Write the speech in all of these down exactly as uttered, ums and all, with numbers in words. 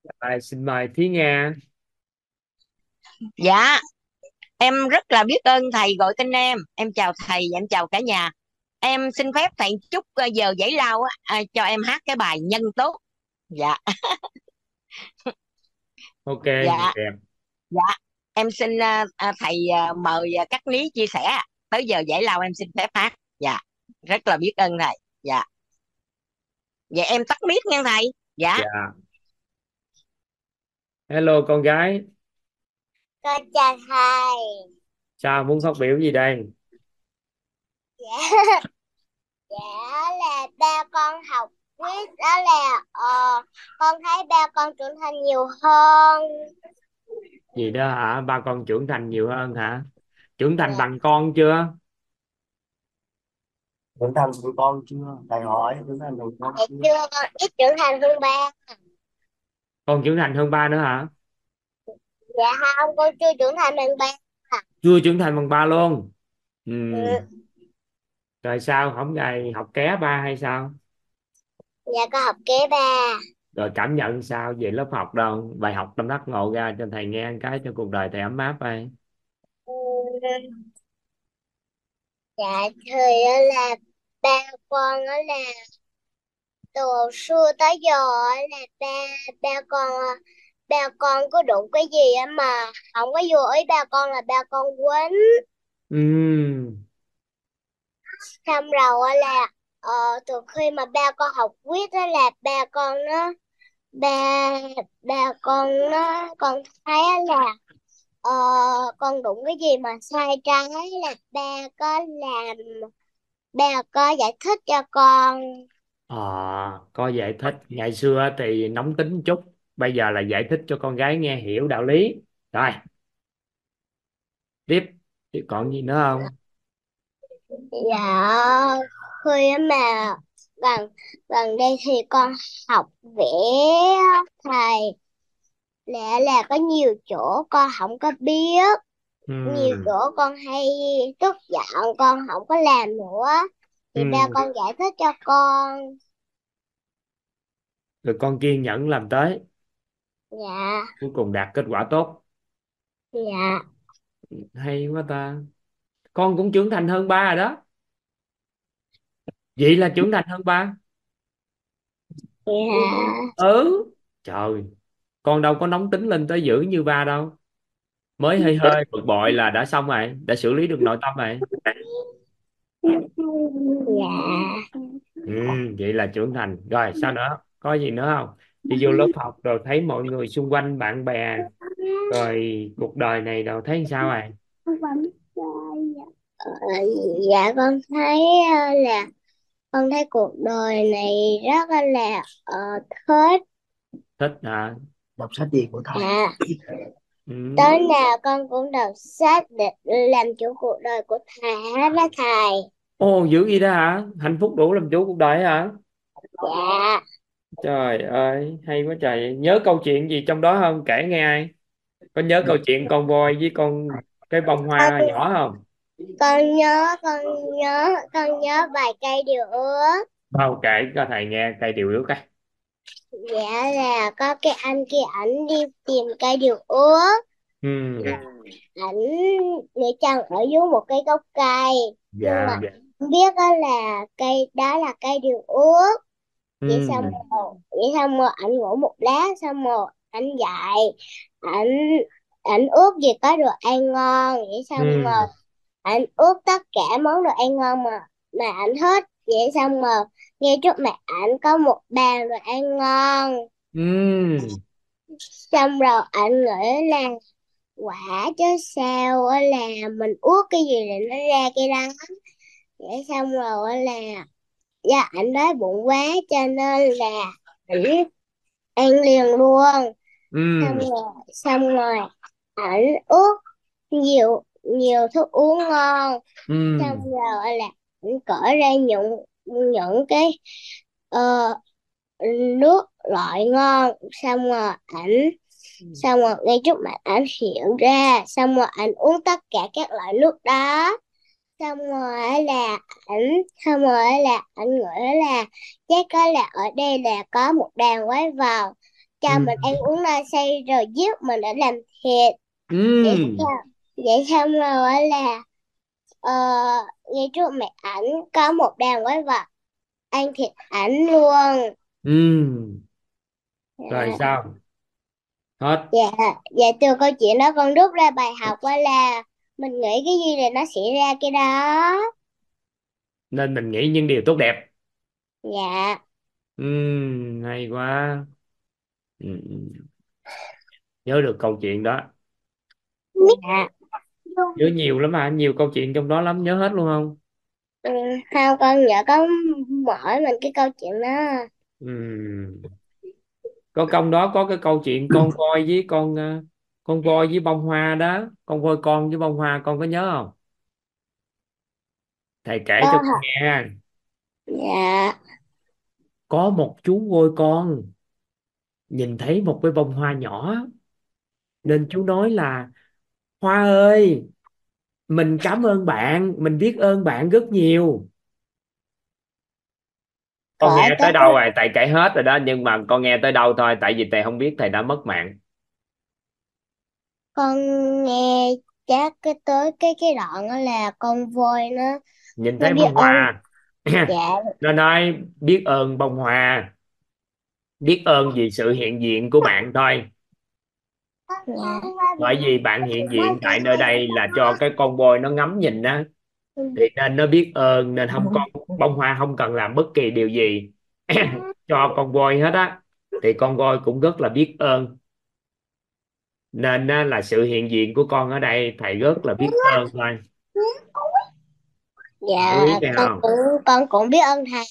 Rồi, xin mời Thúy Nga. Dạ, em rất là biết ơn thầy gọi tên em. Em chào thầy và em chào cả nhà. Em xin phép thầy chúc ờ, giờ giải lao á, à, cho em hát cái bài Nhân Tốt. Dạ, Ok, dạ, đẹp. dạ. Em xin ờ, ờ, thầy ờ, mời ờ, các lý chia sẻ. Tới giờ giải lao em xin phép hát. Dạ, rất là biết ơn thầy. Dạ, vậy em tắt mic nha thầy. Dạ. Dạ. Hello con gái. Con chào thầy. Sao muốn phát biểu gì đây? Dạ, dạ là ba con học viết đó là ờ, con thấy ba con trưởng thành nhiều hơn. Gì đó hả? Ba con trưởng thành nhiều hơn hả? Trưởng thành Dạ. bằng con chưa? Trưởng thành của con chưa? Thầy hỏi trưởng thành của con Dạ chưa? chưa, con ít trưởng thành hơn ba. Con trưởng thành hơn ba nữa hả? Dạ không, con chưa trưởng thành bằng ba. Chưa trưởng thành bằng ba luôn. Ừ. Ừ. Rồi sao? Không ngày học ké ba hay sao? Dạ con học kế ba. Rồi cảm nhận sao về lớp học đâu? Bài học tâm đắc ngộ ra cho thầy nghe một cái cho cuộc đời thầy ấm áp đây. Ừ. Dạ thời đó là ba con đó là từ hồi xưa tới giờ á là ba ba con ba con có đụng cái gì á mà không có vô ý ba con là ba con quýnh. Ừ. Xong rồi á là ờ, từ khi mà ba con học viết đó là ba con nó ba ba con nó con thấy á là ờ, con đụng cái gì mà sai trái là ba có làm ba có giải thích cho con. Ờ, có giải thích. Ngày xưa thì nóng tính chút, bây giờ là giải thích cho con gái nghe hiểu đạo lý. Rồi, tiếp. Tiếp còn gì nữa không? Dạ khi mà gần gần đây thì con học vẽ á, thầy lẽ là có nhiều chỗ con không có biết, nhiều Ừ. chỗ con hay tức giận con không có làm nữa thì ba Ừ. con giải thích cho con. Rồi con kiên nhẫn làm tới, Dạ. cuối cùng đạt kết quả tốt. Dạ. Hay quá ta. Con cũng trưởng thành hơn ba rồi đó. Vậy là trưởng thành hơn ba. Dạ. Ừ. Trời, con đâu có nóng tính lên tới dữ như ba đâu. Mới hơi hơi bực bội là đã xong rồi, đã xử lý được nội tâm rồi. Dạ. Ừ, vậy là trưởng thành rồi. Sao nữa, có gì nữa không? Đi vô lớp học rồi thấy mọi người xung quanh bạn bè, rồi cuộc đời này đâu thấy sao rồi? Ờ, dạ con thấy ờ, là con thấy cuộc đời này rất là ờ, thích. Thích hả? Đọc sách gì của thầy? À, Ừ. tối nào con cũng đọc sách để làm chủ cuộc đời của thầy hết đó thầy. Ồ, dữ gì đó hả? Hạnh phúc đủ làm chủ cuộc đời hả? Dạ. Trời ơi, hay quá trời. Nhớ câu chuyện gì trong đó không, kể nghe ai. Có nhớ câu chuyện con voi với con cái bông hoa con nhỏ không? con nhớ con nhớ con nhớ bài cây điều ước. Bao kể cho thầy nghe cây điều ước á. Dạ là có cái anh kia ảnh đi tìm cây điều ước. Ừ. Là ảnh người chồng ở dưới một cái gốc cây, nhưng mà Dạ. không biết đó là cây đó là cây điều ước. Vậy xong Ừ. rồi vậy xong rồi ảnh ngủ một lát xong rồi ảnh dậy, ảnh ảnh ước gì có đồ ăn ngon, vậy xong rồi Ừ. ảnh ước tất cả món đồ ăn ngon mà mà ảnh thích. Vậy xong rồi ngay trước mặt ảnh có một bàn đồ ăn ngon, Ừ. xong rồi ảnh nghĩ là quả chứ sao á, là mình ước cái gì là nó ra cái đó. Vậy xong rồi á là do ảnh đói bụng quá cho nên là ảnh ăn liền luôn. Xong Ừ. rồi xong rồi ảnh ướt nhiều nhiều thức uống ngon. Xong Ừ. rồi là ảnh cởi ra những những cái ờ, nước loại ngon. Xong rồi ảnh xong rồi ngay trước mặt ảnh hiện ra, xong rồi ảnh uống tất cả các loại nước đó. Xong rồi á là ảnh xong rồi á là ảnh nghĩ là chắc có là ở đây là có một đàn quái vào, cho Ừ. mình ăn uống no say rồi giết mình để làm thịt. Vậy Ừ. sao? Vậy xong rồi á là ờ, ngay trước mặt ảnh có một đàn quái vật ăn thịt ảnh luôn. Ừ. Rồi Dạ, sao? Hết. dạ, dạ từ câu chuyện đó con rút ra bài học qua là mình nghĩ cái gì thì nó sẽ ra cái đó. Nên mình nghĩ những điều tốt đẹp. Dạ, Ừ. Hay quá. Ừ. Ừ. Nhớ được câu chuyện đó. dạ. Nhớ nhiều lắm mà, nhiều câu chuyện trong đó lắm, nhớ hết luôn không? Ừ, không con nhớ có mỗi mình cái câu chuyện đó. Ừ. Có trong đó có cái câu chuyện con voi với con ờ, con voi với bông hoa đó, con voi con với bông hoa, con có nhớ không? Thầy kể cho Con con hả? nghe. Dạ. Có một chú voi con nhìn thấy một cái bông hoa nhỏ, nên chú nói là: Hoa ơi, mình cảm ơn bạn, mình biết ơn bạn rất nhiều. Con nghe Cỡ tới tới đâu rồi? Thầy kể hết rồi đó, nhưng mà con nghe tới đâu thôi, tại vì thầy không biết thầy đã mất mạng. con nghe chắc cái tới cái cái đoạn đó là con voi nó Nhìn nó thấy biết bông ơn. hoa. Dạ. Nó nói biết ơn bông hoa, biết ơn vì sự hiện diện của bạn thôi. Dạ. Bởi vì bạn hiện diện tại nơi đây là cho cái con voi nó ngắm nhìn á, thì nên nó biết ơn, nên không, con bông hoa không cần làm bất kỳ điều gì cho con voi hết á, thì con voi cũng rất là biết ơn. Nên á, là sự hiện diện của con ở đây thầy rất là biết ơn thôi. Chú Dạ ý thấy con không? cũng con cũng biết ơn thầy.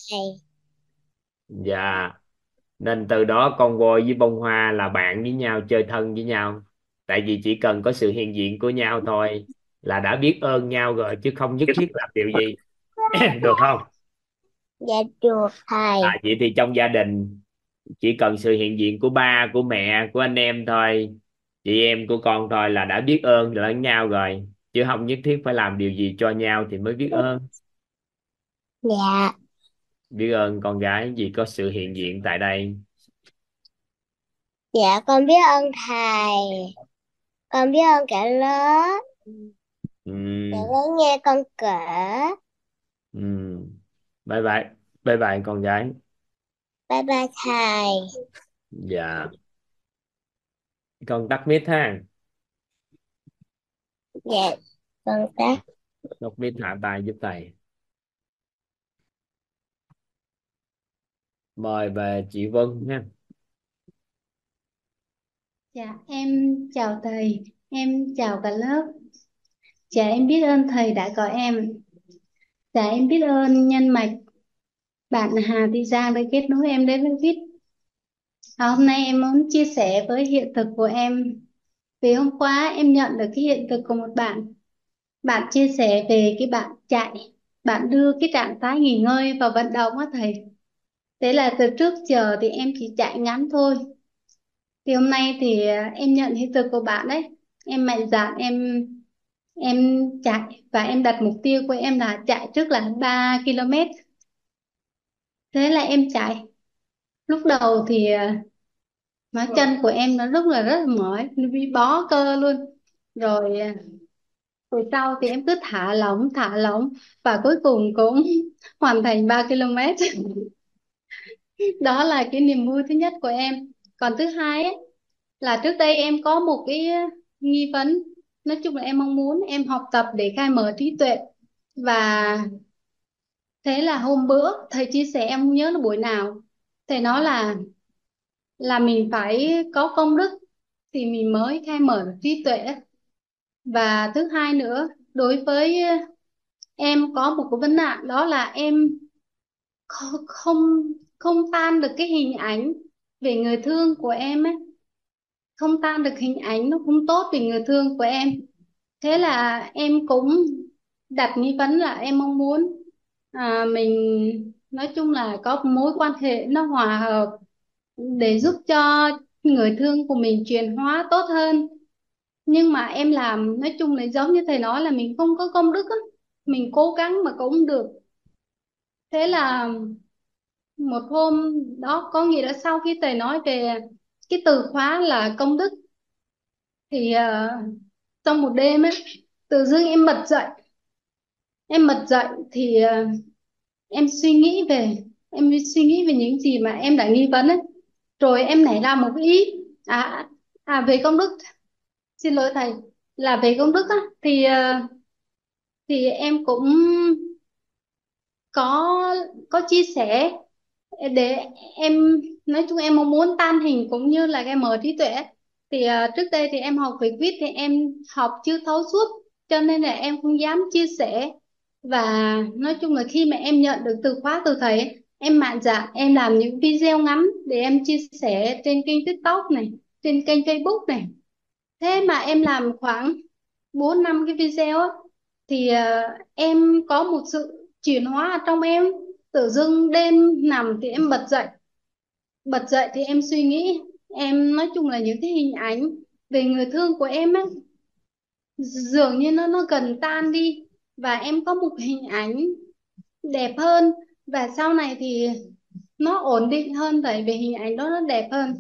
Dạ. Nên từ đó con voi với bông hoa là bạn với nhau, chơi thân với nhau, tại vì chỉ cần có sự hiện diện của nhau thôi là đã biết ơn nhau rồi, chứ không nhất thiết làm điều gì. Được không? Dạ được thầy. À, vậy thì trong gia đình chỉ cần sự hiện diện của ba, của mẹ, của anh em thôi, chị em của con thôi là đã biết ơn lẫn nhau rồi, chứ không nhất thiết phải làm điều gì cho nhau thì mới biết ơn. Dạ. Biết ơn con gái vì có sự hiện diện tại đây. Dạ con biết ơn thầy. Con biết ơn cả lớp. Cả Ừ. lớp nghe con kể. Ừ. Bye bye. Bye bye con gái. Bye bye thầy. Dạ. Con tắt mic ha. Dạ con tắt. Tắt mic hạ tay giúp thầy. Mời về chị Vân nha. Dạ, em chào thầy, em chào cả lớp. Dạ, em biết ơn thầy đã có em. Dạ, em biết ơn nhân mạch bạn Hà Thị Giang đã kết nối em đến với vê i tê. À, hôm nay em muốn chia sẻ với hiện thực của em. Vì hôm qua em nhận được cái hiện thực của một bạn. Bạn chia sẻ về cái bạn chạy. Bạn đưa cái trạng thái nghỉ ngơi và vận động á thầy. Thế là từ trước giờ thì em chỉ chạy ngắn thôi. Thì hôm nay thì à, em nhận hiện thực của bạn đấy. Em mạnh dạn em em chạy và em đặt mục tiêu của em là chạy trước là ba ki lô mét. Thế là em chạy. Lúc đầu thì à, má chân của em nó rất là rất là mỏi, nó bị bó cơ luôn. Rồi à, từ sau thì em cứ thả lỏng thả lỏng và cuối cùng cũng hoàn thành ba ki lô mét. Đó là cái niềm vui thứ nhất của em. Còn thứ hai ấy, là trước đây em có một cái nghi vấn. Nói chung là em mong muốn em học tập để khai mở trí tuệ. Và thế là hôm bữa thầy chia sẻ, em không nhớ là buổi nào, thầy nói là là mình phải có công đức thì mình mới khai mở được trí tuệ. Và thứ hai nữa, đối với em có một cái vấn nạn, đó là em không không không tan được cái hình ảnh về người thương của em ấy, không tan được hình ảnh nó không tốt về người thương của em. Thế là em cũng đặt nghi vấn là em mong muốn à, mình nói chung là có một mối quan hệ nó hòa hợp để giúp cho người thương của mình chuyển hóa tốt hơn. Nhưng mà em làm nói chung là giống như thầy nói là mình không có công đức á, mình cố gắng mà cũng không được. Thế là một hôm đó, có nghĩa là sau khi thầy nói về cái từ khóa là công đức. Thì ờ, trong một đêm ấy, tự dưng em bật dậy, em bật dậy thì ờ, em suy nghĩ về em suy nghĩ về những gì mà em đã nghi vấn ấy, rồi em nảy ra một ý. À à về công đức, xin lỗi thầy, là về công đức á, thì ờ, thì em cũng có có chia sẻ để em, nói chung em mong muốn tan hình cũng như là cái mở trí tuệ. Thì ờ, trước đây thì em học về quýt thì em học chưa thấu suốt, cho nên là em không dám chia sẻ. Và nói chung là khi mà em nhận được từ khóa từ thầy ấy, em mạnh dạn em làm những video ngắn để em chia sẻ trên kênh TikTok này, trên kênh Facebook này. Thế mà em làm khoảng bốn năm cái video á, thì ờ, em có một sự chuyển hóa ở trong em. Tự dưng đêm nằm thì em bật dậy, bật dậy thì em suy nghĩ, em nói chung là những cái hình ảnh về người thương của em á, dường như nó nó gần tan đi, và em có một hình ảnh đẹp hơn. Và sau này thì nó ổn định hơn, tại vì hình ảnh đó nó đẹp hơn.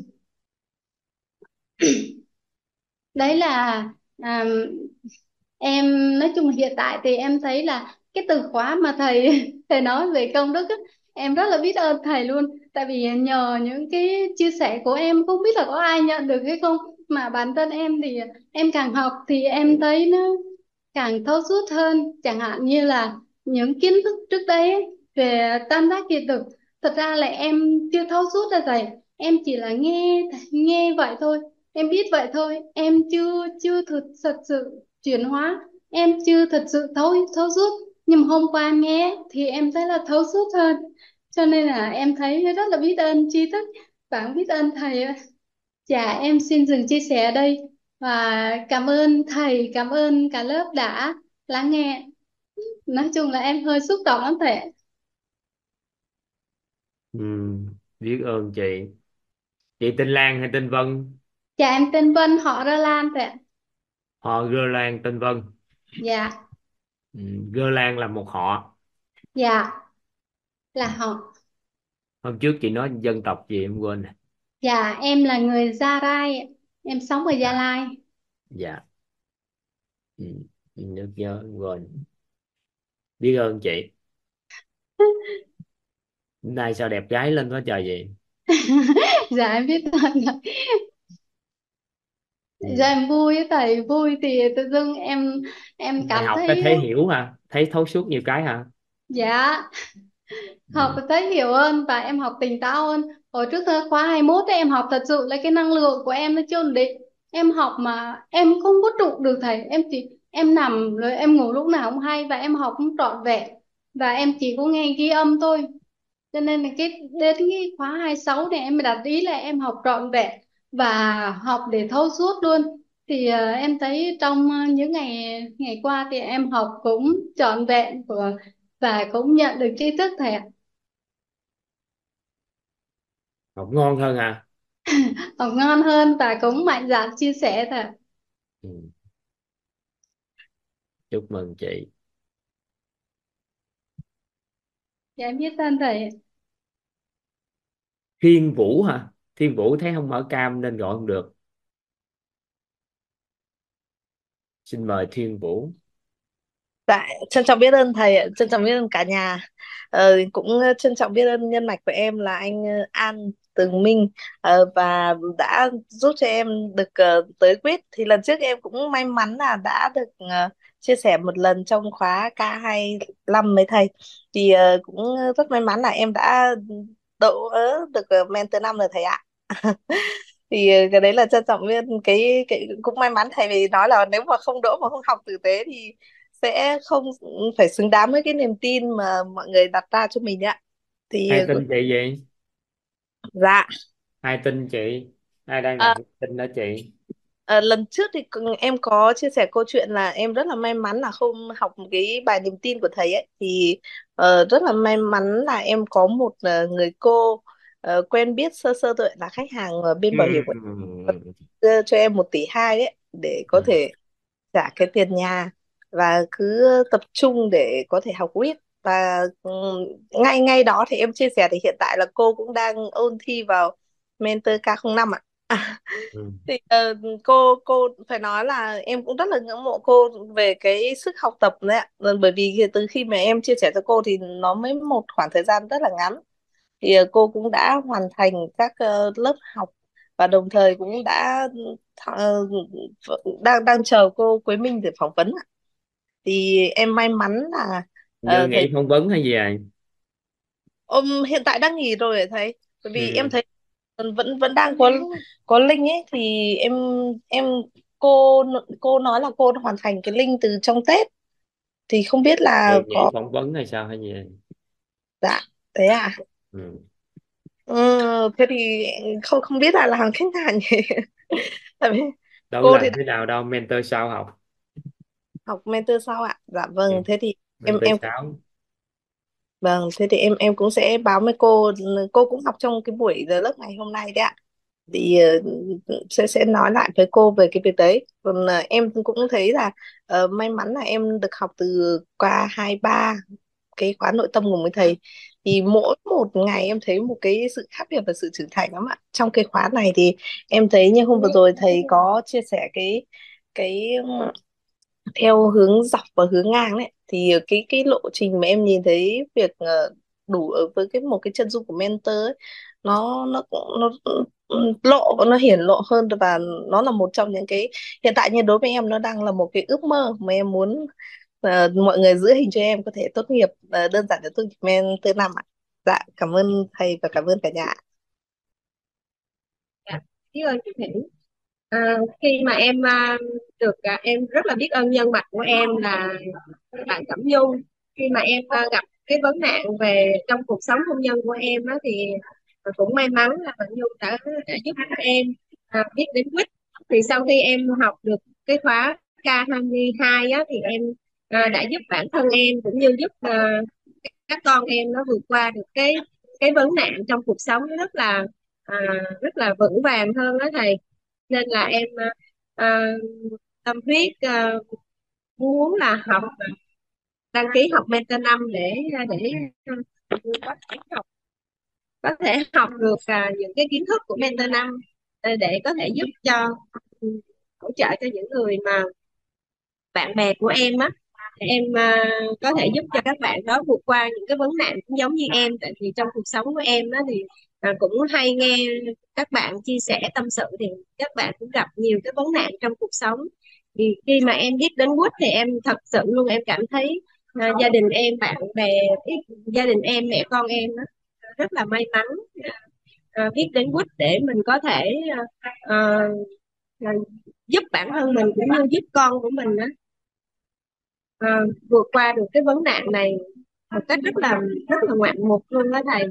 Đấy là à, em nói chung là hiện tại thì em thấy là cái từ khóa mà thầy thầy nói về công đức á, em rất là biết ơn thầy luôn. Tại vì nhờ những cái chia sẻ của em, không biết là có ai nhận được hay không, mà bản thân em thì em càng học thì em thấy nó càng thấu suốt hơn. Chẳng hạn như là những kiến thức trước đây ấy, về tam giác kiện thực, thật ra là em chưa thấu suốt ra thầy. Em chỉ là nghe nghe vậy thôi, em biết vậy thôi, em chưa chưa thực thật sự chuyển hóa, em chưa thật sự thấu thấu suốt. Nhưng mà hôm qua em nghe thì em thấy là thấu suốt hơn, cho nên là em thấy rất là biết ơn tri thức và cũng biết ơn thầy ạ. Dạ em xin dừng chia sẻ ở đây, và cảm ơn thầy, cảm ơn cả lớp đã lắng nghe. Nói chung là em hơi xúc động lắm thầy ạ. Ừ, biết ơn chị. Chị tên Lan hay tên Vân? Dạ em tên Vân, họ Rơ Lan thầy ạ. Họ Gơ Lan, tên Vân. Dạ. Ừ, Gơ Lan là một họ. Dạ là họ. Hôm trước chị nói dân tộc gì em quên rồi. Dạ em là người Gia Rai ạ. Em sống ở Gia Dạ. Lai. Dạ. Ừ, nhớ nhớ em quên. Biết ơn chị. Hôm nay sao đẹp gái lên quá trời vậy? Dạ em biết ơn ạ. Dạ Ừ. em vui á thầy, vui thì tự dưng em em Mày cảm học cái thấy. thấy hiểu hả, thấy thấu suốt nhiều cái hả? Dạ học Ừ. thấy hiểu hơn và em học tỉnh táo hơn. Hồi trước thơ khóa hai mốt ấy, em học thật sự là cái năng lượng của em nó chưa ổn định. Em học mà em không có trụ được thầy, em chỉ em nằm rồi em ngủ lúc nào không hay, và em học không trọn vẹn, và em chỉ có nghe ghi âm thôi. Cho nên là cái đến cái khóa hai sáu này em mới đặt ý là em học trọn vẹn và học để thấu suốt luôn. Thì ờ, em thấy trong ờ, những ngày ngày qua thì em học cũng trọn vẹn của, và cũng nhận được tri thức thầy ạ. Học ngon hơn hả? Học ngon hơn và cũng mạnh dạn chia sẻ thầy ạ. Ừ. Chúc mừng chị. Dạ em biết ơn thầy ạ. Thiên Vũ hả? Thiên Vũ thấy không mở cam nên gọi không được. Xin mời Thiên Vũ. Dạ, trân trọng biết ơn thầy ạ, trân trọng biết ơn cả nhà. Ờ, cũng trân trọng biết ơn nhân mạch của em là anh ờ, An Tường Minh, ờ, và đã giúp cho em được ờ, tới quyết. Thì lần trước em cũng may mắn là đã được ờ, chia sẻ một lần trong khóa k hai lăm với thầy. Thì ờ, cũng rất may mắn là em đã đỗ được ờ, mentor năm rồi thầy ạ. Thì ờ, cái đấy là trân trọng biết ơn, cái cái cũng may mắn thầy vì nói là nếu mà không đỗ mà không học tử tế thì sẽ không phải xứng đáng với cái niềm tin mà mọi người đặt ra cho mình ạ. Thì Ai ờ, tin chị vậy? dạ. Ai tin chị? Ai đang đặt Ờ, tin đó chị? ờ, lần trước thì c- em có chia sẻ câu chuyện là em rất là may mắn là không học một cái bài niềm tin của thầy ấy. Thì ờ, rất là may mắn là em có một ờ, người cô ờ, quen biết sơ sơ thôi, là khách hàng ở bên bảo hiểm của Ừ. đưa cho em một tỷ hai đấy để có Ừ. thể trả cái tiền nhà, và cứ tập trung để có thể học quýt. Và ừ, ngay ngay đó thì em chia sẻ thì hiện tại là cô cũng đang ôn thi vào mentor k không năm ạ. À, Ừ. thì ờ, cô cô phải nói là em cũng rất là ngưỡng mộ cô về cái sức học tập đấy ạ. Ờ, bởi vì từ khi mà em chia sẻ cho cô thì nó mới một khoảng thời gian rất là ngắn, thì ờ, cô cũng đã hoàn thành các ờ, lớp học, và đồng thời cũng đã ờ, đang đang chờ cô Quế Minh để phỏng vấn ạ. Thì em may mắn là Như ờ, nghỉ thầy phỏng vấn hay gì à? ôm hiện tại đang nghỉ rồi ạ thầy, bởi vì em Ừ. thấy vẫn vẫn đang có có link ấy, thì em em cô cô nói là cô đã hoàn thành cái link từ trong Tết, thì không biết là Rồi nghỉ có. phỏng vấn hay sao hay gì à? Dạ, thế à. Ừ. Ừ, thế thì không không biết là làm cách nào nhỉ. Tại vì Đâu cô thì làm đã thế nào đâu, mentor sao học. học mentor sau ạ. Dạ Ừ. vâng, thế thì em Mentor em sáu. vâng, thế thì em em cũng sẽ báo với cô cô cũng học trong cái buổi giờ lớp ngày hôm nay đấy ạ. Thì ờ, sẽ sẽ nói lại với cô về cái việc đấy. Còn ờ, em cũng thấy là ờ, may mắn là em được học từ qua hai ba cái khóa nội tâm của mấy thầy, thì mỗi một ngày em thấy một cái sự khác biệt và sự trưởng thành lắm ạ. Trong cái khóa này thì em thấy như hôm vừa rồi thầy có chia sẻ cái cái theo hướng dọc và hướng ngang đấy, thì cái cái lộ trình mà em nhìn thấy việc ờ, đủ ở với cái một cái chân dung của mentor ấy, nó nó nó lộ nó hiển lộ hơn, và nó là một trong những cái hiện tại như đối với em nó đang là một cái ước mơ mà em muốn ờ, mọi người giữ hình cho em có thể tốt nghiệp ờ, đơn giản là tốt nghiệp mentor năm ạ. Dạ, cảm ơn thầy và cảm ơn cả nhà. Dạ, biết ơn chị Thủy. À, khi mà em à, được à, em rất là biết ơn nhân mặt của em là bạn Cẩm Nhung. Khi mà em à, gặp cái vấn nạn về trong cuộc sống hôn nhân của em á, thì à, cũng may mắn là bạn Nhung đã, đã giúp em à, biết đến quýt. Thì sau khi em học được cái khóa K hai mươi hai á, thì em à, đã giúp bản thân em cũng như giúp à, các con em nó vượt qua được cái cái vấn nạn trong cuộc sống, nó rất là à, rất là vững vàng hơn đó thầy. Nên là em à, à, tâm huyết à, muốn là học đăng ký học mentor năm để để à, có thể học có thể học được à, những cái kiến thức của mentor năm, à, để có thể giúp cho ừ, hỗ trợ cho những người mà bạn bè của em á. Em à, có thể giúp cho các bạn đó vượt qua những cái vấn nạn cũng giống như em, tại vì trong cuộc sống của em đó thì à, cũng hay nghe các bạn chia sẻ tâm sự, thì các bạn cũng gặp nhiều cái vấn nạn trong cuộc sống. Thì khi mà em biết đến Wood thì em thật sự luôn em cảm thấy à, gia đình em, bạn bè, ý- gia đình em, mẹ con em đó, rất là may mắn à, biết đến Wood để mình có thể à, à, à, giúp bản thân mình cũng như giúp con của mình đó, à, vượt qua được cái vấn nạn này một cách rất là rất là ngoạn mục luôn đó thầy.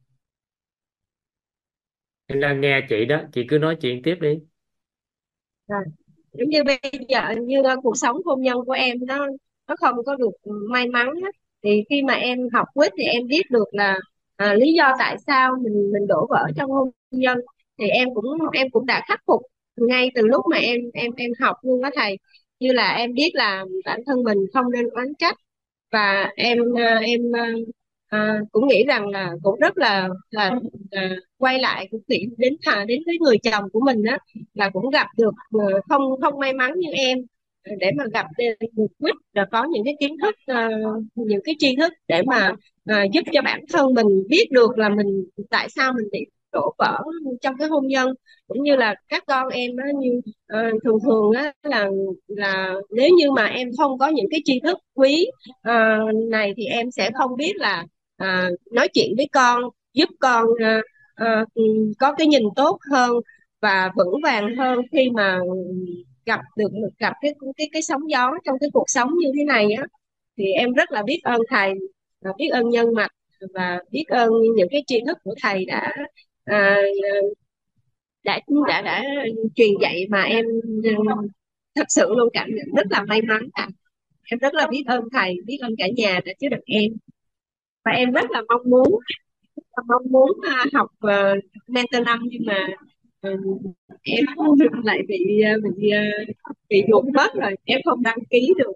Em đang nghe chị đó, chị cứ nói chuyện tiếp đi. Rồi. Giống như bây giờ như uh, cuộc sống hôn nhân của em nó nó không có được may mắn á. Thì khi mà em học quýt thì em biết được là à, lý do tại sao mình mình đổ vỡ trong hôn nhân, thì em cũng em cũng đã khắc phục ngay từ lúc mà em em em học luôn đó thầy. Như là em biết là bản thân mình không nên oán trách, và em à, em à, à, cũng nghĩ rằng là cũng rất là là, là quay lại cũng nghĩ đến à, đến với người chồng của mình đó, là cũng gặp được ờ, không không may mắn như em, để mà gặp được quýt là có những cái kiến thức ờ, những cái tri thức để mà ờ, giúp cho bản thân mình biết được là mình tại sao mình bị đổ vỡ trong cái hôn nhân. Cũng như là các con em á, như ờ, thường thường á, là là nếu như mà em không có những cái tri thức quý ờ, này thì em sẽ không biết là à, nói chuyện với con, giúp con ờ, ờ, có cái nhìn tốt hơn và vững vàng hơn khi mà gặp được gặp cái cái cái sóng gió trong cái cuộc sống như thế này á. Thì em rất là biết ơn thầy, và biết ơn nhân mặt, và biết ơn những cái tri thức của thầy đã à, đã đã đã truyền dạy mà em ừ, thật sự luôn cảm nhận rất là may mắn à. Em rất là biết ơn thầy, biết ơn cả nhà đã chứa đựng em, và em rất là mong muốn mong muốn à, học uh, mentor năm, nhưng mà ừ, em lại bị à, bị à, bị gục mất rồi, em không đăng ký được.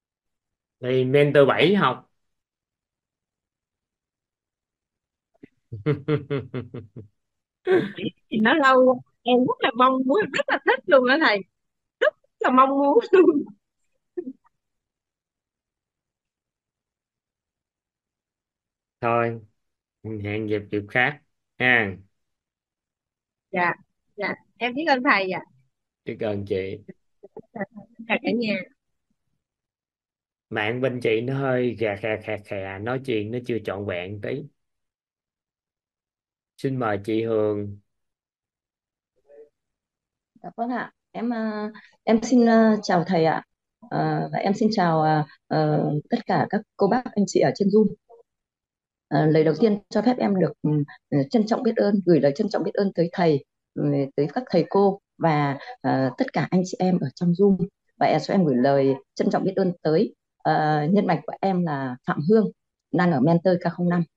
Thì mentor bảy học. Thì nó lâu, em rất là mong muốn, rất là thích luôn đó thầy, rất là mong muốn luôn. Thôi, hẹn dịp dịp khác ha. Dạ, dạ em biết ơn thầy. Dạ, Biết ơn chị. chào cả nhà. Mạng bên chị nó hơi gà khè khè khè, nói chuyện nó chưa trọn vẹn tí. Xin mời chị Hường. Dạ vâng ạ, em ờ, em xin ờ, chào thầy ạ. Ờ, và em xin chào ờ, ờ, tất cả các cô bác anh chị ở trên Zoom. Ờ, lời đầu tiên cho phép em được ừ, trân trọng biết ơn, gửi lời trân trọng biết ơn tới thầy, ừ, tới các thầy cô và ờ, tất cả anh chị em ở trong Zoom. Và em cho em gửi lời trân trọng biết ơn tới ờ, nhân mạch của em là Phạm Hương, đang ở Mentor K không năm.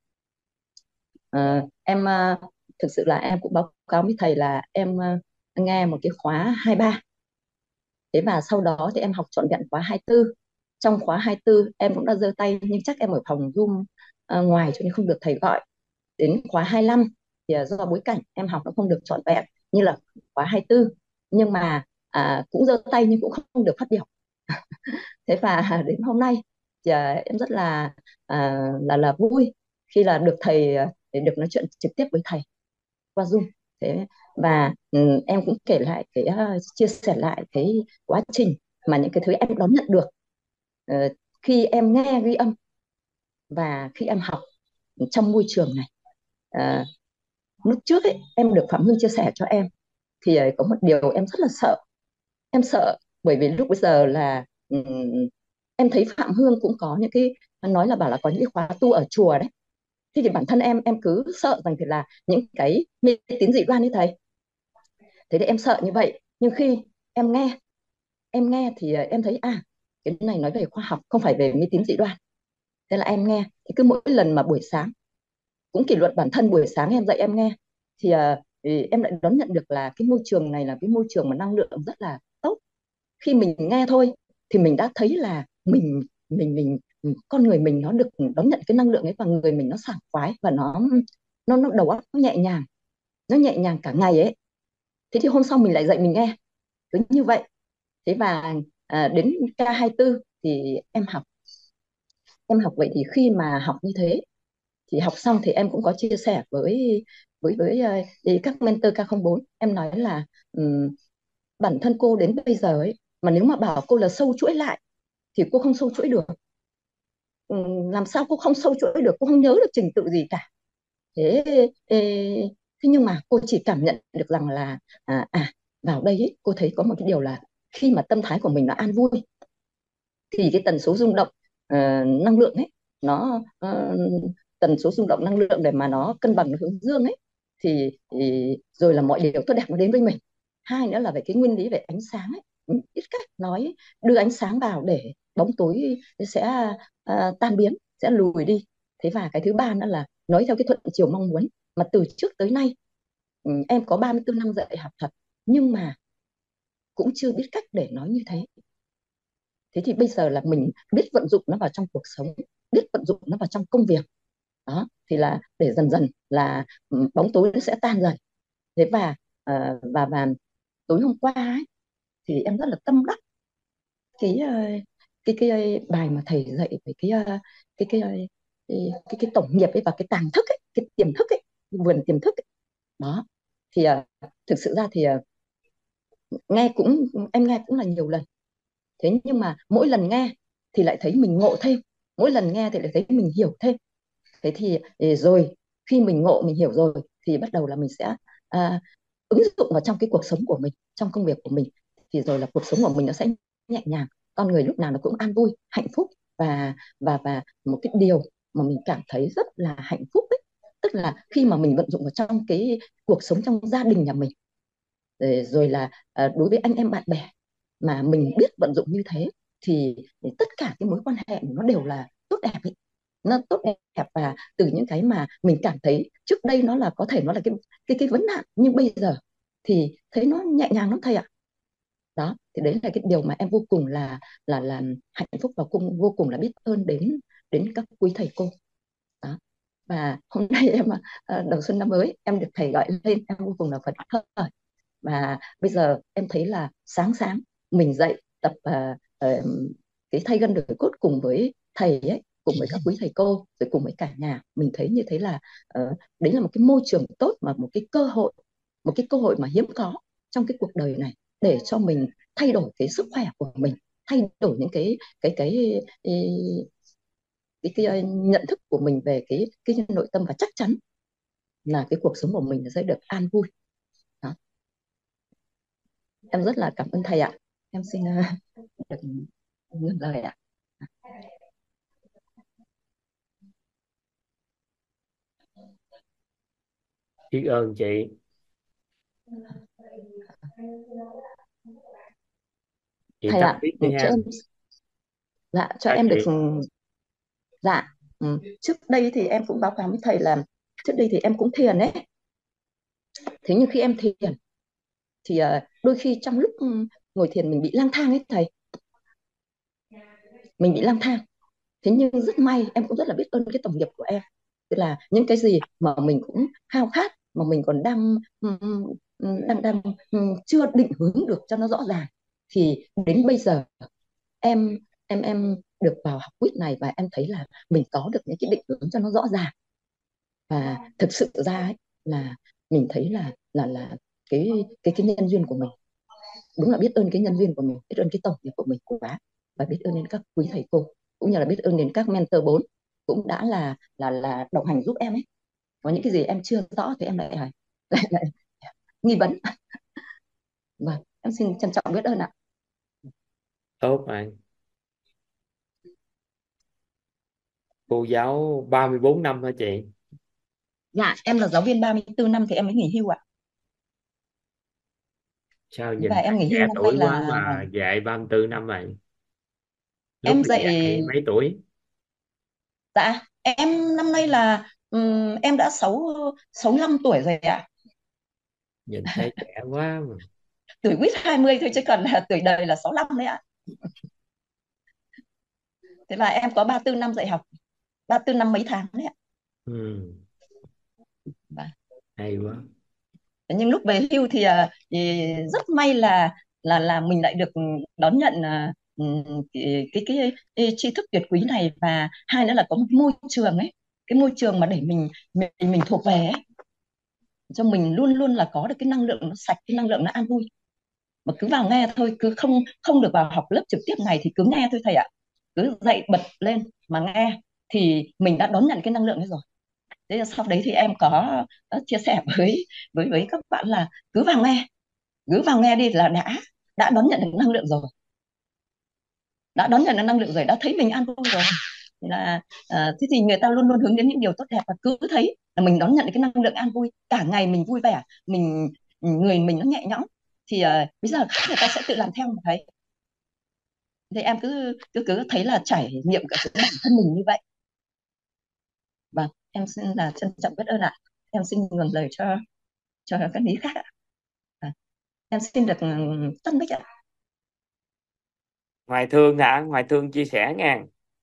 Ờ, em ờ, thực sự là em cũng báo cáo với thầy là em ờ, nghe một cái khóa hai ba. Thế và sau đó thì em học trọn vẹn khóa hai tư. Trong khóa hai tư em cũng đã giơ tay nhưng chắc em ở phòng Zoom ờ, ngoài cho nên không được thầy gọi. Đến khóa hai lăm thì ờ, do bối cảnh em học nó không được trọn vẹn như là khóa hai tư, nhưng mà à, cũng giơ tay nhưng cũng không được phát biểu. Thế và đến hôm nay thì à, em rất là à, là là vui khi là được thầy à, để được nói chuyện trực tiếp với thầy qua Zoom. Thế và ừ, em cũng kể lại cái uh, chia sẻ lại cái quá trình mà những cái thứ em đón nhận được Ờ, khi em nghe ghi âm và khi em học trong môi trường này. Ờ, lúc trước ấy, em được Phạm Hương chia sẻ cho em thì ờ, có một điều em rất là sợ. Em sợ bởi vì lúc bây giờ là ừm, em thấy Phạm Hương cũng có những cái, nói là bảo là có những cái khóa tu ở chùa đấy. Thế thì bản thân em em cứ sợ rằng thì là những cái mê tín dị đoan như thầy. Thế thì em sợ như vậy, nhưng khi em nghe em nghe thì ờ, em thấy à, cái này nói về khoa học không phải về mê tín dị đoan. Thế là em nghe thì cứ mỗi lần mà buổi sáng cũng kỷ luật bản thân, buổi sáng em dậy em nghe thì, ờ, thì em lại đón nhận được là cái môi trường này là cái môi trường mà năng lượng rất là tốt. Khi mình nghe thôi thì mình đã thấy là mình mình mình con người mình nó được đón nhận cái năng lượng ấy và người mình nó sảng khoái và nó nó nó đầu óc nó nhẹ nhàng, nó nhẹ nhàng cả ngày ấy. Thế thì hôm sau mình lại dậy mình nghe cứ như vậy. Thế và à, đến K hai tư thì em học em học vậy thì khi mà học như thế thì học xong thì em cũng có chia sẻ với với với uh, các mentor K không bốn. Em nói là um, bản thân cô đến bây giờ ấy mà nếu mà bảo cô là sâu chuỗi lại thì cô không sâu chuỗi được. Um, làm sao cô không sâu chuỗi được, cô không nhớ được trình tự gì cả. Thế ê, thế nhưng mà cô chỉ cảm nhận được rằng là à, à vào đây ấy, cô thấy có một cái điều là khi mà tâm thái của mình nó an vui thì cái tần số rung động ờ, năng lượng ấy nó ờ, tần số rung động năng lượng để mà nó cân bằng nó hướng dương ấy thì, thì rồi là mọi điều tốt đẹp nó đến với mình. Hai nữa là về cái nguyên lý về ánh sáng ấy, mình biết cách nói đưa ánh sáng vào để bóng tối sẽ ờ, tan biến, sẽ lùi đi. Thế và cái thứ ba nữa là nói theo cái thuận chiều mong muốn mà từ trước tới nay ừ, em có ba mươi tư năm dạy học thật nhưng mà cũng chưa biết cách để nói như thế. Thế thì bây giờ là mình biết vận dụng nó vào trong cuộc sống, biết vận dụng nó vào trong công việc đó thì là để dần dần là ừ, bóng tối nó sẽ tan dần. Thế và ờ, và và tối hôm qua ấy, thì em rất là tâm đắc cái ờ, cái cái, cái bài mà thầy dạy về cái ờ, cái cái ờ, cái cái, cái tổng nghiệp ấy và cái tàng thức ấy, cái tiềm thức ấy, cái vườn tiềm thức ấy. Đó thì ờ, thực sự ra thì ờ, nghe cũng em nghe cũng là nhiều lần. Thế nhưng mà mỗi lần nghe thì lại thấy mình ngộ thêm, mỗi lần nghe thì lại thấy mình hiểu thêm. Thế thì eh, rồi khi mình ngộ mình hiểu rồi thì bắt đầu là mình sẽ à, ứng dụng vào trong cái cuộc sống của mình, trong công việc của mình thì rồi là cuộc sống của mình nó sẽ nhẹ nhàng, con người lúc nào nó cũng an vui hạnh phúc. Và và và một cái điều mà mình cảm thấy rất là hạnh phúc ấy, tức là khi mà mình vận dụng vào trong cái cuộc sống trong gia đình nhà mình rồi, rồi là à, đối với anh em bạn bè mà mình biết vận dụng như thế thì tất cả cái mối quan hệ nó đều là tốt đẹp ấy. Nó tốt đẹp và từ những cái mà mình cảm thấy trước đây nó là có thể nó là cái cái cái vấn nạn nhưng bây giờ thì thấy nó nhẹ nhàng lắm thầy ạ. Đó thì đấy là cái điều mà em vô cùng là là là hạnh phúc và cũng vô cùng là biết ơn đến đến các quý thầy cô. Đó Và hôm nay em ờ, đầu xuân năm mới em được thầy gọi lên, em vô cùng là phấn khởi. Và bây giờ em thấy là sáng sáng mình dậy tập ờ, ờ, cái thay gân đổi cốt cùng với thầy ấy, cùng với các quý thầy cô, rồi cùng với cả nhà, mình thấy như thế là ờ, đấy là một cái môi trường tốt, mà một cái cơ hội, một cái cơ hội mà hiếm có trong cái cuộc đời này, để cho mình thay đổi cái sức khỏe của mình, thay đổi những cái cái cái cái, cái, cái, cái nhận thức của mình về cái cái nội tâm, và chắc chắn là cái cuộc sống của mình sẽ được an vui. Đó. Em rất là cảm ơn thầy ạ. Em xin uh, được ngừng lời ạ. Biết ơn chị. Chị Thầy Tâm ạ, biết ừ, đi cho ha. em, dạ cho Chào em được, chị. dạ ừ, trước đây thì em cũng báo cáo với thầy là trước đây thì em cũng thiền ấy. Thế nhưng khi em thiền thì uh, đôi khi trong lúc um, ngồi thiền mình bị lang thang ấy thầy, mình bị lang thang. Thế nhưng rất may, em cũng rất là biết ơn cái đồng nghiệp của em, tức là những cái gì mà mình cũng khao khát, mà mình còn đang um, um, đang đang um, chưa định hướng được cho nó rõ ràng, thì đến bây giờ em em em được vào học quýt này, và em thấy là mình có được những cái định hướng cho nó rõ ràng. Và thực sự ra ấy, là mình thấy là là là cái cái cái nhân duyên của mình, đúng là biết ơn cái nhân duyên của mình, biết ơn cái tổng nghiệp của mình quá, và biết ơn đến các quý thầy cô, cũng như là biết ơn đến các mentor bốn, cũng đã là là là đồng hành giúp em ấy. Có những cái gì em chưa rõ thì em lại lại, lại nghi vấn. Và em xin trân trọng biết ơn ạ. Tốt bạn. Cô giáo ba mươi bốn năm hả chị? Dạ em là giáo viên ba mươi tư năm thì em mới nghỉ hưu ạ. Sao Và nhìn em nghỉ trẻ hưu năm nay tuổi quá là mà dạy ba mươi tư năm vậy? Lúc em đi dạy dạy. mấy tuổi? Dạ em năm nay là ừm, em đã sáu sáu mươi lăm tuổi rồi ạ. Nhìn thấy trẻ quá mà. Tuổi quýt hai mươi thôi chứ còn là tuổi đời là sáu mươi lăm đấy ạ. Thế là em có ba mươi tư năm dạy học, ba mươi tư năm mấy tháng đấy ạ. Ừ, Và hay quá. nhưng lúc về hưu thì, à, thì rất may là là là mình lại được đón nhận à, ừm, cái, cái cái cái tri thức tuyệt quý này, và hai nữa là có một môi trường ấy, cái môi trường mà để mình mình mình thuộc về ấy, cho mình luôn luôn là có được cái năng lượng nó sạch, cái năng lượng nó an vui. Mà cứ vào nghe thôi, cứ không không được vào học lớp trực tiếp này thì cứ nghe thôi thầy ạ. Cứ dậy bật lên mà nghe thì mình đã đón nhận cái năng lượng ấy rồi. Thế là sau đấy thì em có uh, chia sẻ với với với các bạn là cứ vào nghe, cứ vào nghe đi là đã đã đón nhận được năng lượng rồi, đã đón nhận được năng lượng rồi, đã thấy mình an vui rồi. Thì là à, thế thì người ta luôn luôn hướng đến những điều tốt đẹp, và cứ thấy là mình đón nhận cái năng lượng an vui, cả ngày mình vui vẻ, mình người mình nó nhẹ nhõm, thì à, bây giờ người ta sẽ tự làm theo mà thấy. Thì em cứ cứ cứ thấy là trải nghiệm cả sự bản thân mình như vậy. Vâng, em xin là trân trọng biết ơn ạ. Em xin ngừng lời cho cho các lý khác ạ. À, em xin được tân bích ạ. Hoài Thương hả? Hoài Thương chia sẻ nha.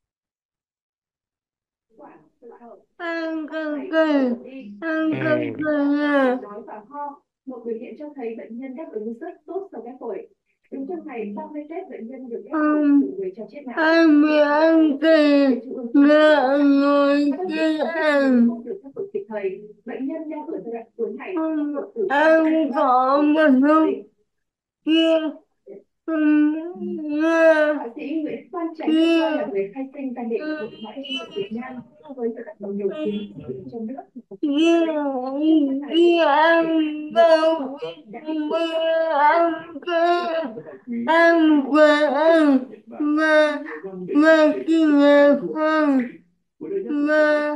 Ăn cơm cơm, ăn cơm Ừ. cơm à. Đói và ho, một biểu hiện cho thấy bệnh nhân đáp ứng rất tốt sau ghép phổi. Đúng trong ngày ba mươi Tết, bệnh nhân được ghép phổi từ người cho chết não. Ăn mì ăn cơm, ngựa ngồi Các bác kia sĩ ăn. không được khắc phục kịp thời, bệnh nhân đang ở giai đoạn cuối này. Ăn có một lúc kia. Bác sĩ Nguyễn Văn Tránh được coi là người khai sinh ra nghệ thuật hội họa sinh vật Việt Nam với sự tác động nổi tiếng trong nước. Đi ăn đâu, ăn cơm, ăn quên mà mà khi mà không mà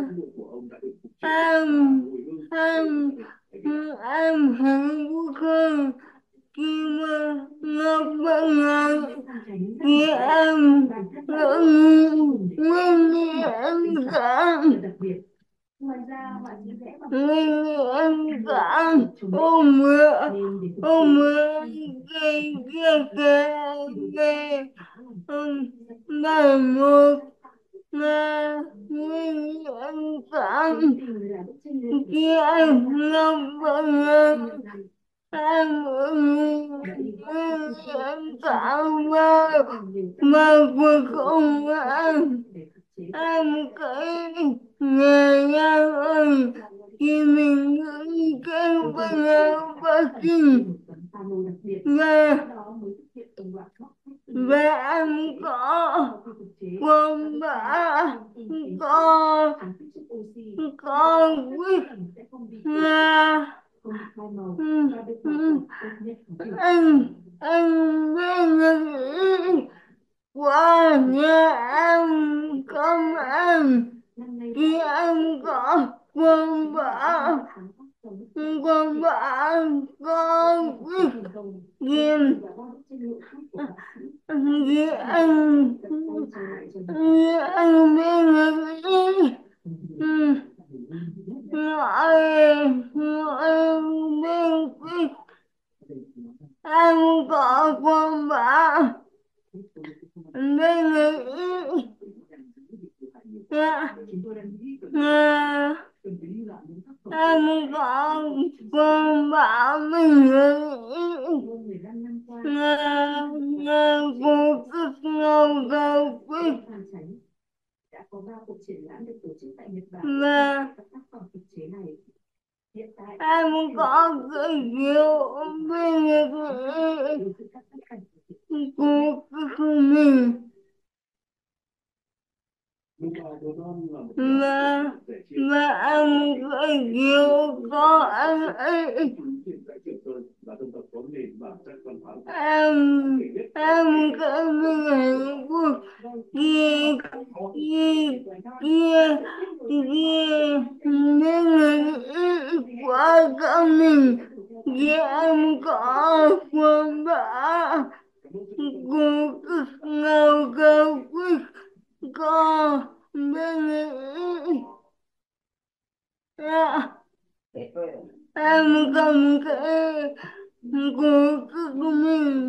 ăn ăn ăn hạnh phúc hơn khi mà ngọc vẫn ngọc khi ăn ngon ngon ăn cạn Ngoài ra, họa sĩ vẽ bằng ngon ăn cạn ôm mưa ôm mưa cái cái cái cái mà một Nga nguyên nhân cảm khi anh ngâm bằng em nguyên nhân cảm mà mà cuối cùng em em cái người nhau ơi khi mình nghĩ cái bằng nhau bất kỳ và và em có quân bả có có quyết là ừ, ừ, anh anh biết nghĩ qua nhà em không em khi em có quân bả quân bả có quyết nghiêm vì anh vì anh biết nghĩ ừ, nói nói biết quyết em có quân bả nên nghĩ dạ dạ em có quân bả mình nghĩ dạ dạ vô cực ngầu cầu quyết và em có cái kiểu bên nghĩ của cực mình và và em cái kiểu có anh ấy em em cái mình hạnh phúc kia kia kia kia nên người quá cả mình kia em có quân bả của cực ngầu cầu quyết có bên người em cầm cái của cực mình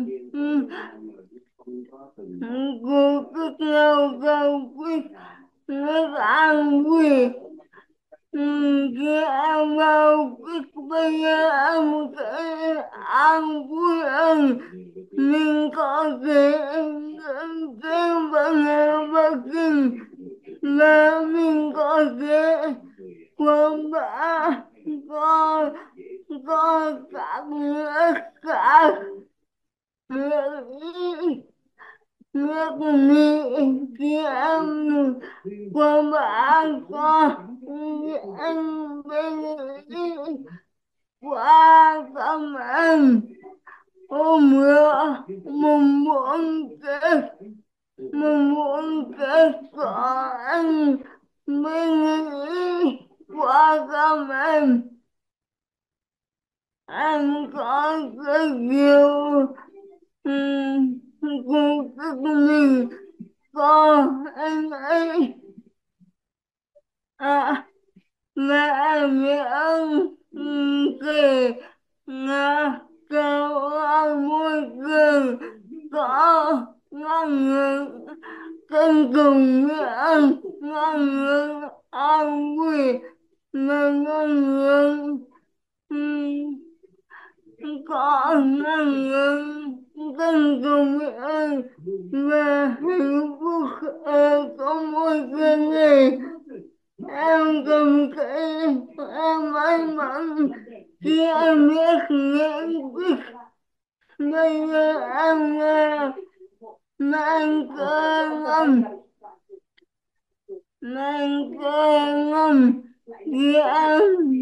của cực ngầu cầu quyết rất an vui khi em vào quyết bây giờ em sẽ an vui hơn mình có thể cái bằng bất kỳ và mình có thể quảng bá có có các nước khác nước nước Mỹ khi em quảng bá có anh bên qua cảm ơn hôm nữa mùng bốn Tết mùng bốn Tết có anh bên nghĩ qua cảm ơn anh có rất nhiều um, của các mình có anh ấy à mẹ miệng kề ngã cầu ăn môi trường có ngon ngừng cân cùng miệng ngon ngừng ăn vui mà ngon ngừng có ngon ngừng cân cùng miệng và hạnh phúc ở trong môi trường này em cầm cái em may mắn khi em biết những quyết bây giờ em nghe mang cơn ngâm mang cơn ngâm khi em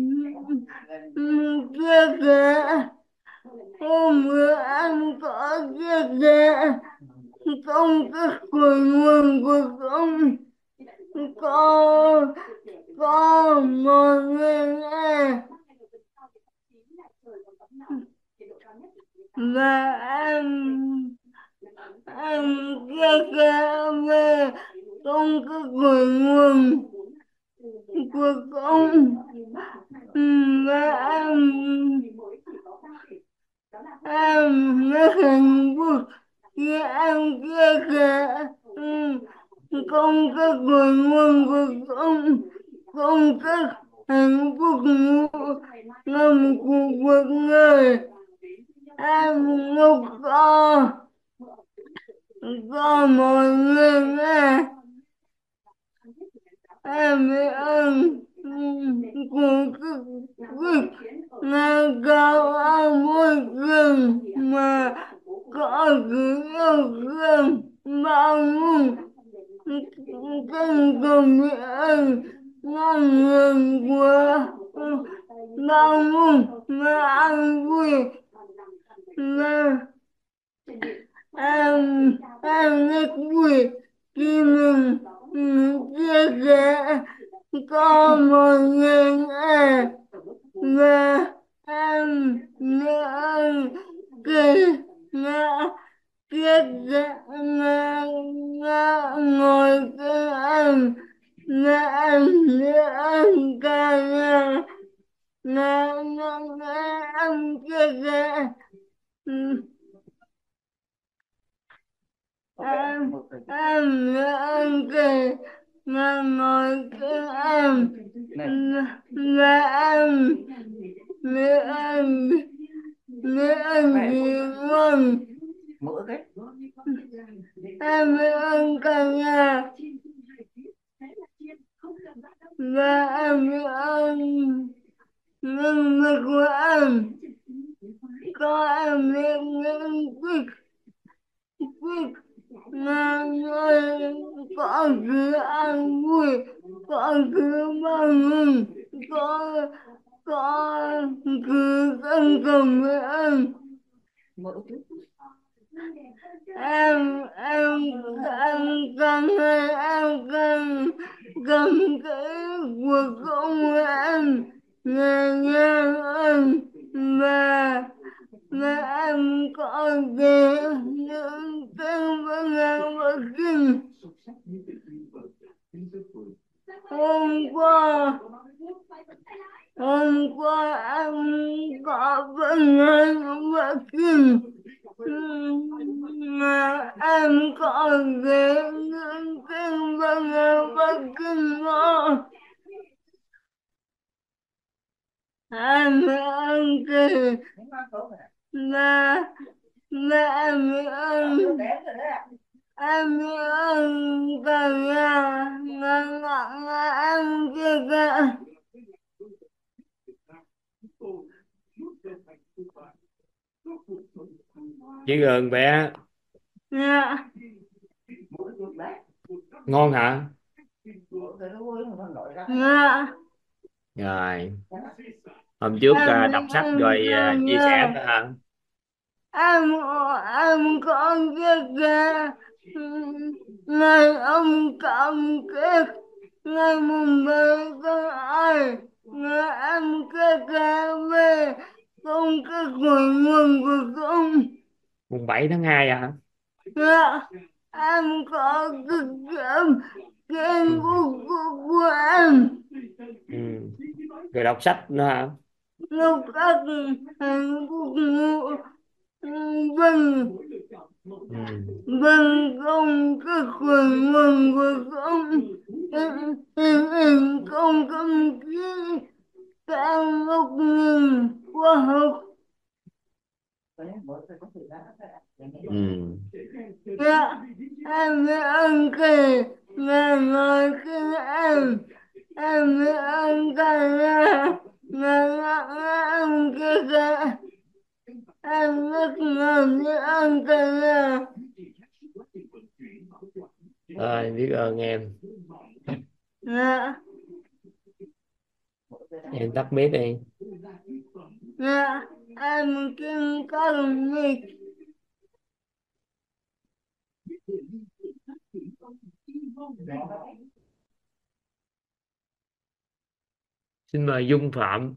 chia sẻ hôm bữa em có chia sẻ công thức của nguồn cuộc sống có có một người nghe và em em chia sẻ về công thức của nguồn cuộc sống và em em rất hạnh phúc khi em chia sẻ không các cội nguồn của con, không các hạnh phúc ngầm của cuộc người. Em một có có mọi người nghe. Em biết ơn của các vị ngài cao ở môi trường mà có sự yêu thương bao dung, kinh cùng biết ơn ngàn người của bao dung mà an vui mà em em rất vui khi mình chia sẻ có một người nghe và em nhớ khi ngã chia sẻ ngã ngã ngồi với em ngã em nhớ cả nhà ngã ngã ngã em chia sẻ em em nhớ kề mà ngồi với em là em nhớ em nhớ em gì ngon em nhớ em cả nhà và em nhớ em nhưng mà của em có em nhớ những quyết quyết mà người có cứ ăn vui có cứ mong mừng có có cứ cân cầm với em em em em cần hay em cần cần cái cuộc công của em nhẹ nhàng em và mà em có thể những cái vấn đề bất kinh hôm qua hôm qua em có vấn đề bất kinh mà em có thể những cái vấn đề bất kinh đó em em kể mà mà em em em em cả nhà ngang ngang em kia cả Biết ơn bé. dạ Ngon hả? dạ Rồi hôm trước em à, đọc sách em rồi cả à, chia sẻ nhà phải hả? em em có kia cả ngày ông cảm kết ngày mùng bảy tháng hai ngày em kia cả về không cái cội nguồn của công. Mùng bảy tháng hai hả? Dạ, em có cực điểm trên Ừ. Google của em. Ừ. Rồi đọc sách nữa hả? Lúc các hạnh phúc ngủ vâng Ừ. vâng không cái khởi nguồn của không hình hình hình không cấm kỹ các ngốc nghề khoa học. Ừ. Dạ, em với anh kể là ngồi khi em em với anh cả nhà là ngã em kia kìa em rất ngờ với anh cả nhà. Rồi biết ơn em. Dạ, Em tắt mic đi. dạ, em kinh có nghịch. Xin mời Dung Phạm.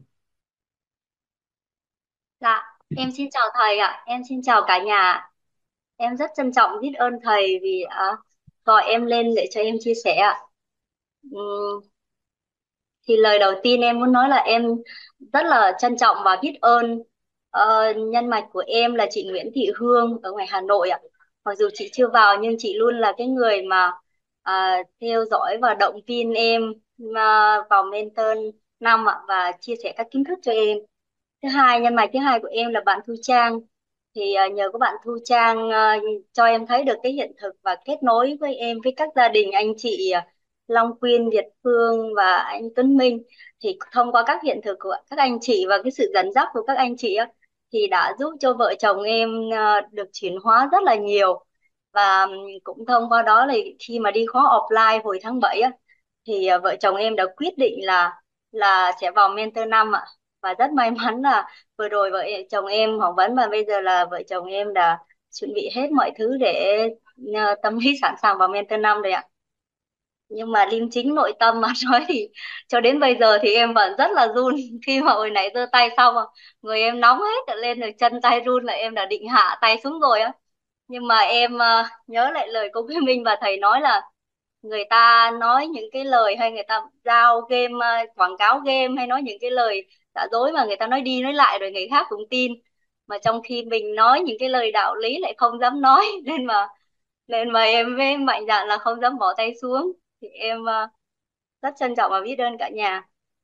Dạ, em xin chào thầy ạ, em xin chào cả nhà ạ. Em rất trân trọng biết ơn thầy vì à, gọi em lên để cho em chia sẻ ạ. Ừm, thì lời đầu tiên em muốn nói là em rất là trân trọng và biết ơn ờ, nhân mạch của em là chị Nguyễn Thị Hương ở ngoài Hà Nội ạ. Mặc dù chị chưa vào nhưng chị luôn là cái người mà à, theo dõi và động viên em à, vào mentor năm ạ, và chia sẻ các kiến thức cho em. Thứ hai, nhân mạch thứ hai của em là bạn Thu Trang. Thì à, nhờ có bạn Thu Trang à, cho em thấy được cái hiện thực và kết nối với em với các gia đình anh chị à, Long Quyên, Việt Phương và anh Tuấn Minh. Thì thông qua các hiện thực của các anh chị và cái sự dẫn dắt của các anh chị á, thì đã giúp cho vợ chồng em à, được chuyển hóa rất là nhiều. Và ừm, cũng thông qua đó là khi mà đi khóa offline hồi tháng bảy á, thì à, vợ chồng em đã quyết định là là sẽ vào mentor năm ạ. Và rất may mắn là vừa rồi vợ chồng em phỏng vấn và bây giờ là vợ chồng em đã chuẩn bị hết mọi thứ để ờ, tâm lý sẵn sàng vào mentor năm rồi ạ. Nhưng mà liêm chính nội tâm mà nói thì cho đến bây giờ thì em vẫn rất là run khi mà hồi nãy giơ tay xong mà người em nóng hết lên rồi, chân tay run là em đã định hạ tay xuống rồi á. Nhưng mà em ờ, nhớ lại lời cô Quế Minh và thầy nói là người ta nói những cái lời hay người ta giao game ờ, quảng cáo game hay nói những cái lời giả dối mà người ta nói đi nói lại rồi người khác cũng tin, mà trong khi mình nói những cái lời đạo lý lại không dám nói nên mà nên mà em mới mạnh dạn là không dám bỏ tay xuống. Thì em ờ, rất trân trọng và biết ơn cả nhà.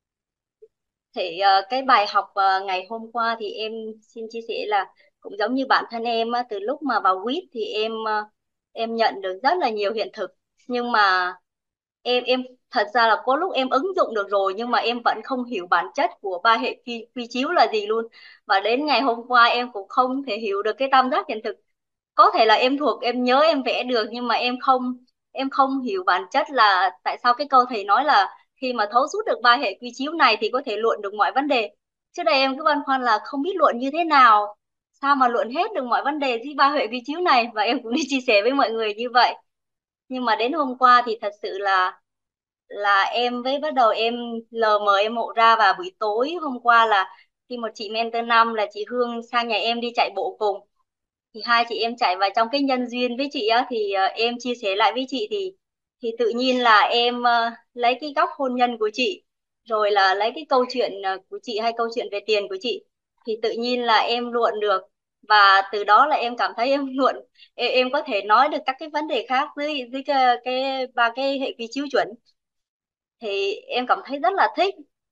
Thì ờ, cái bài học ờ, ngày hôm qua thì em xin chia sẻ là cũng giống như bản thân em á, từ lúc mà vào quýt thì em ờ, em nhận được rất là nhiều hiện thực. Nhưng mà em em thật ra là có lúc em ứng dụng được rồi nhưng mà em vẫn không hiểu bản chất của ba hệ quy, quy chiếu là gì luôn. Và đến ngày hôm qua em cũng không thể hiểu được cái tam giác hiện thực. Có thể là em thuộc, em nhớ, em vẽ được nhưng mà em không em không hiểu bản chất là tại sao cái câu thầy nói là khi mà thấu suốt được ba hệ quy chiếu này thì có thể luận được mọi vấn đề. Trước đây em cứ băn khoăn là không biết luận như thế nào, sao mà luận hết được mọi vấn đề với ba hệ quy chiếu này, và em cũng đi chia sẻ với mọi người như vậy. Nhưng mà đến hôm qua thì thật sự là là em với bắt đầu em lờ mờ em ngộ ra. Và buổi tối hôm qua là khi một chị mentor năm là chị Hương sang nhà em đi chạy bộ cùng, thì hai chị em chạy vào trong cái nhân duyên với chị á, thì ờ, em chia sẻ lại với chị thì thì tự nhiên là em ờ, lấy cái góc hôn nhân của chị, rồi là lấy cái câu chuyện ờ, của chị hay câu chuyện về tiền của chị, thì tự nhiên là em luận được. Và từ đó là em cảm thấy em luận em, em có thể nói được các cái vấn đề khác dưới dưới cái, cái ba cái hệ quy chiếu chuẩn. Thì em cảm thấy rất là thích.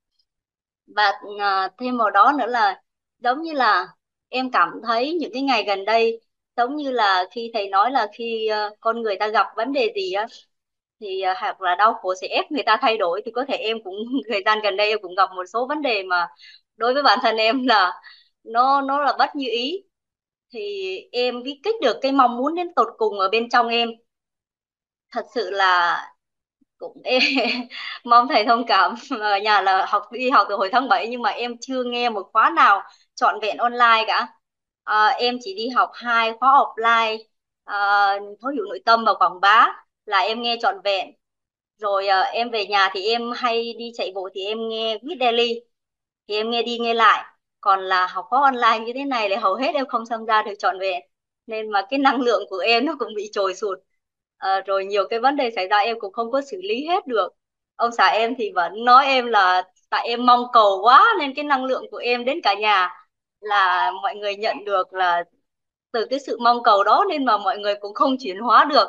Và à, thêm vào đó nữa là giống như là em cảm thấy những cái ngày gần đây giống như là khi thầy nói là khi ờ, con người ta gặp vấn đề gì á thì ờ, hoặc là đau khổ sẽ ép người ta thay đổi, thì có thể em cũng thời gian gần đây em cũng gặp một số vấn đề mà đối với bản thân em là nó nó là bất như ý. Thì em biết kích được cái mong muốn đến tột cùng ở bên trong em. Thật sự là cũng ê, mong thầy thông cảm. Ở nhà là học đi học từ hồi tháng bảy nhưng mà em chưa nghe một khóa nào trọn vẹn online cả. À, em chỉ đi học hai khóa offline, à, thấu hiểu nội tâm và quảng bá là em nghe trọn vẹn. Rồi à, em về nhà thì em hay đi chạy bộ thì em nghe Viết Daily, thì em nghe đi nghe lại. Còn là học khóa online như thế này là hầu hết em không tham gia được trọn vẹn, nên mà cái năng lượng của em nó cũng bị trồi sụt. À, rồi nhiều cái vấn đề xảy ra em cũng không có xử lý hết được. Ông xã em thì vẫn nói em là tại em mong cầu quá nên cái năng lượng của em đến cả nhà là mọi người nhận được là từ cái sự mong cầu đó nên mà mọi người cũng không chuyển hóa được.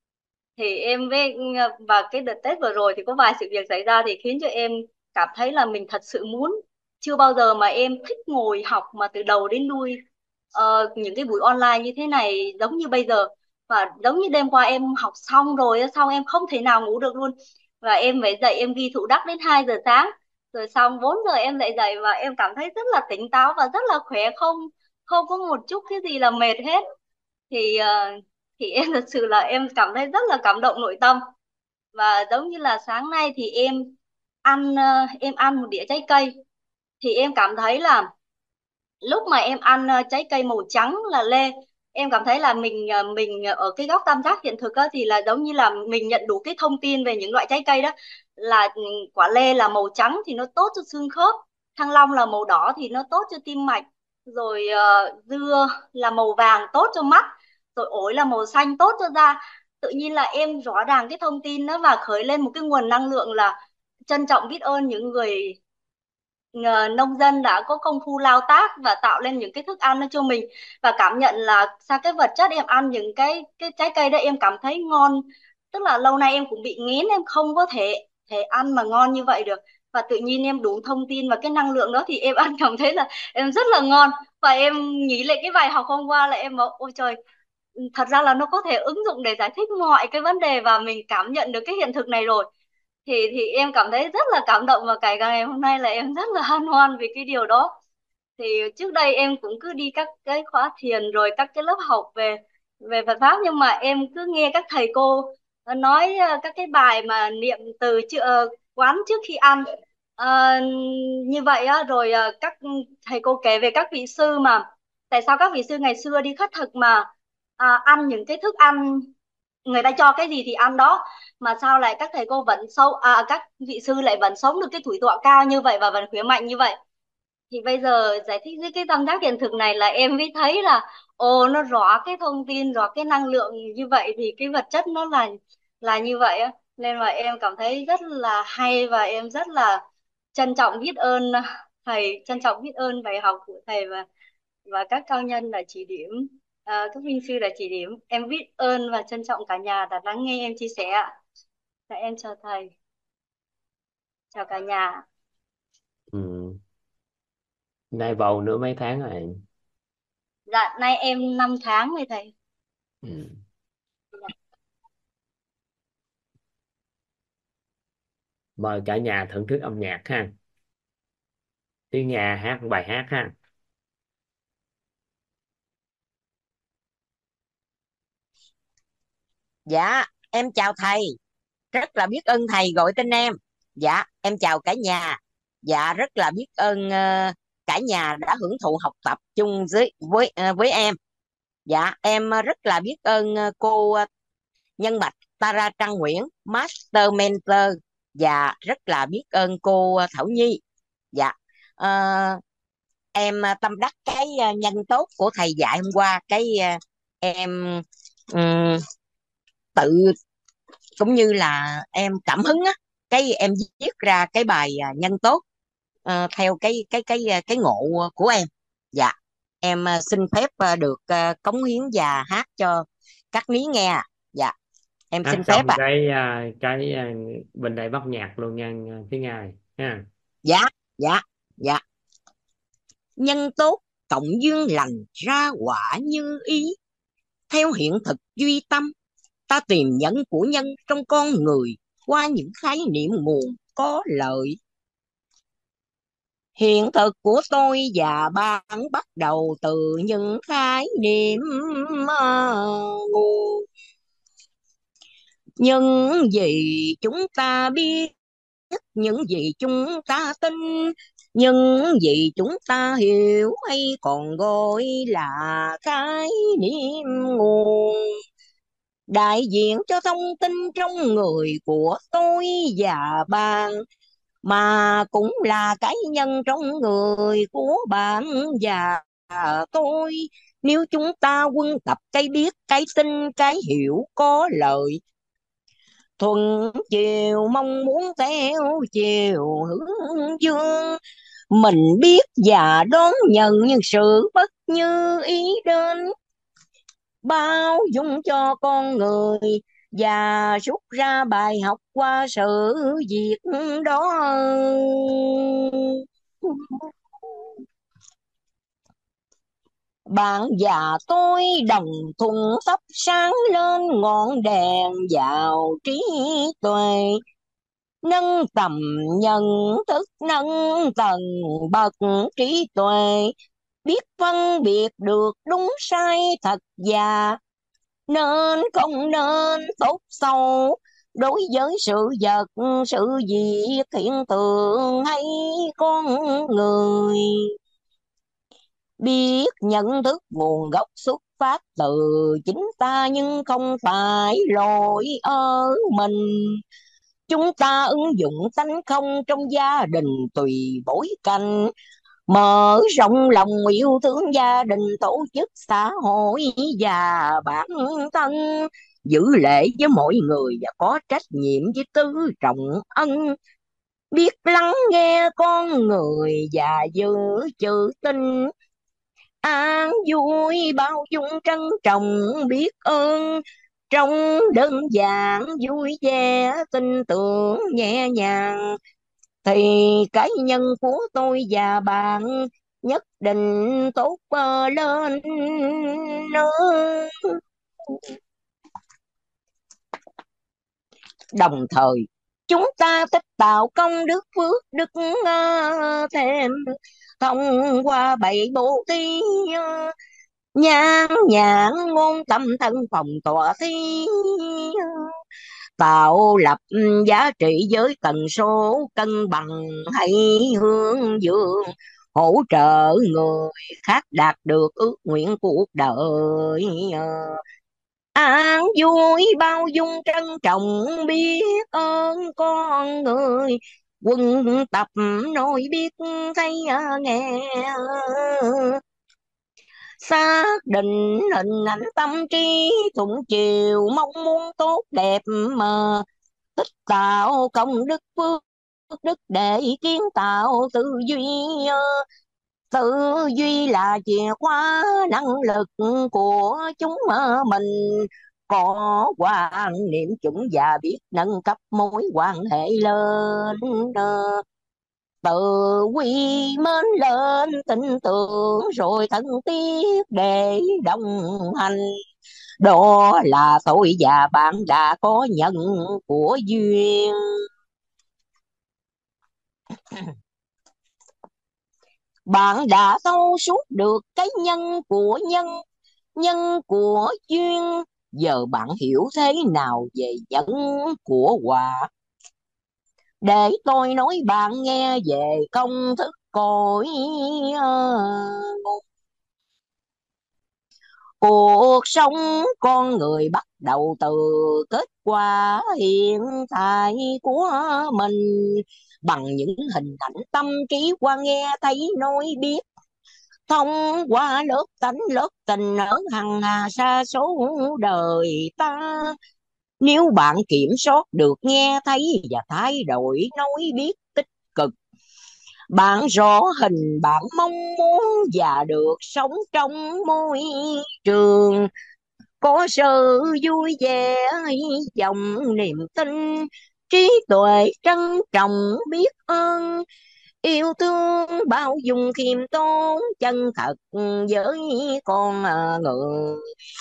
Thì em với và cái đợt Tết vừa rồi thì có vài sự việc xảy ra thì khiến cho em cảm thấy là mình thật sự muốn, chưa bao giờ mà em thích ngồi học mà từ đầu đến đuôi ờ, những cái buổi online như thế này giống như bây giờ. Và giống như đêm qua em học xong rồi xong em không thể nào ngủ được luôn, và em phải dậy em ghi thủ đắc đến hai giờ sáng, rồi xong bốn giờ em lại dậy và em cảm thấy rất là tỉnh táo và rất là khỏe, không không có một chút cái gì là mệt hết. Thì ờ, thì em thật sự là em cảm thấy rất là cảm động nội tâm. Và giống như là sáng nay thì em ăn ờ, em ăn một đĩa trái cây, thì em cảm thấy là lúc mà em ăn ờ, trái cây màu trắng là lê, em cảm thấy là mình ờ, mình ở cái góc tam giác hiện thực á, thì là giống như là mình nhận đủ cái thông tin về những loại trái cây đó. Là ừ, quả lê là màu trắng thì nó tốt cho xương khớp, thanh long là màu đỏ thì nó tốt cho tim mạch, rồi ờ, dưa là màu vàng tốt cho mắt, rồi ổi là màu xanh tốt cho da. Tự nhiên là em rõ ràng cái thông tin đó và khởi lên một cái nguồn năng lượng là trân trọng biết ơn những người ờ, nông dân đã có công phu lao tác và tạo lên những cái thức ăn đó cho mình. Và cảm nhận là sao cái vật chất em ăn những cái cái trái cây đó em cảm thấy ngon, tức là lâu nay em cũng bị nghén, em không có thể thể ăn mà ngon như vậy được, và tự nhiên em đủ thông tin và cái năng lượng đó thì em ăn cảm thấy là em rất là ngon. Và em nghĩ lại cái bài học hôm qua là em bảo ôi trời, thật ra là nó có thể ứng dụng để giải thích mọi cái vấn đề và mình cảm nhận được cái hiện thực này rồi. thì thì em cảm thấy rất là cảm động, và cái ngày hôm nay là em rất là hân hoan vì cái điều đó. Thì trước đây em cũng cứ đi các cái khóa thiền rồi các cái lớp học về về Phật pháp, nhưng mà em cứ nghe các thầy cô nói ờ, các cái bài mà niệm từ chữ ờ, quán trước khi ăn. Ờ, như vậy á, rồi ờ, các thầy cô kể về các vị sư mà tại sao các vị sư ngày xưa đi khất thực mà à, ăn những cái thức ăn người ta cho cái gì thì ăn đó, mà sao lại các thầy cô vẫn sống à, các vị sư lại vẫn sống được cái tuổi thọ cao như vậy và vẫn khỏe mạnh như vậy. Thì bây giờ giải thích với cái tam giác hiện thực này là em mới thấy là ồ, nó rõ cái thông tin, rõ cái năng lượng như vậy thì cái vật chất nó là là như vậy á. Nên mà em cảm thấy rất là hay, và em rất là trân trọng biết ơn thầy, trân trọng biết ơn bài học của thầy và và các cao nhân đã chỉ điểm, à, các vinh sư đã chỉ điểm. Em biết ơn và trân trọng cả nhà đã lắng nghe em chia sẻ ạ. Dạ, em chào thầy, chào cả nhà. Ừ. Nay bầu nữa mấy tháng rồi? Dạ, nay em năm tháng rồi thầy. Ừ. Dạ. Mời cả nhà thưởng thức âm nhạc ha. Tiếng Nga hát một bài hát ha. Dạ, em chào thầy. Rất là biết ơn thầy gọi tên em. Dạ, em chào cả nhà. Dạ, rất là biết ơn ờ, cả nhà đã hưởng thụ học tập chung với với ờ, với em. Dạ, em ờ, rất là biết ơn ờ, cô ờ, Nhân Bạch Tara Trăng Nguyễn, Master Mentor. Dạ, rất là biết ơn cô ờ, Thảo Nhi. Dạ, ờ, em ờ, tâm đắc cái ờ, nhân tốt của thầy dạy hôm qua. Cái ờ, em ừm, tự cũng như là em cảm hứng á, cái em viết ra cái bài à, nhân tốt ờ, theo cái cái cái à, cái ngộ của em. Dạ, em à, xin phép à, được à, cống hiến và hát cho các ní nghe ạ. Dạ, em Hát xin phép xong ạ. cái à, cái à, bên đây bắt nhạc luôn nha, tiếng Nga ha. Dạ, dạ, dạ. Nhân tốt cộng duyên lành ra quả như ý, theo hiện thực duy tâm ta tìm nhân của nhân trong con người qua những khái niệm nguồn có lợi. Hiện thực của tôi và bạn bắt đầu từ những khái niệm uh, nguồn. Những gì chúng ta biết, những gì chúng ta tin, những gì chúng ta hiểu hay còn gọi là khái niệm nguồn, đại diện cho thông tin trong người của tôi và bạn, mà cũng là cái nhân trong người của bạn và tôi. Nếu chúng ta quân tập cái biết, cái tin, cái hiểu có lợi, thuận chiều mong muốn theo chiều hướng dương, mình biết và đón nhận những sự bất như ý đến, bao dung cho con người và rút ra bài học qua sự việc đó. Bạn và tôi đồng thuận thắp sáng lên ngọn đèn vào trí tuệ, nâng tầm nhận thức, nâng tầng bậc trí tuệ, biết phân biệt được đúng sai thật giả, nên không nên tốt xấu đối với sự vật, sự việc, hiện tượng hay con người. Biết nhận thức nguồn gốc xuất phát từ chính ta, nhưng không phải lỗi ở mình. Chúng ta ứng dụng tánh không trong gia đình tùy bối cảnh, mở rộng lòng yêu thương gia đình, tổ chức xã hội và bản thân, giữ lễ với mọi người và có trách nhiệm với tứ trọng ân, biết lắng nghe con người và giữ chữ tình, an vui bao dung trân trọng biết ơn, Trong đơn giản vui vẻ tin tưởng nhẹ nhàng, thì cái nhân của tôi và bạn nhất định tốt ờ, lên nữa. Đồng thời chúng ta tích tạo công đức phước đức ờ, thêm thông qua bảy bộ thi, ờ, nhan nhãn ngôn tâm thân phòng tọa thi, tạo lập giá trị với tần số cân bằng hay hướng dương, hỗ trợ người khác đạt được ước nguyện cuộc đời. ờ, An vui bao dung trân trọng biết ơn con người, quân tập nói biết thấy nghe, xác định hình ảnh tâm trí thuận chiều mong muốn tốt đẹp mà tích tạo công đức phước đức để kiến tạo tư duy. Tư duy là chìa khóa năng lực của chúng mình, có quan niệm chuẩn và biết nâng cấp mối quan hệ lên, từ quy mến lên tin tưởng rồi thân thiết để đồng hành. Đó là tôi và bạn đã có nhận của duyên. Bạn đã thấu suốt được cái nhân của nhân, nhân của duyên. Giờ bạn hiểu thế nào về nhân của quả? Để tôi nói bạn nghe về công thức cội ờ, cuộc sống con người bắt đầu từ kết quả hiện tại của mình, bằng những hình ảnh tâm trí qua nghe thấy nói biết, thông qua lớp tánh lớp tình ở hằng hà sa số đời ta. Nếu bạn kiểm soát được nghe thấy và thay đổi nói biết tích cực, bạn rõ hình bạn mong muốn và được sống trong môi trường có sự vui vẻ, hy vọng niềm tin, trí tuệ trân trọng biết ơn, yêu thương bao dung khiêm tốn chân thật với con người.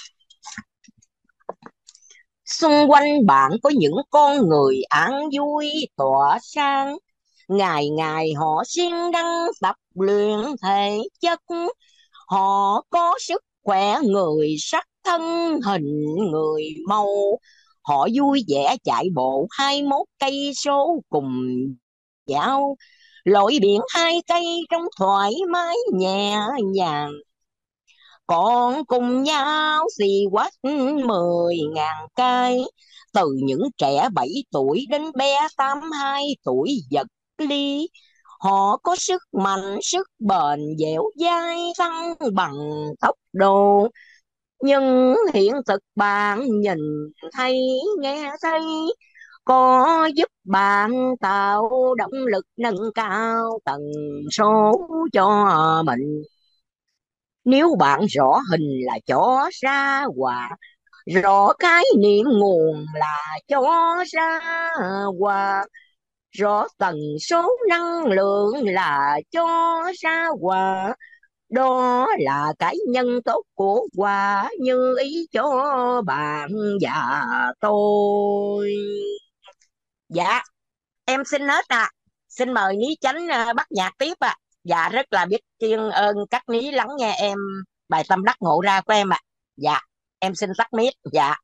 Xung quanh bạn có những con người an vui tỏa sáng, ngày ngày họ siêng năng tập luyện thể chất, họ có sức khỏe người, sắc thân hình người màu, họ vui vẻ chạy bộ hai mốt cây số cùng nhau, lội biển hai cây trong thoải mái nhẹ nhàng, còn cùng nhau xì quát mười ngàn cây, từ những trẻ bảy tuổi đến bé tám hai tuổi vật lý. Họ có sức mạnh, sức bền, dẻo dai, thăng bằng tốc độ. Nhưng hiện thực bạn nhìn thấy, nghe thấy, có giúp bạn tạo động lực nâng cao tần số cho mình. Nếu bạn rõ hình là chó ra quả, rõ khái niệm nguồn là chó ra quả, rõ tần số năng lượng là cho ra quả, đó là cái nhân tốt của quả như ý cho bạn và tôi. Dạ, em xin hết à. Xin mời Ní Chánh à, bắt nhạc tiếp à. Dạ, rất là biết tri ơn các Ní lắng nghe em bài tâm đắc ngộ ra của em ạ. Dạ, em xin tắt mic. Dạ.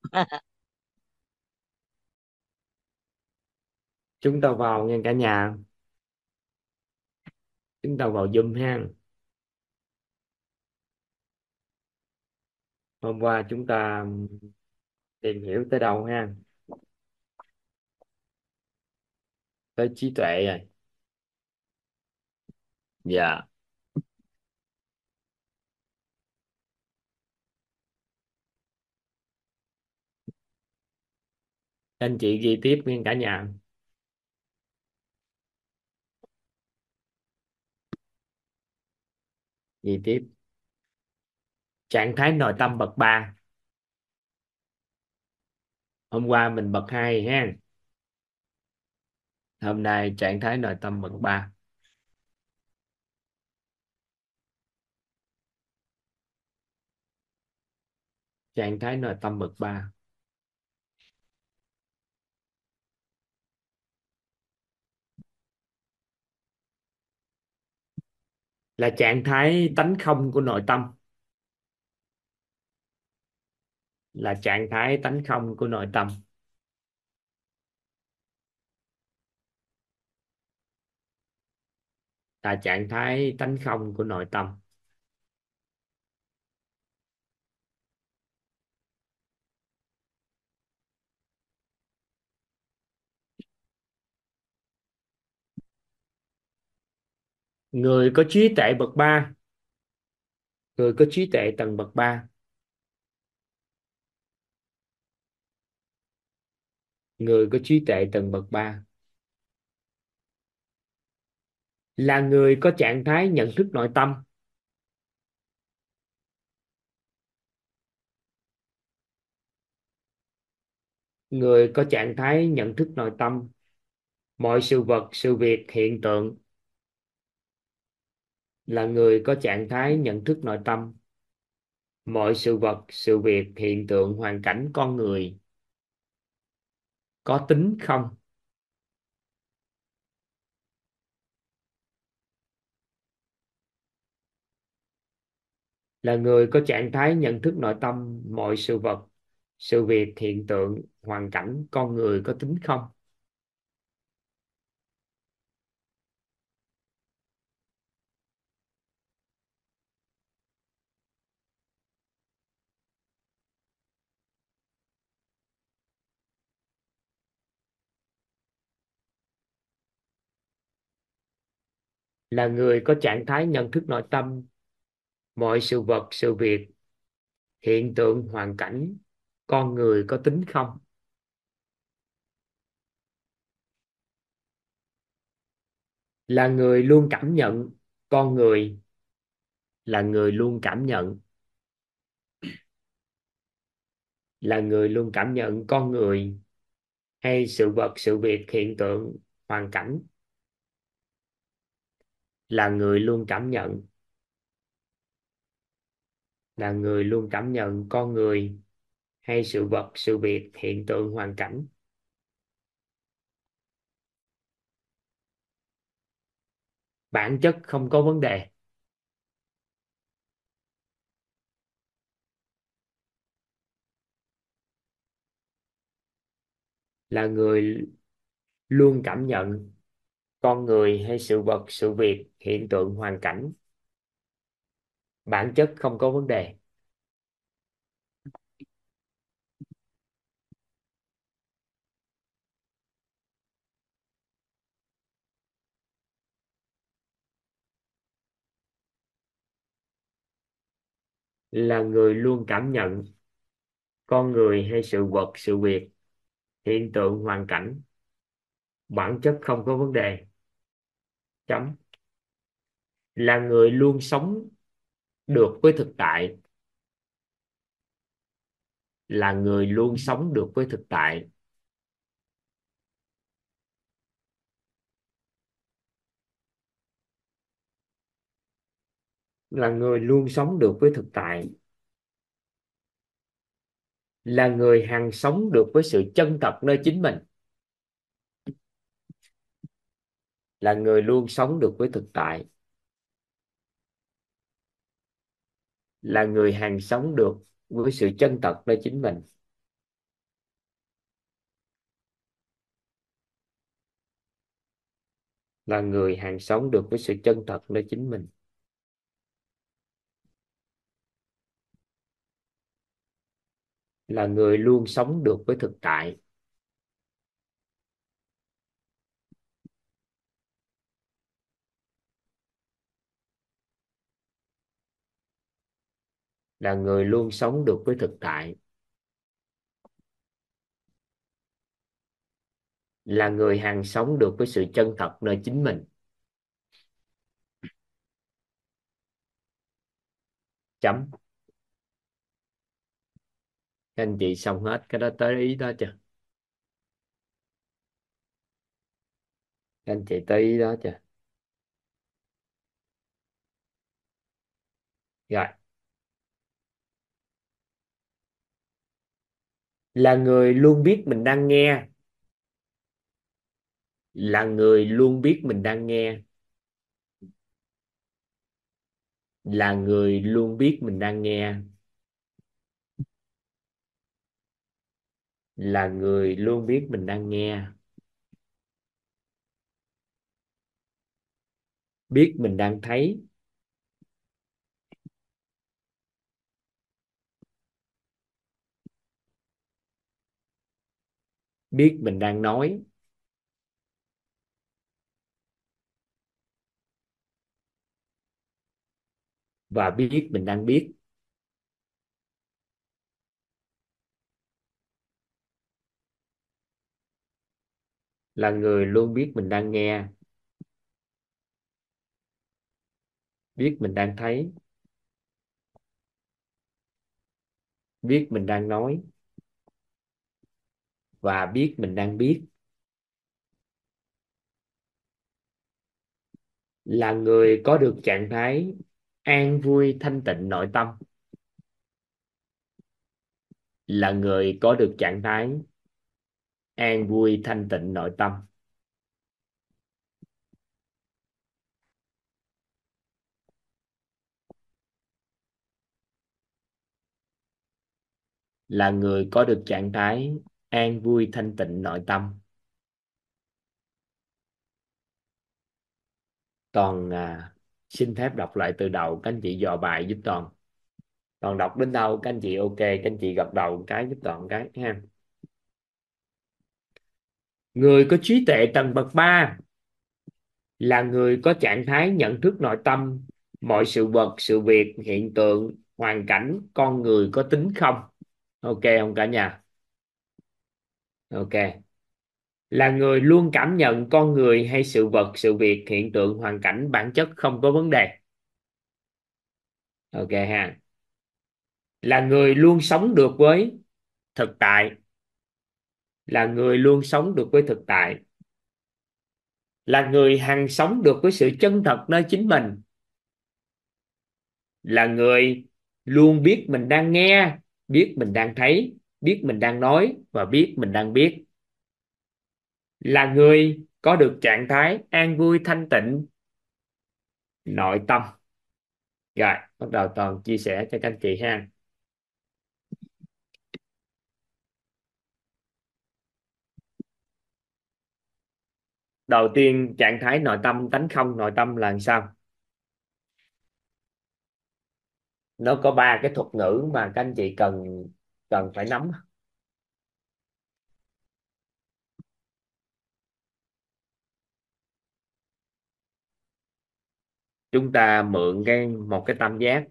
Chúng ta vào nha cả nhà, chúng ta vào Zoom ha. Hôm qua chúng ta tìm hiểu tới đâu ha? Tới trí tuệ rồi. Dạ, anh chị ghi tiếp nha cả nhà. Ghi tiếp trạng thái nội tâm bậc ba. Hôm qua mình bậc hai ha, hôm nay trạng thái nội tâm bậc ba. Trạng thái nội tâm bậc ba là trạng thái tánh không của nội tâm, là trạng thái tánh không của nội tâm. Là trạng thái tánh không của nội tâm. Người có trí tuệ bậc ba, người có trí tuệ tầng bậc ba, người có trí tuệ tầng bậc ba là người có trạng thái nhận thức nội tâm, người có trạng thái nhận thức nội tâm mọi sự vật, sự việc, hiện tượng, là người có trạng thái nhận thức nội tâm mọi sự vật, sự việc, hiện tượng, hoàn cảnh, con người có tính không. Là người có trạng thái nhận thức nội tâm mọi sự vật, sự việc, hiện tượng, hoàn cảnh, con người có tính không. Là người có trạng thái nhận thức nội tâm mọi sự vật, sự việc, hiện tượng, hoàn cảnh, con người có tính không. Là người luôn cảm nhận con người, là người luôn cảm nhận, là người luôn cảm nhận con người hay sự vật, sự việc, hiện tượng, hoàn cảnh, là người luôn cảm nhận, là người luôn cảm nhận con người hay sự vật, sự việc, hiện tượng, hoàn cảnh. Bản chất không có vấn đề. Là người luôn cảm nhận con người hay sự vật, sự việc, hiện tượng, hoàn cảnh. Bản chất không có vấn đề. Là người luôn cảm nhận con người hay sự vật, sự việc, hiện tượng, hoàn cảnh. Bản chất không có vấn đề. Chấm. Là người luôn sống được với thực tại, là người luôn sống được với thực tại. Là người luôn sống được với thực tại. Là người hằng sống được với sự chân thật nơi chính mình. Là người luôn sống được với thực tại. Là người hằng sống được với sự chân thật nơi chính mình. Là người hằng sống được với sự chân thật nơi chính mình. Là người luôn sống được với thực tại. Là người luôn sống được với thực tại. Là người hằng sống được với sự chân thật nơi chính mình. Chấm. Các anh chị xong hết cái đó tới ý đó chưa? Các anh chị tới ý đó chưa? Rồi. Là người luôn biết mình đang nghe. Là người luôn biết mình đang nghe. Là người luôn biết mình đang nghe. Là người luôn biết mình đang nghe. Biết mình đang thấy. Biết mình đang nói. Và biết mình đang biết. Là người luôn biết mình đang nghe. Biết mình đang thấy. Biết mình đang nói. Và biết mình đang biết. Là người có được trạng thái an vui thanh tịnh nội tâm. Là người có được trạng thái an vui thanh tịnh nội tâm. Là người có được trạng thái an vui thanh tịnh nội tâm. Toàn à, xin phép đọc lại từ đầu, các anh chị dò bài giúp Toàn. Toàn đọc đến đâu các anh chị ok, các anh chị gật đầu một cái giúp Toàn một cái ha. Người có trí tuệ tầng bậc ba là người có trạng thái nhận thức nội tâm mọi sự vật, sự việc, hiện tượng, hoàn cảnh, con người có tính không. Ok không cả nhà? Ok. Là người luôn cảm nhận con người hay sự vật, sự việc, hiện tượng, hoàn cảnh bản chất không có vấn đề. Ok ha. Là người luôn sống được với thực tại. Là người luôn sống được với thực tại. Là người hằng sống được với sự chân thật nơi chính mình. Là người luôn biết mình đang nghe, biết mình đang thấy, biết mình đang nói và biết mình đang biết. Là người có được trạng thái an vui thanh tịnh nội tâm. Rồi bắt đầu Toàn chia sẻ cho các anh chị ha. Đầu tiên trạng thái nội tâm, tánh không nội tâm là làm sao? Nó có ba cái thuật ngữ mà các anh chị cần cần phải nắm. Chúng ta mượn cái một cái tam giác,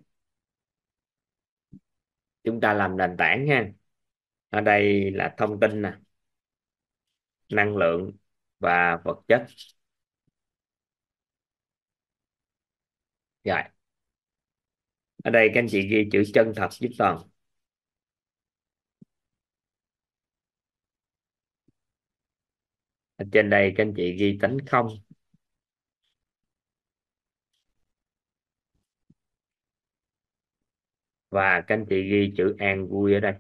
chúng ta làm nền tảng ha. Ở đây là thông tin nè, năng lượng và vật chất. Rồi ở đây các anh chị ghi chữ chân thật giúp Toàn. Ở trên đây các anh chị ghi tánh không. Và các anh chị ghi chữ an vui ở đây.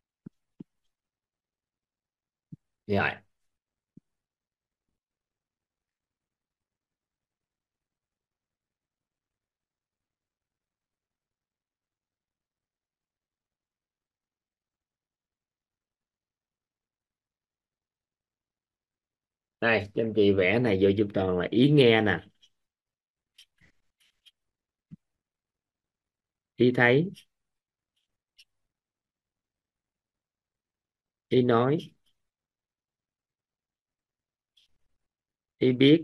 Rồi đây các anh chị vẽ này vô giúp Toàn là ý nghe nè, ý thấy, ý nói, ý biết.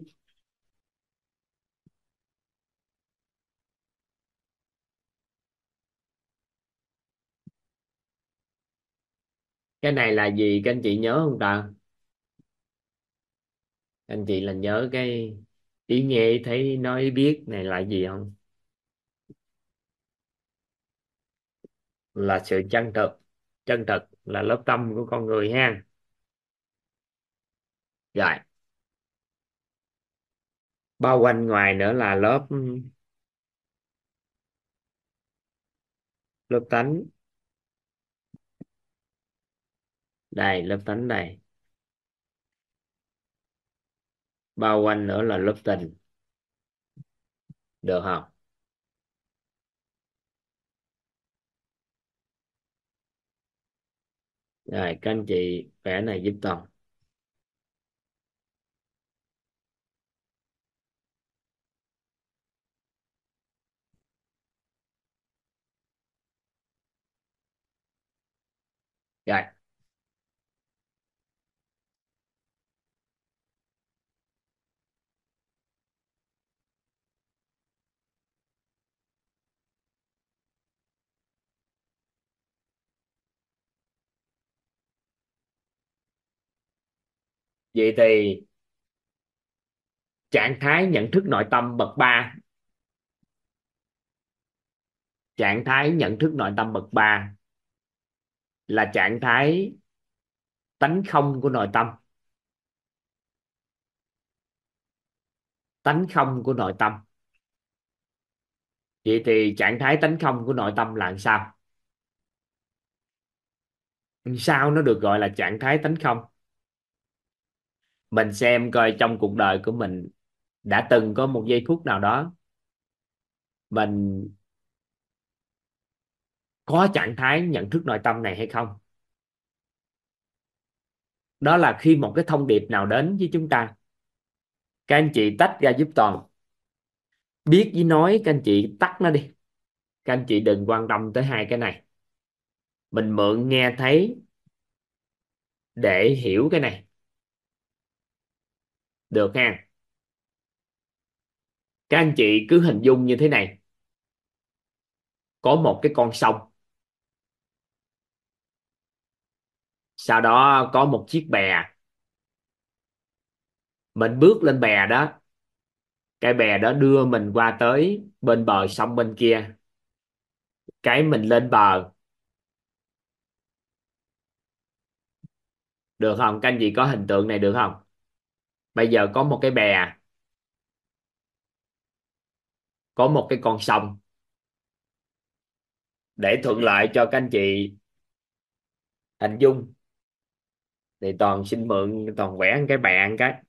Cái này là gì các anh chị nhớ không ta? Các anh chị là nhớ cái ý nghe, ý thấy, ý nói, ý biết này là gì không? Là sự chân thực. chân thực là lớp tâm của con người ha. Rồi, bao quanh ngoài nữa là lớp lớp tánh. Đây, lớp tánh đây. Bao quanh nữa là lớp tình. Được không? Rồi, các anh chị vẽ này giúp Toàn. Rồi, vậy thì trạng thái nhận thức nội tâm bậc ba, trạng thái nhận thức nội tâm bậc ba là trạng thái tánh không của nội tâm. Tánh không của nội tâm. Vậy thì trạng thái tánh không của nội tâm là làm sao? Sao nó được gọi là trạng thái tánh không? Mình xem coi trong cuộc đời của mình đã từng có một giây phút nào đó mình có trạng thái nhận thức nội tâm này hay không. Đó là khi một cái thông điệp nào đến với chúng ta, các anh chị tách ra giúp Toàn. Biết với nói các anh chị tắt nó đi, các anh chị đừng quan tâm tới hai cái này. Mình mượn nghe thấy để hiểu cái này, được ha? Các anh chị cứ hình dung như thế này: có một cái con sông, sau đó có một chiếc bè. Mình bước lên bè đó, cái bè đó đưa mình qua tới bên bờ sông bên kia. Cái mình lên bờ, được không? Các anh chị có hình tượng này được không? Bây giờ có một cái bè, có một cái con sông. Để thuận lợi cho các anh chị hình dung thì Toàn xin mượn Toàn vẽ cái bè một cái.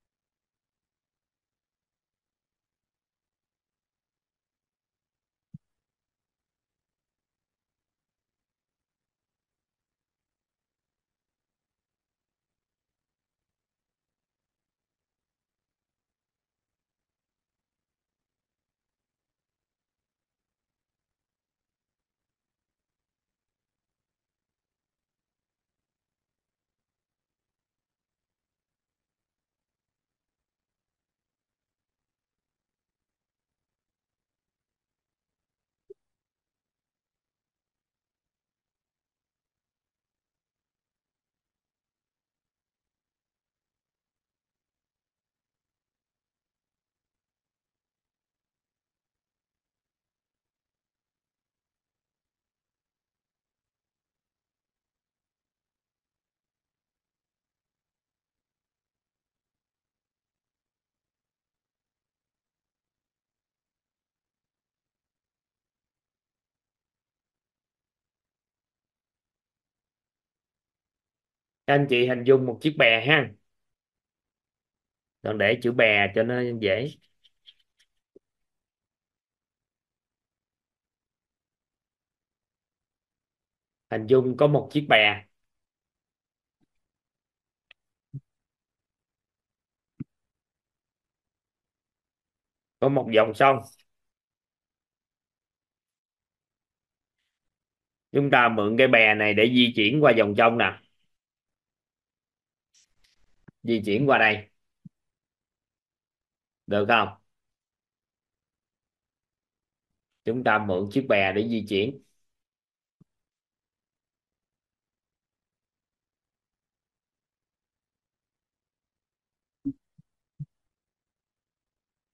Các anh chị hình dung một chiếc bè ha. Toàn để chữ bè cho nó dễ. Hình dung có một chiếc bè, có một dòng sông. Chúng ta mượn cái bè này để di chuyển qua dòng sông nè. Di chuyển qua đây, được không? Chúng ta mượn chiếc bè để di chuyển.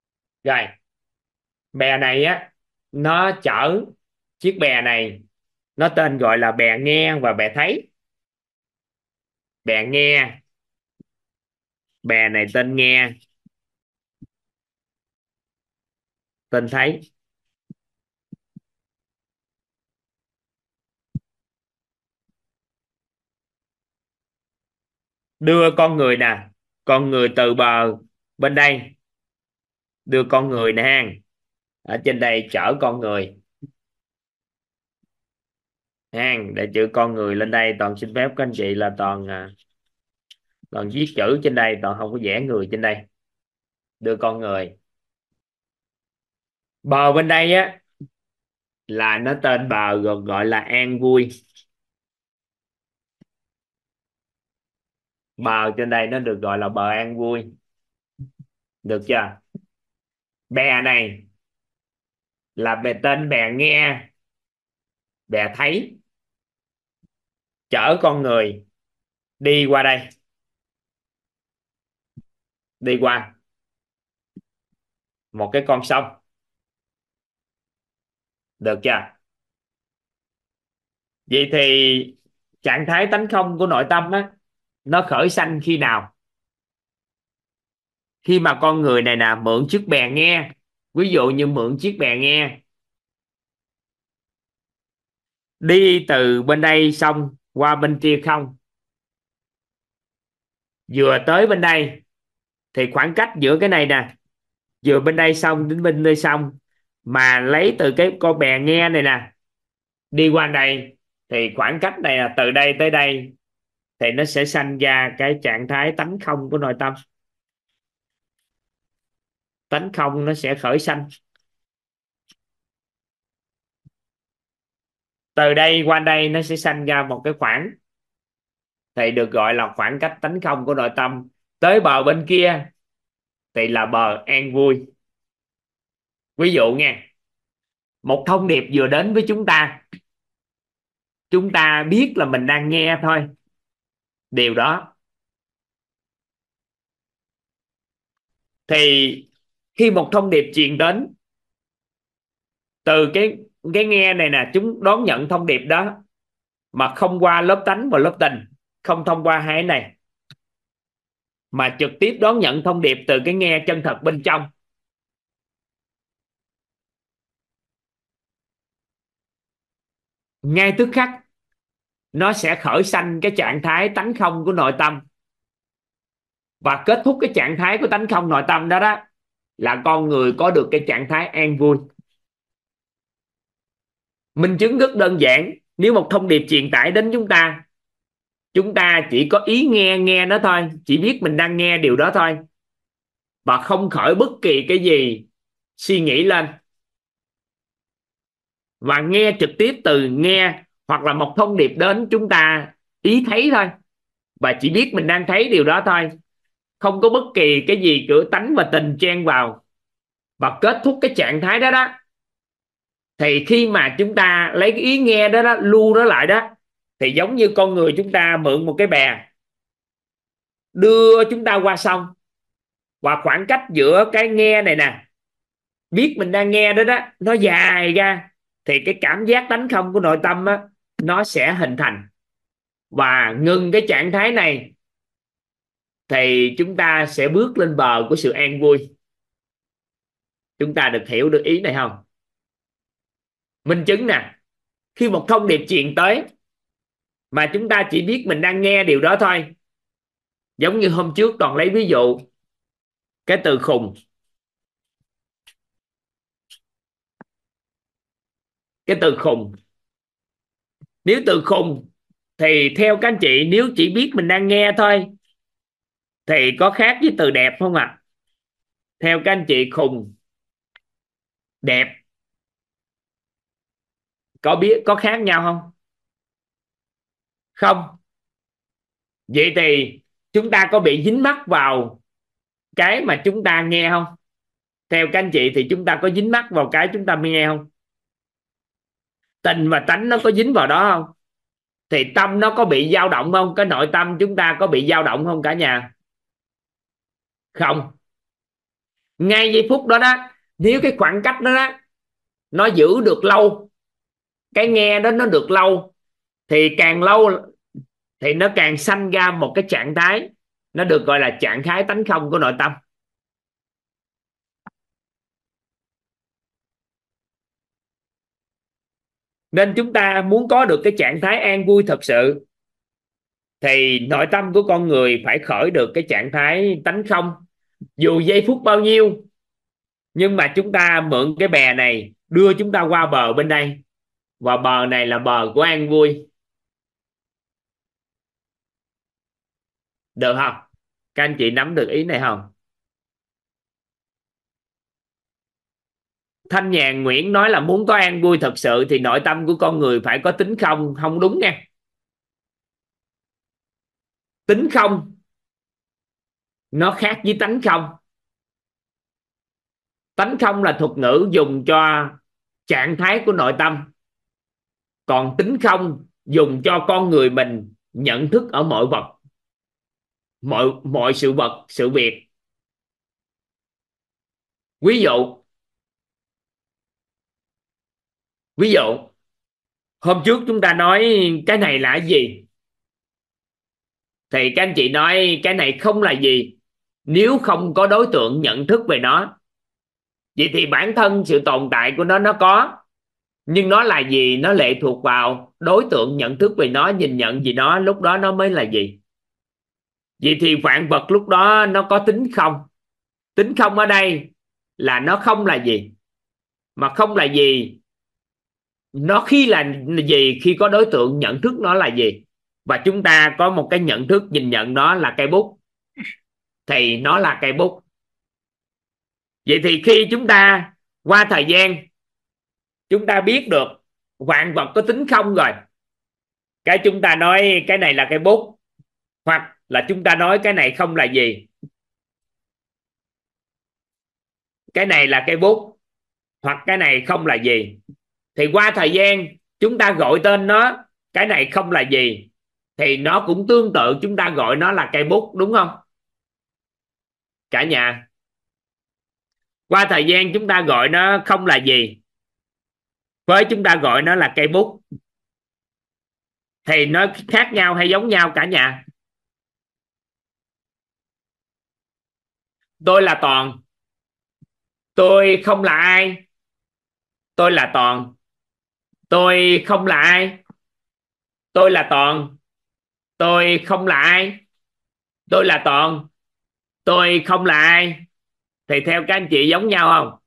Rồi, bè này á, nó chở chiếc bè này Nó tên gọi là bè nghe và bè thấy. Bè nghe, bè này tên nghe, tên thấy. Đưa con người nè, con người từ bờ bên đây, đưa con người nè ha, ở trên đây chở con người ha, để chữ con người lên đây. Toàn xin phép các anh chị là toàn à, toàn viết chữ trên đây, toàn không có vẽ người trên đây. Đưa con người. Bờ bên đây á là nó tên bờ gọi là an vui. Bờ trên đây nó được gọi là bờ an vui, được chưa? Bè này là bè tên bè nghe, bè thấy, chở con người đi qua đây, đi qua một cái con sông, được chưa? Vậy thì trạng thái tánh không của nội tâm á, nó khởi sanh khi nào? Khi mà con người này nè mượn chiếc bè nghe, ví dụ như mượn chiếc bè nghe, đi từ bên đây xong qua bên kia không, vừa tới bên đây thì khoảng cách giữa cái này nè, vừa bên đây xong đến bên đây xong, mà lấy từ cái con bè nghe này nè đi qua đây, thì khoảng cách này là từ đây tới đây, thì nó sẽ sanh ra cái trạng thái tánh không của nội tâm. Tánh không nó sẽ khởi sanh. Từ đây qua đây nó sẽ sanh ra một cái khoảng, thì được gọi là khoảng cách tánh không của nội tâm. Tới bờ bên kia thì là bờ an vui. Ví dụ nha, một thông điệp vừa đến với chúng ta, chúng ta biết là mình đang nghe thôi, điều đó thì khi một thông điệp truyền đến từ cái cái nghe này nè, chúng đón nhận thông điệp đó mà không qua lớp tánh và lớp tình, không thông qua hai cái này, mà trực tiếp đón nhận thông điệp từ cái nghe chân thật bên trong, ngay tức khắc nó sẽ khởi sanh cái trạng thái tánh không của nội tâm, và kết thúc cái trạng thái của tánh không nội tâm đó đó là con người có được cái trạng thái an vui. Minh chứng rất đơn giản, nếu một thông điệp truyền tải đến chúng ta, chúng ta chỉ có ý nghe nghe nó thôi, chỉ biết mình đang nghe điều đó thôi, và không khởi bất kỳ cái gì suy nghĩ lên, và nghe trực tiếp từ nghe, hoặc là một thông điệp đến chúng ta ý thấy thôi, và chỉ biết mình đang thấy điều đó thôi, không có bất kỳ cái gì cửa tánh và tình chen vào, và kết thúc cái trạng thái đó đó, thì khi mà chúng ta lấy cái ý nghe đó, đó lưu nó lại đó, thì giống như con người chúng ta mượn một cái bè đưa chúng ta qua sông, và khoảng cách giữa cái nghe này nè, biết mình đang nghe đó đó, nó dài ra, thì cái cảm giác tánh không của nội tâm á, nó sẽ hình thành, và ngừng cái trạng thái này thì chúng ta sẽ bước lên bờ của sự an vui. Chúng ta được hiểu được ý này không? Minh chứng nè, khi một thông điệp truyền tới mà chúng ta chỉ biết mình đang nghe điều đó thôi, giống như hôm trước Toàn lấy ví dụ cái từ khùng. Cái từ khùng, nếu từ khùng thì theo các anh chị, nếu chỉ biết mình đang nghe thôi thì có khác với từ đẹp không ạ? À? Theo các anh chị, khùng đẹp có biết có khác nhau không? Không. Vậy thì chúng ta có bị dính mắc vào cái mà chúng ta nghe không? Theo các anh chị thì chúng ta có dính mắc vào cái chúng ta nghe không? Tình và tánh nó có dính vào đó không? Thì tâm nó có bị dao động không? Cái nội tâm chúng ta có bị dao động không cả nhà? Không. Ngay giây phút đó đó, nếu cái khoảng cách đó, đó nó giữ được lâu, cái nghe đó nó được lâu, thì càng lâu thì nó càng sanh ra một cái trạng thái, nó được gọi là trạng thái tánh không của nội tâm. Nên chúng ta muốn có được cái trạng thái an vui thật sự thì nội tâm của con người phải khởi được cái trạng thái tánh không, dù giây phút bao nhiêu, nhưng mà chúng ta mượn cái bè này đưa chúng ta qua bờ bên đây, và bờ này là bờ của an vui, được không? Các anh chị nắm được ý này không? Thanh Nhàn Nguyễn nói là muốn có an vui thật sự thì nội tâm của con người phải có tính không. Không đúng nha. Tính không nó khác với tánh không. Tánh không là thuật ngữ dùng cho trạng thái của nội tâm, còn tính không dùng cho con người mình nhận thức ở mọi vật, mọi mọi sự vật, sự việc. Ví dụ ví dụ hôm trước chúng ta nói cái này là cái gì, thì các anh chị nói cái này không là gì nếu không có đối tượng nhận thức về nó. Vậy thì bản thân sự tồn tại của nó nó có, nhưng nó là gì nó lệ thuộc vào đối tượng nhận thức về nó, nhìn nhận gì nó, lúc đó nó mới là gì. Vậy thì vạn vật lúc đó nó có tính không. Tính không ở đây là nó không là gì, mà không là gì nó khi là gì khi có đối tượng nhận thức nó là gì, và chúng ta có một cái nhận thức nhìn nhận nó là cây bút thì nó là cây bút. Vậy thì khi chúng ta qua thời gian chúng ta biết được vạn vật có tính không rồi, cái chúng ta nói cái này là cây bút, hoặc là chúng ta nói cái này không là gì, cái này là cây bút hoặc cái này không là gì, thì qua thời gian chúng ta gọi tên nó cái này không là gì, thì nó cũng tương tự chúng ta gọi nó là cây bút, đúng không cả nhà? Qua thời gian chúng ta gọi nó không là gì với chúng ta gọi nó là cây bút, thì nó khác nhau hay giống nhau cả nhà? Tôi là Toàn, tôi không là ai, tôi là Toàn. Tôi không là ai, tôi là Toàn. Tôi không là ai, tôi là Toàn. Tôi không là ai, thì theo các anh chị giống nhau không?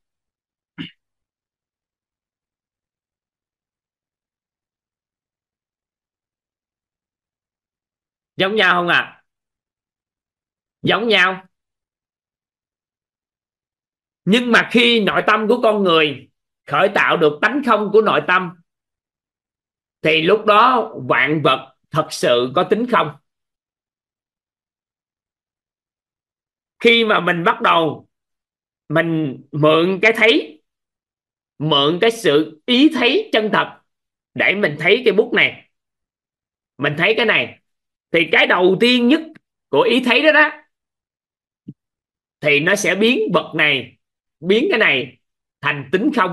Giống nhau không à? Giống nhau. Nhưng mà khi nội tâm của con người khởi tạo được tánh không của nội tâm thì lúc đó vạn vật thật sự có tính không. Khi mà mình bắt đầu mình mượn cái thấy, mượn cái sự ý thấy chân thật để mình thấy cái bút này, mình thấy cái này, thì cái đầu tiên nhất của ý thấy đó đó thì nó sẽ biến vật này, biến cái này thành tính không.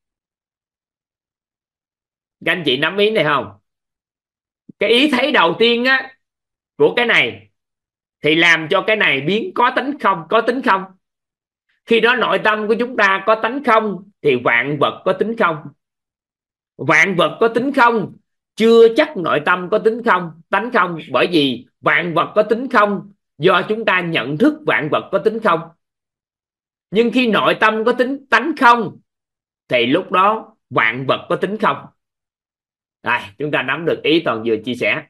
Các anh chị nắm ý này không? Cái ý thấy đầu tiên á của cái này thì làm cho cái này biến có tính không, có tính không. Khi đó nội tâm của chúng ta có tánh không thì vạn vật có tính không. Vạn vật có tính không chưa chắc nội tâm có tính không, tánh không, bởi vì vạn vật có tính không do chúng ta nhận thức vạn vật có tính không. Nhưng khi nội tâm có tính tánh không thì lúc đó vạn vật có tính không. Rồi, chúng ta nắm được ý Toàn vừa chia sẻ.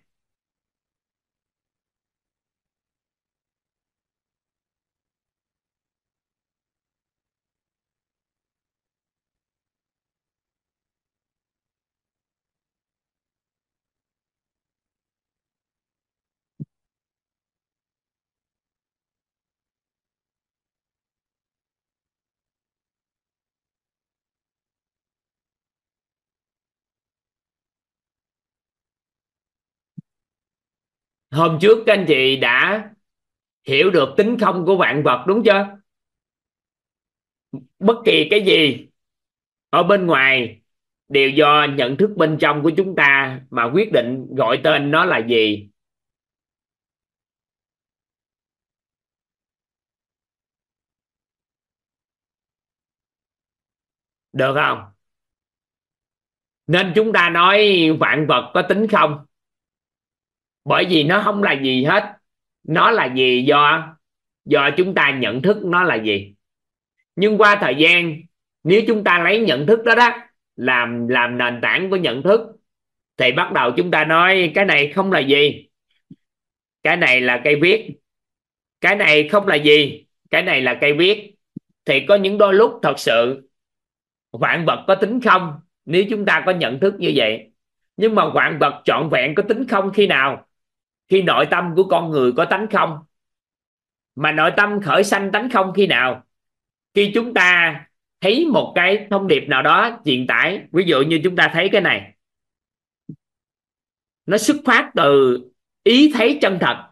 Hôm trước các anh chị đã hiểu được tính không của vạn vật đúng chưa? Bất kỳ cái gì ở bên ngoài đều do nhận thức bên trong của chúng ta mà quyết định gọi tên nó là gì. Được không? Nên chúng ta nói vạn vật có tính không, bởi vì nó không là gì hết. Nó là gì do do chúng ta nhận thức nó là gì. Nhưng qua thời gian, nếu chúng ta lấy nhận thức đó đó làm làm nền tảng của nhận thức, thì bắt đầu chúng ta nói cái này không là gì, cái này là cây viết. Cái này không là gì, cái này là cây viết. Thì có những đôi lúc thật sự vạn vật có tính không nếu chúng ta có nhận thức như vậy. Nhưng mà vạn vật trọn vẹn có tính không khi nào? Khi nội tâm của con người có tánh không. Mà nội tâm khởi sanh tánh không khi nào? Khi chúng ta thấy một cái thông điệp nào đó truyền tải. Ví dụ như chúng ta thấy cái này, nó xuất phát từ ý thấy chân thật.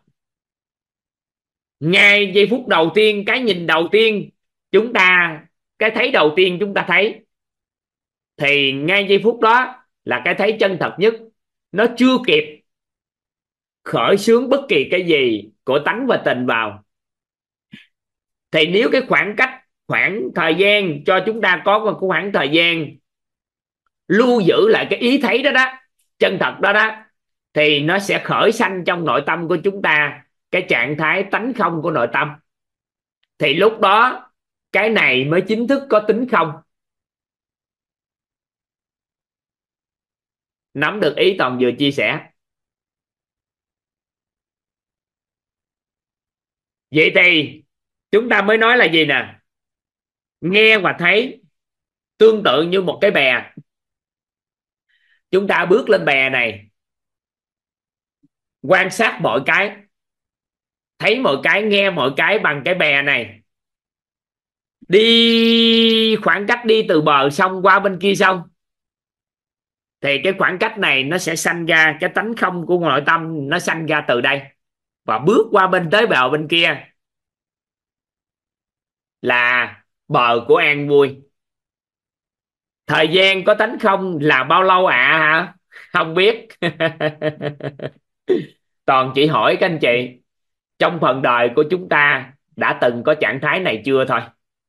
Ngay giây phút đầu tiên, cái nhìn đầu tiên chúng ta, cái thấy đầu tiên chúng ta thấy, thì ngay giây phút đó là cái thấy chân thật nhất. Nó chưa kịp khởi xướng bất kỳ cái gì của tánh và tình vào. Thì nếu cái khoảng cách, khoảng thời gian cho chúng ta có một khoảng thời gian lưu giữ lại cái ý thấy đó đó, chân thật đó đó, thì nó sẽ khởi sanh trong nội tâm của chúng ta cái trạng thái tánh không của nội tâm. Thì lúc đó cái này mới chính thức có tính không. Nắm được ý Toàn vừa chia sẻ? Vậy thì chúng ta mới nói là gì nè? Nghe và thấy tương tự như một cái bè. Chúng ta bước lên bè này, quan sát mọi cái, thấy mọi cái, nghe mọi cái bằng cái bè này. Đi khoảng cách đi từ bờ sông qua bên kia sông, thì cái khoảng cách này nó sẽ sanh ra cái tánh không của nội tâm. Nó sanh ra từ đây, và bước qua bên tới bờ bên kia là bờ của an vui. Thời gian có tánh không là bao lâu ạ? À, hả? Không biết. Toàn chỉ hỏi các anh chị, trong phần đời của chúng ta đã từng có trạng thái này chưa thôi.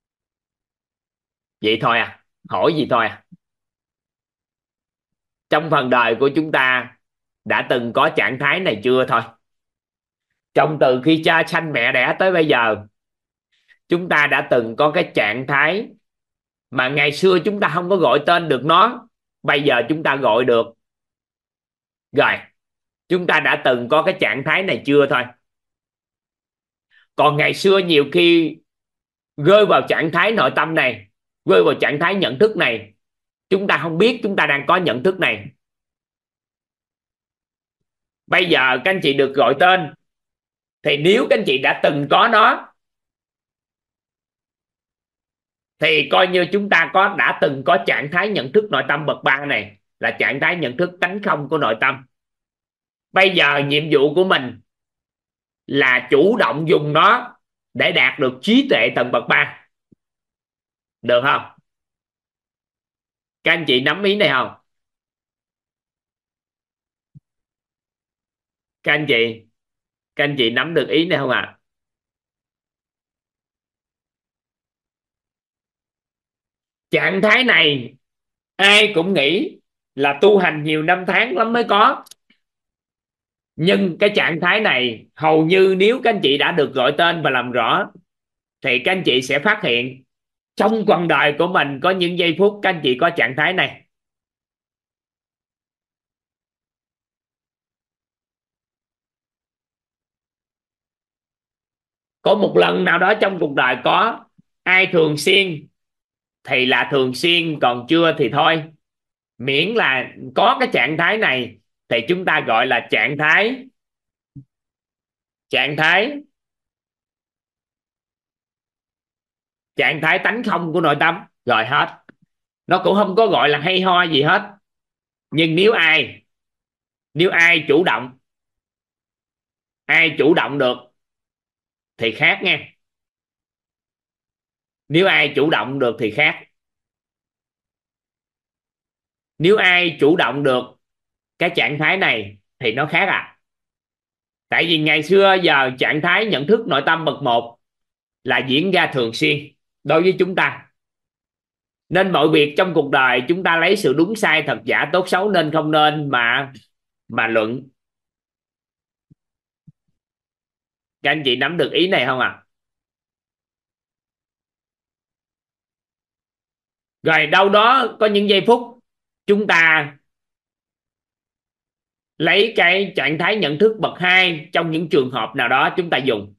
Vậy thôi à? Hỏi gì thôi à? Trong phần đời của chúng ta đã từng có trạng thái này chưa thôi. Trong từ khi cha sanh mẹ đẻ tới bây giờ, chúng ta đã từng có cái trạng thái mà ngày xưa chúng ta không có gọi tên được nó, bây giờ chúng ta gọi được. Rồi, chúng ta đã từng có cái trạng thái này chưa thôi. Còn ngày xưa nhiều khi rơi vào trạng thái nội tâm này, rơi vào trạng thái nhận thức này, chúng ta không biết chúng ta đang có nhận thức này. Bây giờ các anh chị được gọi tên, thì nếu các anh chị đã từng có nó, thì coi như chúng ta có đã từng có trạng thái nhận thức nội tâm bậc ba này, là trạng thái nhận thức tánh không của nội tâm. Bây giờ nhiệm vụ của mình là chủ động dùng nó để đạt được trí tuệ tầng bậc ba. Được không? Các anh chị nắm ý này không? Các anh chị, các anh chị nắm được ý này không ạ? À? Trạng thái này ai cũng nghĩ là tu hành nhiều năm tháng lắm mới có. Nhưng cái trạng thái này hầu như nếu các anh chị đã được gọi tên và làm rõ, thì các anh chị sẽ phát hiện trong quãng đời của mình có những giây phút các anh chị có trạng thái này. Có một lần nào đó trong cuộc đời có. Ai thường xuyên thì là thường xuyên, còn chưa thì thôi. Miễn là có cái trạng thái này thì chúng ta gọi là trạng thái trạng thái trạng thái tánh không của nội tâm. Rồi hết. Nó cũng không có gọi là hay ho gì hết. Nhưng nếu ai nếu ai chủ động ai chủ động được thì khác nha. Nếu ai chủ động được thì khác. Nếu ai chủ động được cái trạng thái này thì nó khác à. Tại vì ngày xưa giờ trạng thái nhận thức nội tâm bậc một là diễn ra thường xuyên đối với chúng ta, nên mọi việc trong cuộc đời chúng ta lấy sự đúng sai thật giả tốt xấu nên không nên mà mà luận. Các anh chị nắm được ý này không ạ? À? Rồi đâu đó có những giây phút chúng ta lấy cái trạng thái nhận thức bậc hai trong những trường hợp nào đó chúng ta dùng,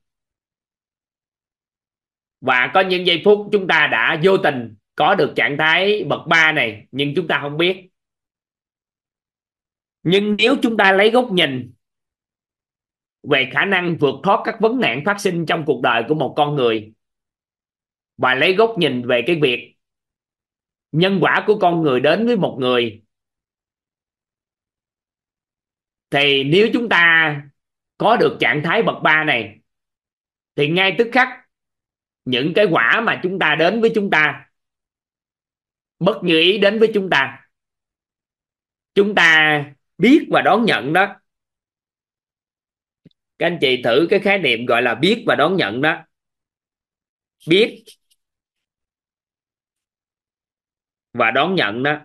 và có những giây phút chúng ta đã vô tình có được trạng thái bậc ba này nhưng chúng ta không biết. Nhưng nếu chúng ta lấy góc nhìn về khả năng vượt thoát các vấn nạn phát sinh trong cuộc đời của một con người, và lấy góc nhìn về cái việc nhân quả của con người đến với một người, thì nếu chúng ta có được trạng thái bậc ba này thì ngay tức khắc những cái quả mà chúng ta đến với chúng ta, bất như ý đến với chúng ta, chúng ta biết và đón nhận đó. Các anh chị thử cái khái niệm gọi là biết và đón nhận đó. Biết và đón nhận đó.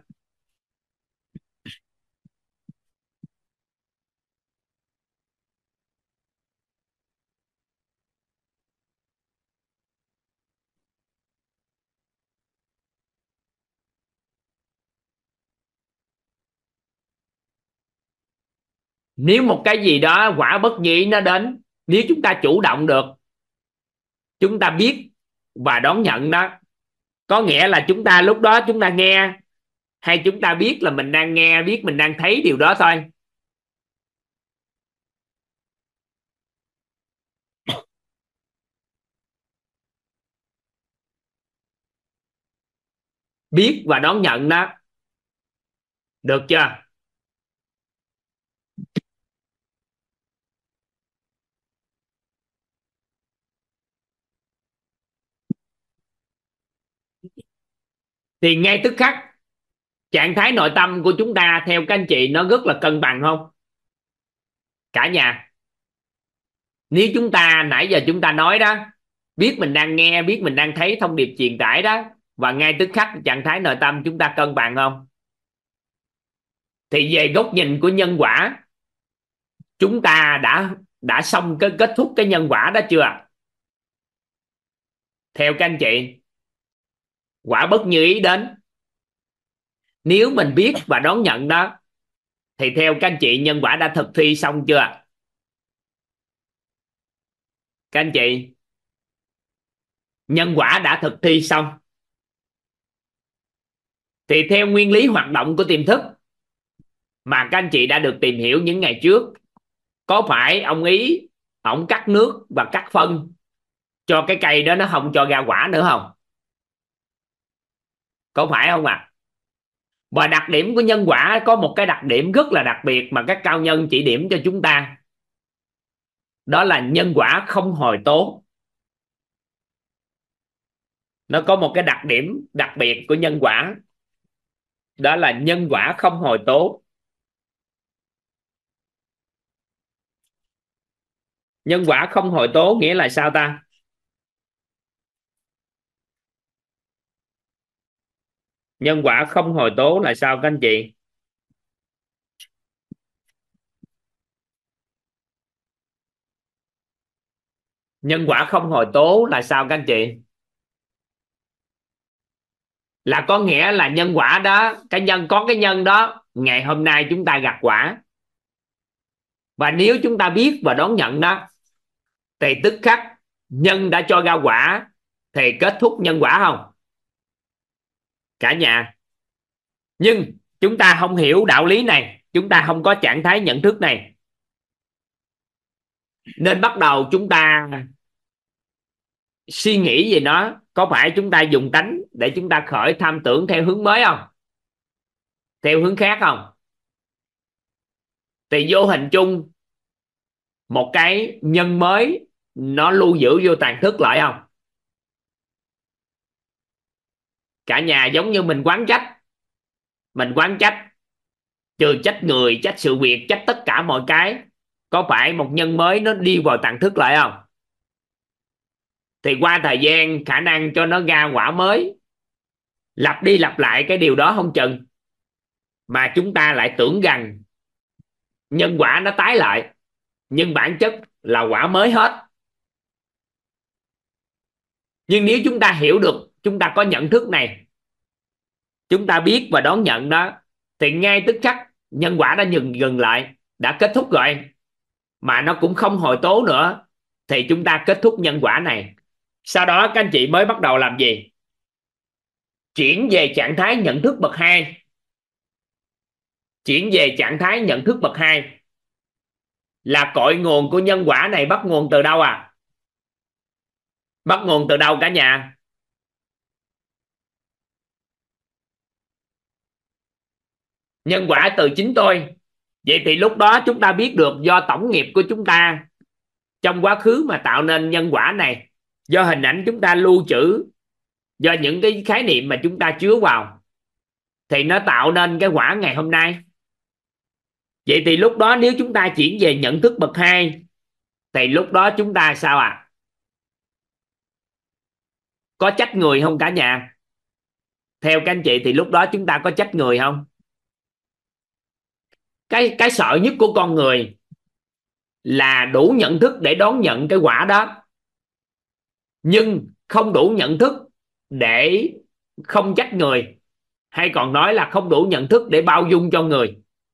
Nếu một cái gì đó quả bất như ý nó đến, nếu chúng ta chủ động được, chúng ta biết và đón nhận đó, có nghĩa là chúng ta lúc đó chúng ta nghe, hay chúng ta biết là mình đang nghe, biết mình đang thấy điều đó thôi. Biết và đón nhận đó, được chưa? Thì ngay tức khắc trạng thái nội tâm của chúng ta theo các anh chị nó rất là cân bằng không cả nhà? Nếu chúng ta nãy giờ chúng ta nói đó, biết mình đang nghe, biết mình đang thấy thông điệp truyền tải đó, và ngay tức khắc trạng thái nội tâm chúng ta cân bằng không? Thì về góc nhìn của nhân quả, chúng ta đã đã xong cái kết thúc cái nhân quả đó chưa? Theo các anh chị, quả bất như ý đến, nếu mình biết và đón nhận đó, thì theo các anh chị nhân quả đã thực thi xong chưa? Các anh chị, nhân quả đã thực thi xong. Thì theo nguyên lý hoạt động của tiềm thức mà các anh chị đã được tìm hiểu những ngày trước, có phải ông Ý ổng cắt nước và cắt phân cho cái cây đó nó không cho ra quả nữa không? Có phải không ạ? À? Và đặc điểm của nhân quả có một cái đặc điểm rất là đặc biệt mà các cao nhân chỉ điểm cho chúng ta, đó là nhân quả không hồi tố. Nó có một cái đặc điểm đặc biệt của nhân quả, đó là nhân quả không hồi tố. Nhân quả không hồi tố nghĩa là sao ta? Nhân quả không hồi tố là sao các anh chị? Nhân quả không hồi tố là sao các anh chị? Là có nghĩa là nhân quả đó, cái nhân có cái nhân đó, ngày hôm nay chúng ta gặt quả. Và nếu chúng ta biết và đón nhận đó, thì tức khắc nhân đã cho ra quả, thì kết thúc nhân quả không cả nhà? Nhưng chúng ta không hiểu đạo lý này, chúng ta không có trạng thái nhận thức này, nên bắt đầu chúng ta suy nghĩ về nó. Có phải chúng ta dùng tánh để chúng ta khởi tham tưởng theo hướng mới không? Theo hướng khác không? Thì vô hình chung một cái nhân mới nó lưu giữ vô tàn thức lại không cả nhà? Giống như mình quán trách, mình quán trách trừ trách người, trách sự việc, trách tất cả mọi cái, có phải một nhân mới nó đi vào tàng thức lại không? Thì qua thời gian khả năng cho nó ra quả mới, lặp đi lặp lại cái điều đó không chừng, mà chúng ta lại tưởng rằng nhân quả nó tái lại, nhưng bản chất là quả mới hết. Nhưng nếu chúng ta hiểu được, chúng ta có nhận thức này, chúng ta biết và đón nhận đó, thì ngay tức khắc nhân quả đã dừng dừng lại, đã kết thúc rồi, mà nó cũng không hồi tố nữa, thì chúng ta kết thúc nhân quả này. Sau đó các anh chị mới bắt đầu làm gì? Chuyển về trạng thái nhận thức bậc hai. Chuyển về trạng thái nhận thức bậc hai là cội nguồn của nhân quả này bắt nguồn từ đâu à? Bắt nguồn từ đâu cả nhà? Nhân quả từ chính tôi. Vậy thì lúc đó chúng ta biết được do tổng nghiệp của chúng ta trong quá khứ mà tạo nên nhân quả này, do hình ảnh chúng ta lưu trữ, do những cái khái niệm mà chúng ta chứa vào, thì nó tạo nên cái quả ngày hôm nay. Vậy thì lúc đó nếu chúng ta chuyển về nhận thức bậc hai, thì lúc đó chúng ta sao ạ? À? Có trách người không cả nhà? Theo các anh chị thì lúc đó chúng ta có trách người không? Cái cái sợ nhất của con người là đủ nhận thức để đón nhận cái quả đó, nhưng không đủ nhận thức để không trách người, hay còn nói là không đủ nhận thức để bao dung cho người.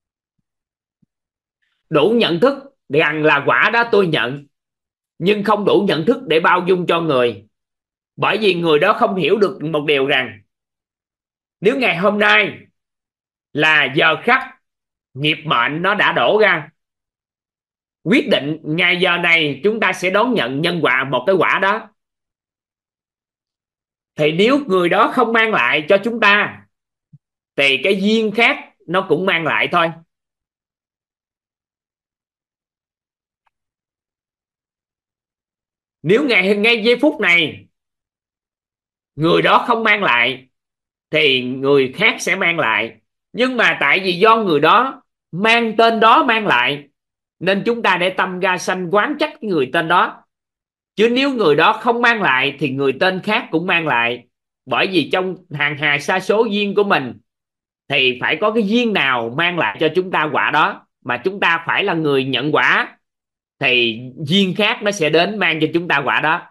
Đủ nhận thức rằng là quả đó tôi nhận, nhưng không đủ nhận thức để bao dung cho người, bởi vì người đó không hiểu được một điều rằng nếu ngày hôm nay là giờ khắc nghiệp mệnh nó đã đổ ra, quyết định ngày giờ này chúng ta sẽ đón nhận nhân quả một cái quả đó, thì nếu người đó không mang lại cho chúng ta thì cái duyên khác nó cũng mang lại thôi. Nếu ngày ngay giây phút này người đó không mang lại thì người khác sẽ mang lại, nhưng mà tại vì do người đó mang tên đó mang lại nên chúng ta để tâm ra sanh quán trách người tên đó. Chứ nếu người đó không mang lại thì người tên khác cũng mang lại, bởi vì trong hàng hà sa số duyên của mình thì phải có cái duyên nào mang lại cho chúng ta quả đó, mà chúng ta phải là người nhận quả thì duyên khác nó sẽ đến mang cho chúng ta quả đó.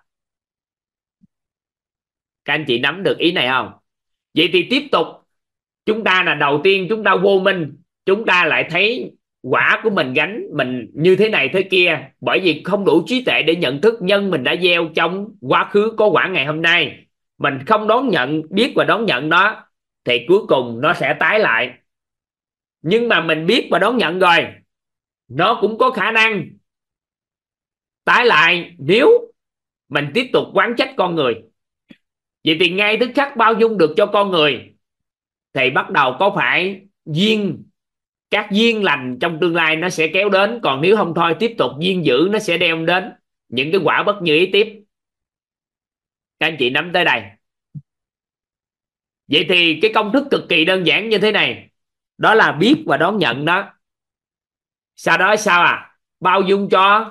Các anh chị nắm được ý này không? Vậy thì tiếp tục, chúng ta là đầu tiên chúng ta vô minh, chúng ta lại thấy quả của mình gánh mình như thế này thế kia, bởi vì không đủ trí tuệ để nhận thức nhân mình đã gieo trong quá khứ có quả ngày hôm nay, mình không đón nhận, biết và đón nhận nó, thì cuối cùng nó sẽ tái lại. Nhưng mà mình biết và đón nhận rồi, nó cũng có khả năng tái lại nếu mình tiếp tục quán trách con người. Vậy thì ngay tức khắc bao dung được cho con người thì bắt đầu có phải duyên, các duyên lành trong tương lai nó sẽ kéo đến, còn nếu không thôi tiếp tục duyên dữ nó sẽ đem đến những cái quả bất như ý tiếp. Các anh chị nắm tới đây. Vậy thì cái công thức cực kỳ đơn giản như thế này, đó là biết và đón nhận đó. Sau đó sao à? Bao dung cho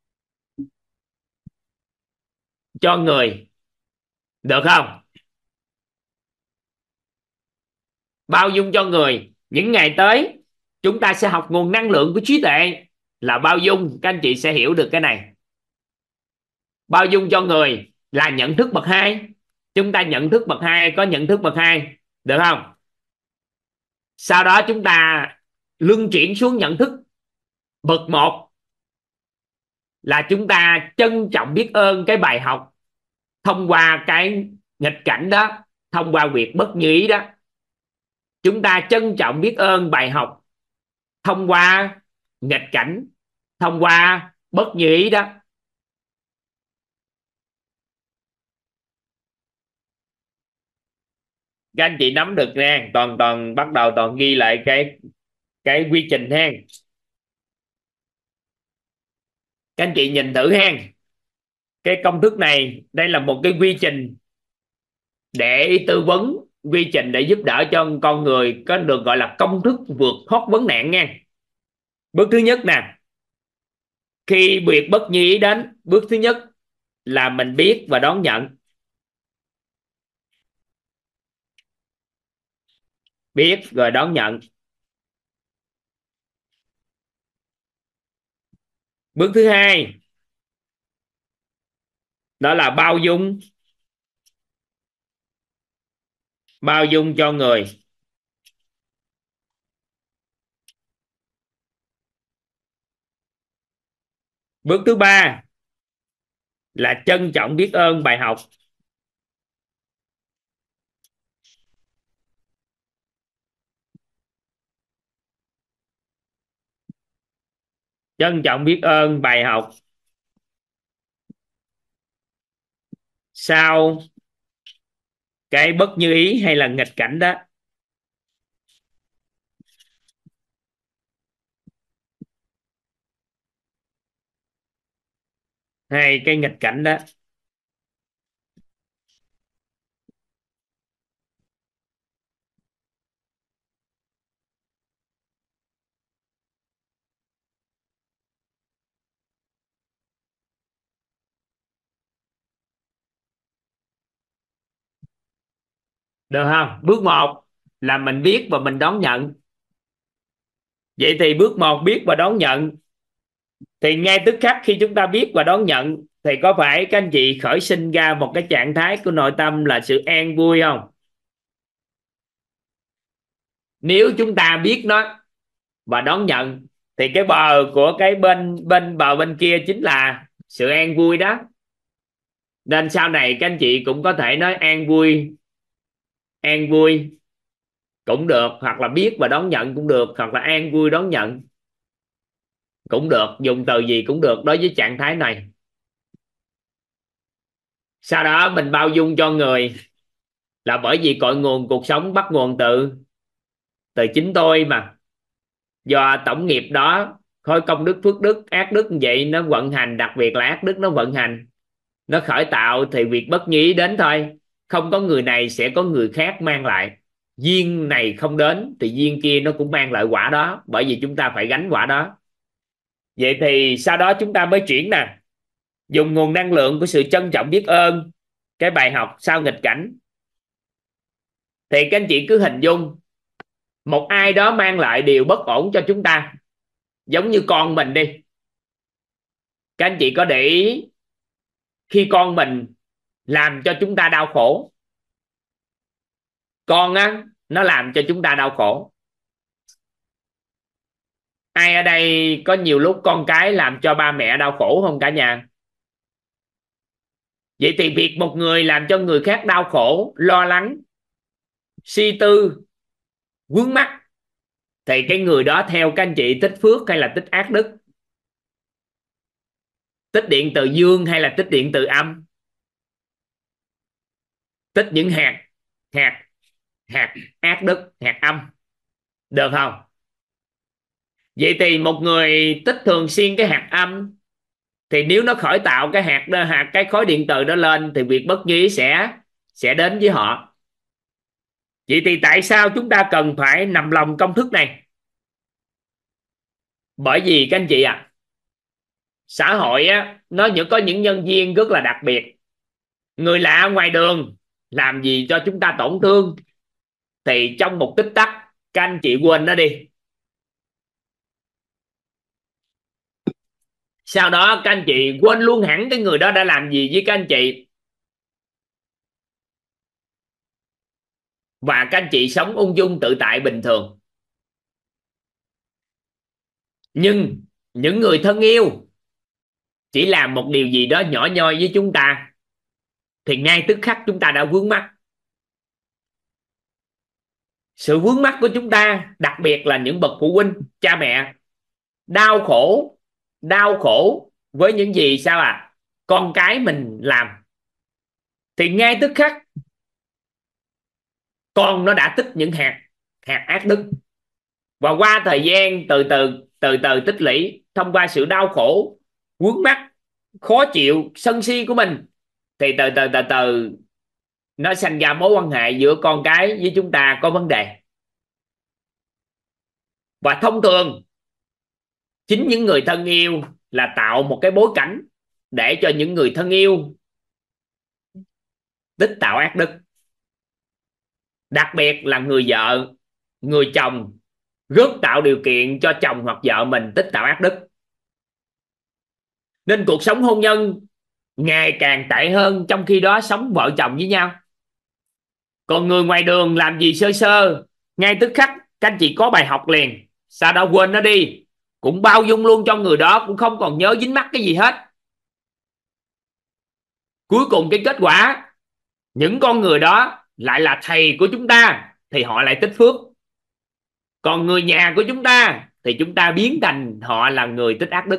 cho người, được không? Bao dung cho người. Những ngày tới chúng ta sẽ học nguồn năng lượng của trí tuệ là bao dung. Các anh chị sẽ hiểu được cái này. Bao dung cho người là nhận thức bậc hai. Chúng ta nhận thức bậc hai, có nhận thức bậc hai, được không? Sau đó chúng ta luân chuyển xuống nhận thức bậc một, là chúng ta trân trọng biết ơn cái bài học thông qua cái nghịch cảnh đó, thông qua việc bất như ý đó. Chúng ta trân trọng biết ơn bài học thông qua nghịch cảnh, thông qua bất như ý đó. Các anh chị nắm được nha, toàn toàn bắt đầu toàn ghi lại cái cái quy trình ha. Các anh chị nhìn thử ha, cái công thức này đây là một cái quy trình để tư vấn quy trình để giúp đỡ cho con người có được gọi là công thức vượt thoát vấn nạn nha. Bước thứ nhất nè, khi việc bất như ý đến, bước thứ nhất là mình biết và đón nhận. Biết rồi đón nhận. Bước thứ hai đó là bao dung. Bao dung cho người. Bước thứ ba là trân trọng biết ơn bài học. Trân trọng biết ơn bài học sau cái bất như ý hay là nghịch cảnh đó. Hay cái nghịch cảnh đó. Được không? Bước một là mình biết và mình đón nhận. Vậy thì bước một biết và đón nhận, thì ngay tức khắc khi chúng ta biết và đón nhận thì có phải các anh chị khởi sinh ra một cái trạng thái của nội tâm là sự an vui không? Nếu chúng ta biết nó và đón nhận thì cái bờ của cái bên bên bờ bên kia chính là sự an vui đó. Nên sau này các anh chị cũng có thể nói an vui, an vui cũng được, hoặc là biết và đón nhận cũng được, hoặc là an vui đón nhận cũng được, dùng từ gì cũng được đối với trạng thái này. Sau đó mình bao dung cho người, là bởi vì cội nguồn cuộc sống bắt nguồn từ từ chính tôi mà. Do tổng nghiệp đó, khối công đức phước đức ác đức như vậy nó vận hành, đặc biệt là ác đức nó vận hành, nó khởi tạo thì việc bất như ý đến thôi. Không có người này sẽ có người khác mang lại. Duyên này không đến thì duyên kia nó cũng mang lại quả đó, bởi vì chúng ta phải gánh quả đó. Vậy thì sau đó chúng ta mới chuyển nè, dùng nguồn năng lượng của sự trân trọng biết ơn cái bài học sau nghịch cảnh. Thì các anh chị cứ hình dung một ai đó mang lại điều bất ổn cho chúng ta, giống như con mình đi. Các anh chị có để ý khi con mình làm cho chúng ta đau khổ, con á nó làm cho chúng ta đau khổ. Ai ở đây có nhiều lúc con cái làm cho ba mẹ đau khổ không cả nhà? Vậy thì việc một người làm cho người khác đau khổ, lo lắng, suy tư, vướng mắc, thì cái người đó theo các anh chị tích phước hay là tích ác đức? Tích điện từ dương hay là tích điện từ âm? Tích những hạt hạt hạt ác đức, hạt âm, được không? Vậy thì một người tích thường xuyên cái hạt âm, thì nếu nó khởi tạo cái hạt đó, hạt cái khối điện từ đó lên, thì việc bất như ý sẽ sẽ đến với họ. Vậy thì tại sao chúng ta cần phải nằm lòng công thức này? Bởi vì các anh chị à, xã hội á, nó những có những nhân viên rất là đặc biệt. Người lạ ngoài đường làm gì cho chúng ta tổn thương, thì trong một tích tắc các anh chị quên nó đi. Sau đó các anh chị quên luôn hẳn cái người đó đã làm gì với các anh chị, và các anh chị sống ung dung tự tại bình thường. Nhưng những người thân yêu chỉ làm một điều gì đó nhỏ nhoi với chúng ta, thì ngay tức khắc chúng ta đã vướng mắc. Sự vướng mắc của chúng ta, đặc biệt là những bậc phụ huynh, cha mẹ, đau khổ đau khổ với những gì sao à con cái mình làm, thì ngay tức khắc con nó đã tích những hạt hạt ác đức, và qua thời gian từ từ từ từ tích lũy, thông qua sự đau khổ, vướng mắc, khó chịu, sân si của mình, thì từ từ từ từ nó sanh ra mối quan hệ giữa con cái với chúng ta có vấn đề. Và thông thường chính những người thân yêu là tạo một cái bối cảnh để cho những người thân yêu tích tạo ác đức. Đặc biệt là người vợ, người chồng rất tạo điều kiện cho chồng hoặc vợ mình tích tạo ác đức. Nên cuộc sống hôn nhân ngày càng tệ hơn, trong khi đó sống vợ chồng với nhau. Còn người ngoài đường làm gì sơ sơ, ngay tức khắc các anh chị có bài học liền, sau đó quên nó đi, cũng bao dung luôn cho người đó, cũng không còn nhớ dính mắc cái gì hết. Cuối cùng cái kết quả, những con người đó lại là thầy của chúng ta thì họ lại tích phước. Còn người nhà của chúng ta thì chúng ta biến thành họ là người tích ác đức.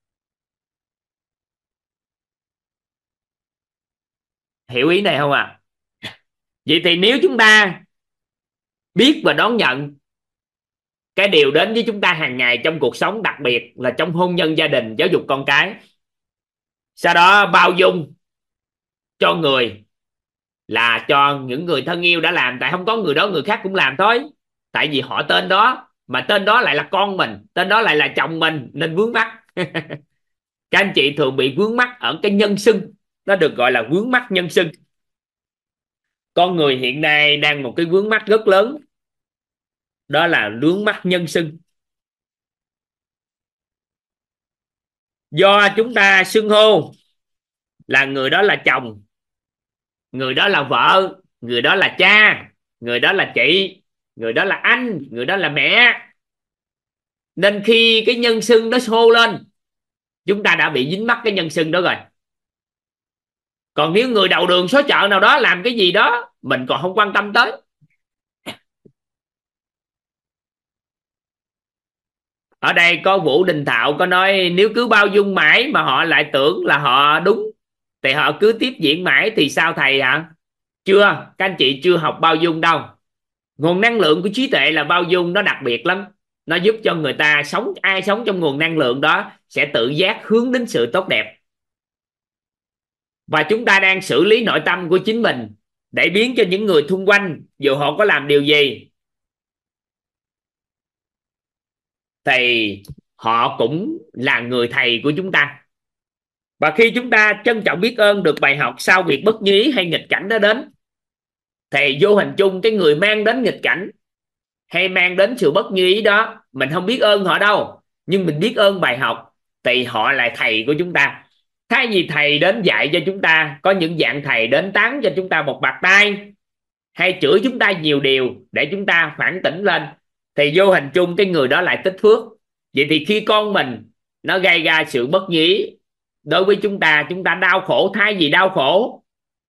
Hiểu ý này không ạ? À? Vậy thì nếu chúng ta biết và đón nhận cái điều đến với chúng ta hàng ngày trong cuộc sống, đặc biệt là trong hôn nhân, gia đình, giáo dục con cái, sau đó bao dung cho người, là cho những người thân yêu đã làm, tại không có người đó người khác cũng làm thôi, tại vì họ tên đó, mà tên đó lại là con mình, tên đó lại là chồng mình, nên vướng mắc. Các anh chị thường bị vướng mắc ở cái nhân xưng, nó được gọi là vướng mắc nhân xưng. Con người hiện nay đang một cái vướng mắc rất lớn, đó là vướng mắc nhân xưng. Do chúng ta xưng hô là người đó là chồng, người đó là vợ, người đó là cha, người đó là chị, người đó là anh, người đó là mẹ, nên khi cái nhân xưng nó xô lên, chúng ta đã bị dính mắc cái nhân xưng đó rồi. Còn nếu người đầu đường xó chợ nào đó làm cái gì đó, mình còn không quan tâm tới. Ở đây có Vũ Đình Thạo có nói, nếu cứ bao dung mãi mà họ lại tưởng là họ đúng thì họ cứ tiếp diễn mãi thì sao thầy hả? Chưa, các anh chị chưa học bao dung đâu. Nguồn năng lượng của trí tuệ là bao dung, nó đặc biệt lắm. Nó giúp cho người ta sống, ai sống trong nguồn năng lượng đó sẽ tự giác hướng đến sự tốt đẹp. Và chúng ta đang xử lý nội tâm của chính mình để biến cho những người xung quanh, dù họ có làm điều gì thì họ cũng là người thầy của chúng ta. Và khi chúng ta trân trọng biết ơn được bài học sau việc bất như ý hay nghịch cảnh đó đến, thì vô hình chung cái người mang đến nghịch cảnh hay mang đến sự bất như ý đó, mình không biết ơn họ đâu, nhưng mình biết ơn bài học, thì họ là thầy của chúng ta. Thay vì thầy đến dạy cho chúng ta, có những dạng thầy đến tán cho chúng ta một bạt tay, hay chửi chúng ta nhiều điều để chúng ta phản tỉnh lên, thì vô hình chung cái người đó lại tích phước. Vậy thì khi con mình nó gây ra sự bất như ý đối với chúng ta, chúng ta đau khổ, thay vì đau khổ,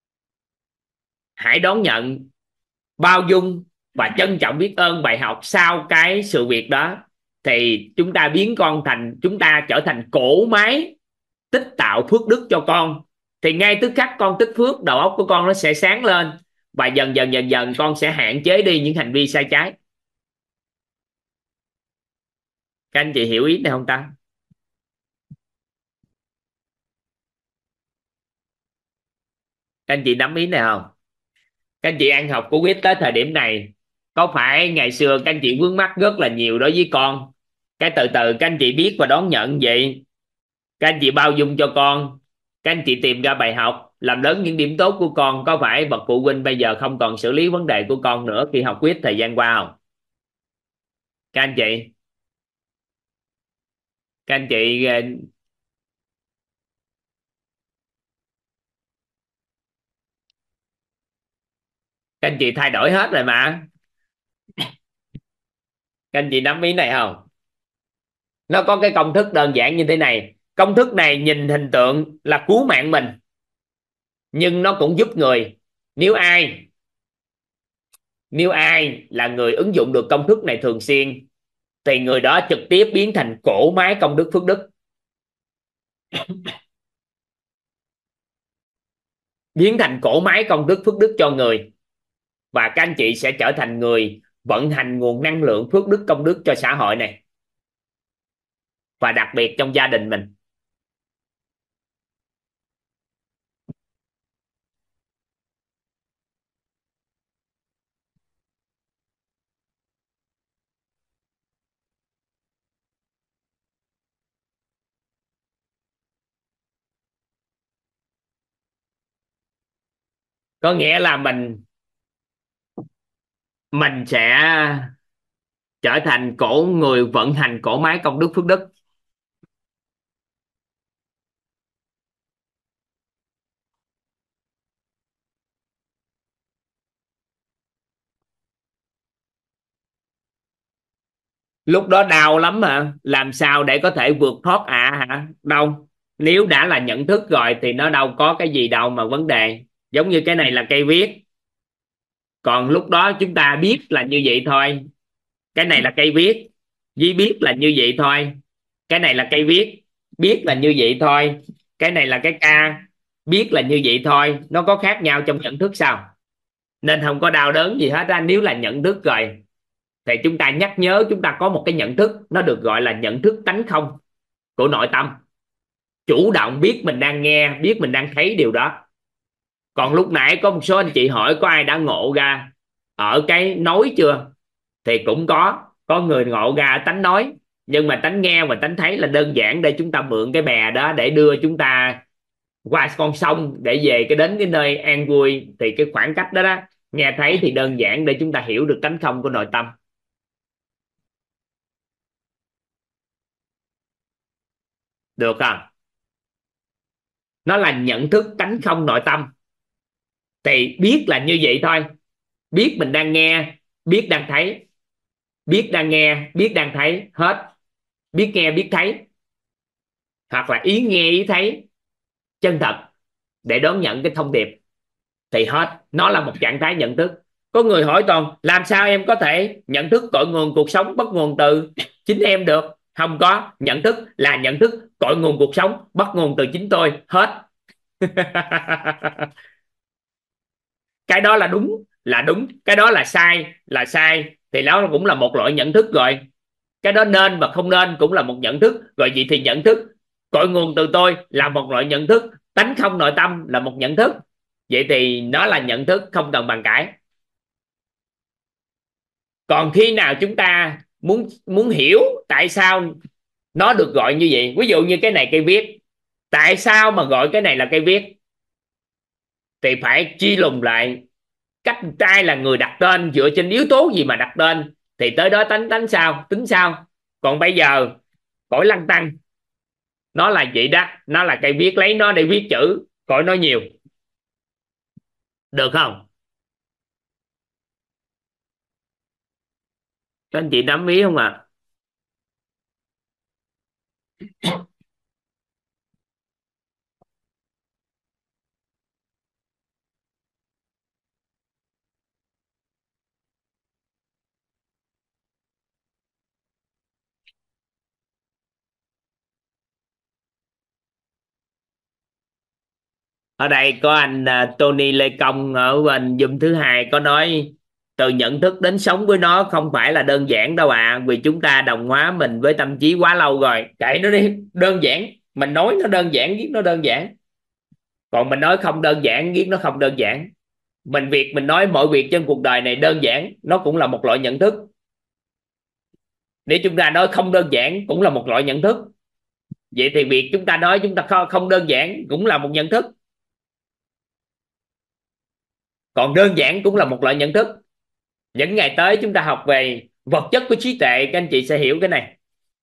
hãy đón nhận, bao dung và trân trọng biết ơn bài học sau cái sự việc đó, thì chúng ta biến con thành, chúng ta trở thành cỗ máy tích tạo phước đức cho con. Thì ngay tức khắc con tích phước, đầu óc của con nó sẽ sáng lên, và dần dần dần dần con sẽ hạn chế đi những hành vi sai trái. Các anh chị hiểu ý này không ta? Các anh chị nắm ý này không? Các anh chị ăn học của quýt tới thời điểm này, có phải ngày xưa các anh chị vướng mắc rất là nhiều đối với con, cái từ từ các anh chị biết và đón nhận vậy, các anh chị bao dung cho con, các anh chị tìm ra bài học, làm lớn những điểm tốt của con, có phải bậc phụ huynh bây giờ không còn xử lý vấn đề của con nữa khi học quýt thời gian qua không? Các anh chị, các anh chị các anh chị thay đổi hết rồi mà. Các anh chị nắm ý này không? Nó có cái công thức đơn giản như thế này. Công thức này nhìn hình tượng là cứu mạng mình, nhưng nó cũng giúp người. Nếu ai nếu ai là người ứng dụng được công thức này thường xuyên, thì người đó trực tiếp biến thành cỗ máy công đức phước đức, biến thành cỗ máy công đức phước đức cho người. Và các anh chị sẽ trở thành người vận hành nguồn năng lượng phước đức công đức cho xã hội này, và đặc biệt trong gia đình mình. có nghĩa là mình mình sẽ trở thành cổ người vận hành cỗ máy công đức phước đức. Lúc đó đau lắm hả? Làm sao để có thể vượt thoát à hả? Đâu, nếu đã là nhận thức rồi thì nó đâu có cái gì đâu mà vấn đề. Giống như cái này là cây viết, còn lúc đó chúng ta biết là như vậy thôi. Cái này là cây viết, Duy biết là như vậy thôi. Cái này là cây viết, biết là như vậy thôi. Cái này là cái ca, biết là như vậy thôi. Nó có khác nhau trong nhận thức sao? Nên không có đau đớn gì hết á. Nếu là nhận thức rồi thì chúng ta nhắc nhớ, chúng ta có một cái nhận thức, nó được gọi là nhận thức tánh không của nội tâm, chủ động biết mình đang nghe, biết mình đang thấy điều đó. Còn lúc nãy có một số anh chị hỏi có ai đã ngộ ra ở cái nói chưa, thì cũng có có người ngộ ra ở tánh nói. Nhưng mà tánh nghe và tánh thấy là đơn giản để chúng ta mượn cái bè đó để đưa chúng ta qua con sông để về cái đến cái nơi an vui. Thì cái khoảng cách đó đó, nghe thấy thì đơn giản để chúng ta hiểu được tánh không của nội tâm. Được không? Nó là nhận thức tánh không nội tâm, thì biết là như vậy thôi. Biết mình đang nghe, biết đang thấy, biết đang nghe, biết đang thấy, hết. Biết nghe biết thấy, hoặc là ý nghe ý thấy chân thật để đón nhận cái thông điệp, thì hết. Nó là một trạng thái nhận thức. Có người hỏi Toàn, làm sao em có thể nhận thức cội nguồn cuộc sống bắt nguồn từ chính em được? Không có. Nhận thức là nhận thức cội nguồn cuộc sống bắt nguồn từ chính tôi, hết. Cái đó là đúng là đúng, cái đó là sai là sai, thì nó cũng là một loại nhận thức rồi. Cái đó nên và không nên cũng là một nhận thức rồi. Vậy thì nhận thức cội nguồn từ tôi là một loại nhận thức, tánh không nội tâm là một nhận thức. Vậy thì nó là nhận thức, không cần bàn cãi. Còn khi nào chúng ta muốn muốn hiểu tại sao nó được gọi như vậy, ví dụ như cái này cây viết, tại sao mà gọi cái này là cây viết, thì phải chi lùng lại cách trai là người đặt tên, dựa trên yếu tố gì mà đặt tên, thì tới đó tánh tánh sao tính sao. Còn bây giờ cõi lăng tăng nó là vậy đó, nó là cây viết, lấy nó để viết chữ, cõi nó nhiều. Được không? Các anh chị nắm ý không ạ? Ở đây có anh à, Tony Lê Công ở bên Zoom thứ hai có nói, từ nhận thức đến sống với nó không phải là đơn giản đâu ạ, à, vì chúng ta đồng hóa mình với tâm trí quá lâu rồi. Kệ nó đi, đơn giản. Mình nói nó đơn giản, viết nó đơn giản. Còn mình nói không đơn giản, viết nó không đơn giản. Mình việc mình nói mọi việc trên cuộc đời này đơn giản, nó cũng là một loại nhận thức. Nếu chúng ta nói không đơn giản cũng là một loại nhận thức. Vậy thì việc chúng ta nói chúng ta không đơn giản cũng là một nhận thức. Còn đơn giản cũng là một loại nhận thức. Những ngày tới chúng ta học về vật chất của trí tuệ, các anh chị sẽ hiểu cái này.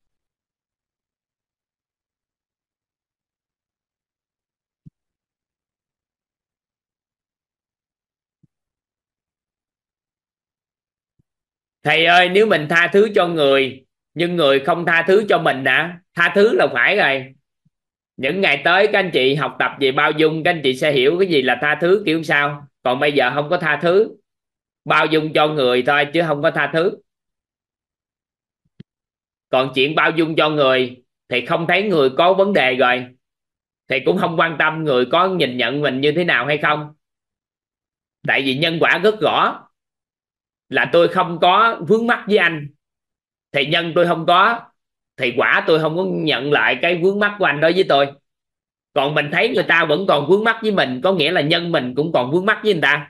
Thầy ơi, nếu mình tha thứ cho người nhưng người không tha thứ cho mình đã, tha thứ là phải rồi. Những ngày tới các anh chị học tập về bao dung, các anh chị sẽ hiểu cái gì là tha thứ kiểu sao. Còn bây giờ không có tha thứ, bao dung cho người thôi chứ không có tha thứ. Còn chuyện bao dung cho người thì không thấy người có vấn đề rồi, thì cũng không quan tâm người có nhìn nhận mình như thế nào hay không. Tại vì nhân quả rất rõ, là tôi không có vướng mắc với anh thì nhân tôi không có, thì quả tôi không có nhận lại cái vướng mắc của anh đối với tôi. Còn mình thấy người ta vẫn còn vướng mắc với mình, có nghĩa là nhân mình cũng còn vướng mắc với người ta.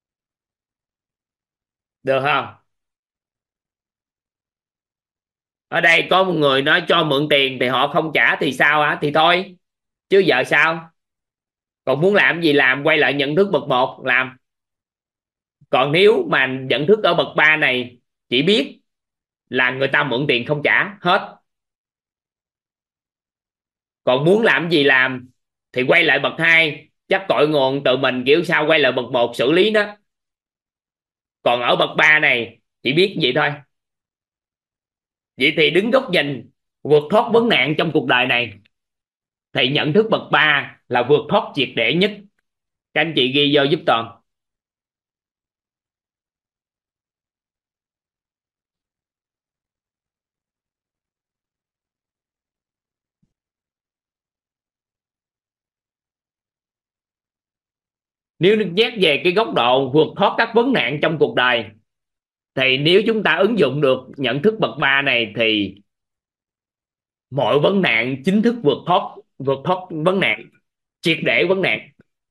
Được không? Ở đây có một người nói cho mượn tiền thì họ không trả thì sao hả? Thì thôi, chứ giờ sao? Còn muốn làm gì làm, quay lại nhận thức bậc một làm. Còn nếu mà nhận thức ở bậc ba này chỉ biết là người ta mượn tiền không trả hết, còn muốn làm gì làm, thì quay lại bậc hai chắc tội nguồn tự mình, kiểu sao quay lại bậc một xử lý đó. Còn ở bậc ba này chỉ biết vậy thôi. Vậy thì đứng góc nhìn vượt thoát vấn nạn trong cuộc đời này thì nhận thức bậc ba là vượt thoát triệt để nhất. Các anh chị ghi vô giúp Toàn. Nếu nhắc về cái góc độ vượt thoát các vấn nạn trong cuộc đời thì nếu chúng ta ứng dụng được nhận thức bậc ba này thì mọi vấn nạn chính thức vượt thoát, vượt thoát vấn nạn, triệt để vấn nạn.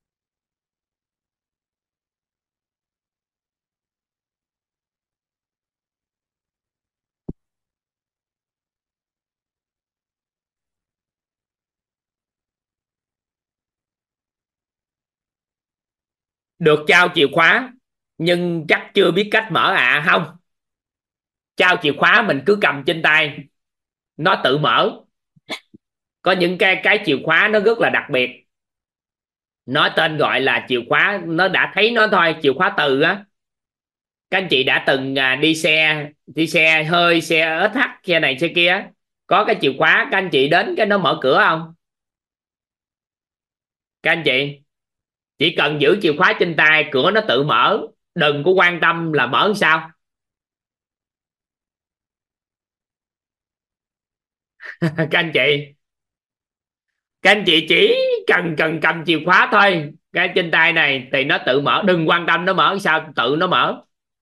Được trao chìa khóa nhưng chắc chưa biết cách mở à? Không, trao chìa khóa mình cứ cầm trên tay nó tự mở. Có những cái cái chìa khóa nó rất là đặc biệt, nó tên gọi là chìa khóa, nó đã thấy nó thôi, chìa khóa từ á. Các anh chị đã từng à, đi xe đi xe hơi, xe ét hát, xe này xe kia, có cái chìa khóa các anh chị đến cái nó mở cửa không? Các anh chị chỉ cần giữ chìa khóa trên tay, cửa nó tự mở, đừng có quan tâm là mở sao. Các anh chị các anh chị chỉ cần cần cầm chìa khóa thôi, cái trên tay này thì nó tự mở, đừng quan tâm nó mở sao, tự nó mở.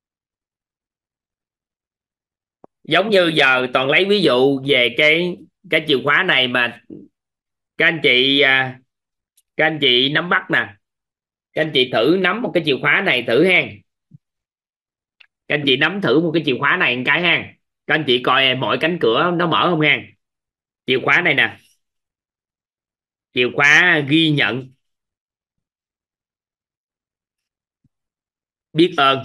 Giống như giờ Toàn lấy ví dụ về cái cái chìa khóa này mà các anh chị à, các anh chị nắm bắt nè, các anh chị thử nắm một cái chìa khóa này thử hen. Các anh chị nắm thử một cái chìa khóa này một cái hen, các anh chị coi mọi cánh cửa nó mở không hen. Chìa khóa này nè, chìa khóa ghi nhận, biết ơn.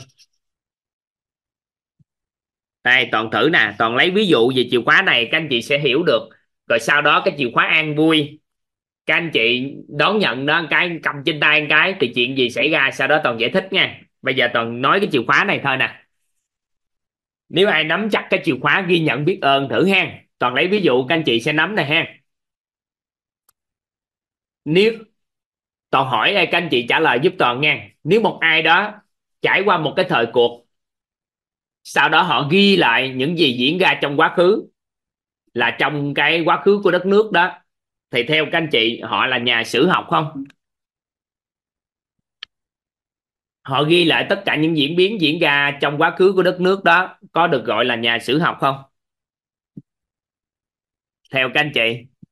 Đây Toàn thử nè, Toàn lấy ví dụ về chìa khóa này các anh chị sẽ hiểu được. Rồi sau đó cái chìa khóa an vui, các anh chị đón nhận đó, cái cầm trên tay cái thì chuyện gì xảy ra, sau đó Toàn giải thích nha. Bây giờ Toàn nói cái chìa khóa này thôi nè. Nếu ai nắm chắc cái chìa khóa ghi nhận biết ơn thử ha, Toàn lấy ví dụ các anh chị sẽ nắm này ha. Nếu Toàn hỏi các anh chị trả lời giúp Toàn nha. Nếu một ai đó trải qua một cái thời cuộc, sau đó họ ghi lại những gì diễn ra trong quá khứ, là trong cái quá khứ của đất nước đó, thì theo các anh chị họ là nhà sử học không? Họ ghi lại tất cả những diễn biến diễn ra trong quá khứ của đất nước đó, có được gọi là nhà sử học không? Theo các anh chị?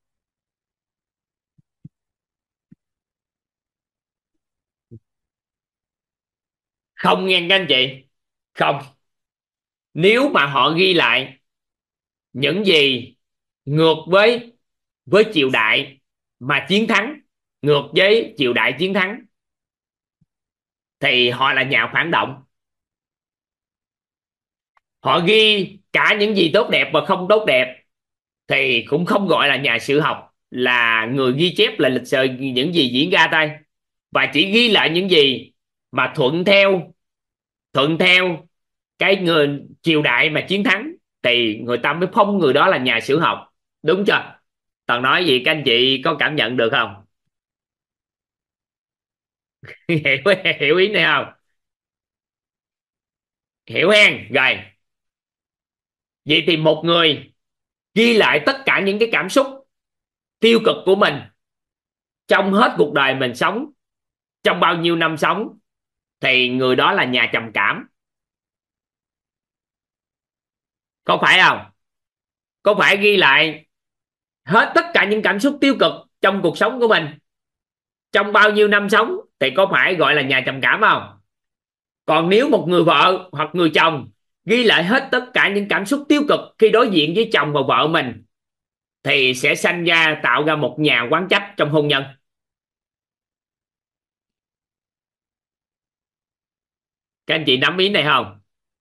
Không nghe các anh chị, không. Nếu mà họ ghi lại những gì ngược với với triều đại mà chiến thắng, ngược với triều đại chiến thắng, thì họ là nhà phản động. Họ ghi cả những gì tốt đẹp và không tốt đẹp thì cũng không gọi là nhà sử học, là người ghi chép lại lịch sử những gì diễn ra thôi, và chỉ ghi lại những gì mà thuận theo thuận theo cái người triều đại mà chiến thắng thì người ta mới phong người đó là nhà sử học. Đúng chưa? Toàn nói gì các anh chị có cảm nhận được không? hiểu hiểu ý này không? Hiểu hen rồi. Vậy thì một người ghi lại tất cả những cái cảm xúc tiêu cực của mình trong hết cuộc đời mình sống, trong bao nhiêu năm sống, thì người đó là nhà trầm cảm. Có phải không? Có phải ghi lại hết tất cả những cảm xúc tiêu cực trong cuộc sống của mình trong bao nhiêu năm sống thì có phải gọi là nhà trầm cảm không? Còn nếu một người vợ hoặc người chồng ghi lại hết tất cả những cảm xúc tiêu cực khi đối diện với chồng và vợ mình, thì sẽ sanh ra, tạo ra một nhà quán trách trong hôn nhân. Các anh chị nắm ý này không?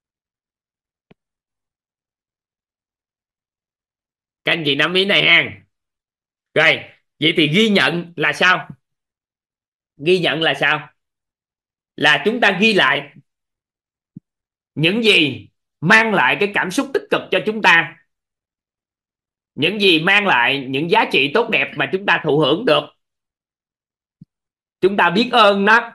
Các anh chị nắm ý này ha. Rồi, vậy thì ghi nhận là sao? Ghi nhận là sao? Là chúng ta ghi lại những gì mang lại cái cảm xúc tích cực cho chúng ta, những gì mang lại những giá trị tốt đẹp mà chúng ta thụ hưởng được, chúng ta biết ơn nó.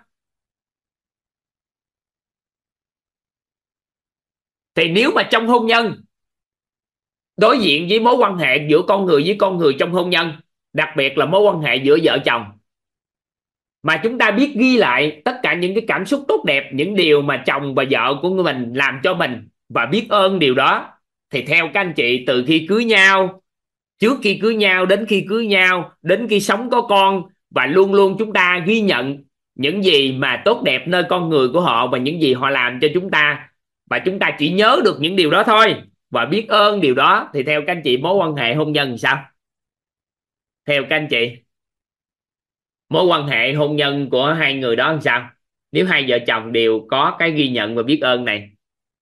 Thì nếu mà trong hôn nhân, đối diện với mối quan hệ giữa con người với con người trong hôn nhân, đặc biệt là mối quan hệ giữa vợ chồng, mà chúng ta biết ghi lại tất cả những cái cảm xúc tốt đẹp, những điều mà chồng và vợ của mình làm cho mình và biết ơn điều đó, thì theo các anh chị, từ khi cưới nhau, trước khi cưới nhau, đến khi cưới nhau, đến khi sống có con, và luôn luôn chúng ta ghi nhận những gì mà tốt đẹp nơi con người của họ và những gì họ làm cho chúng ta, và chúng ta chỉ nhớ được những điều đó thôi và biết ơn điều đó, thì theo các anh chị, mối quan hệ hôn nhân thì sao? Theo các anh chị, mối quan hệ hôn nhân của hai người đó làm sao nếu hai vợ chồng đều có cái ghi nhận và biết ơn này?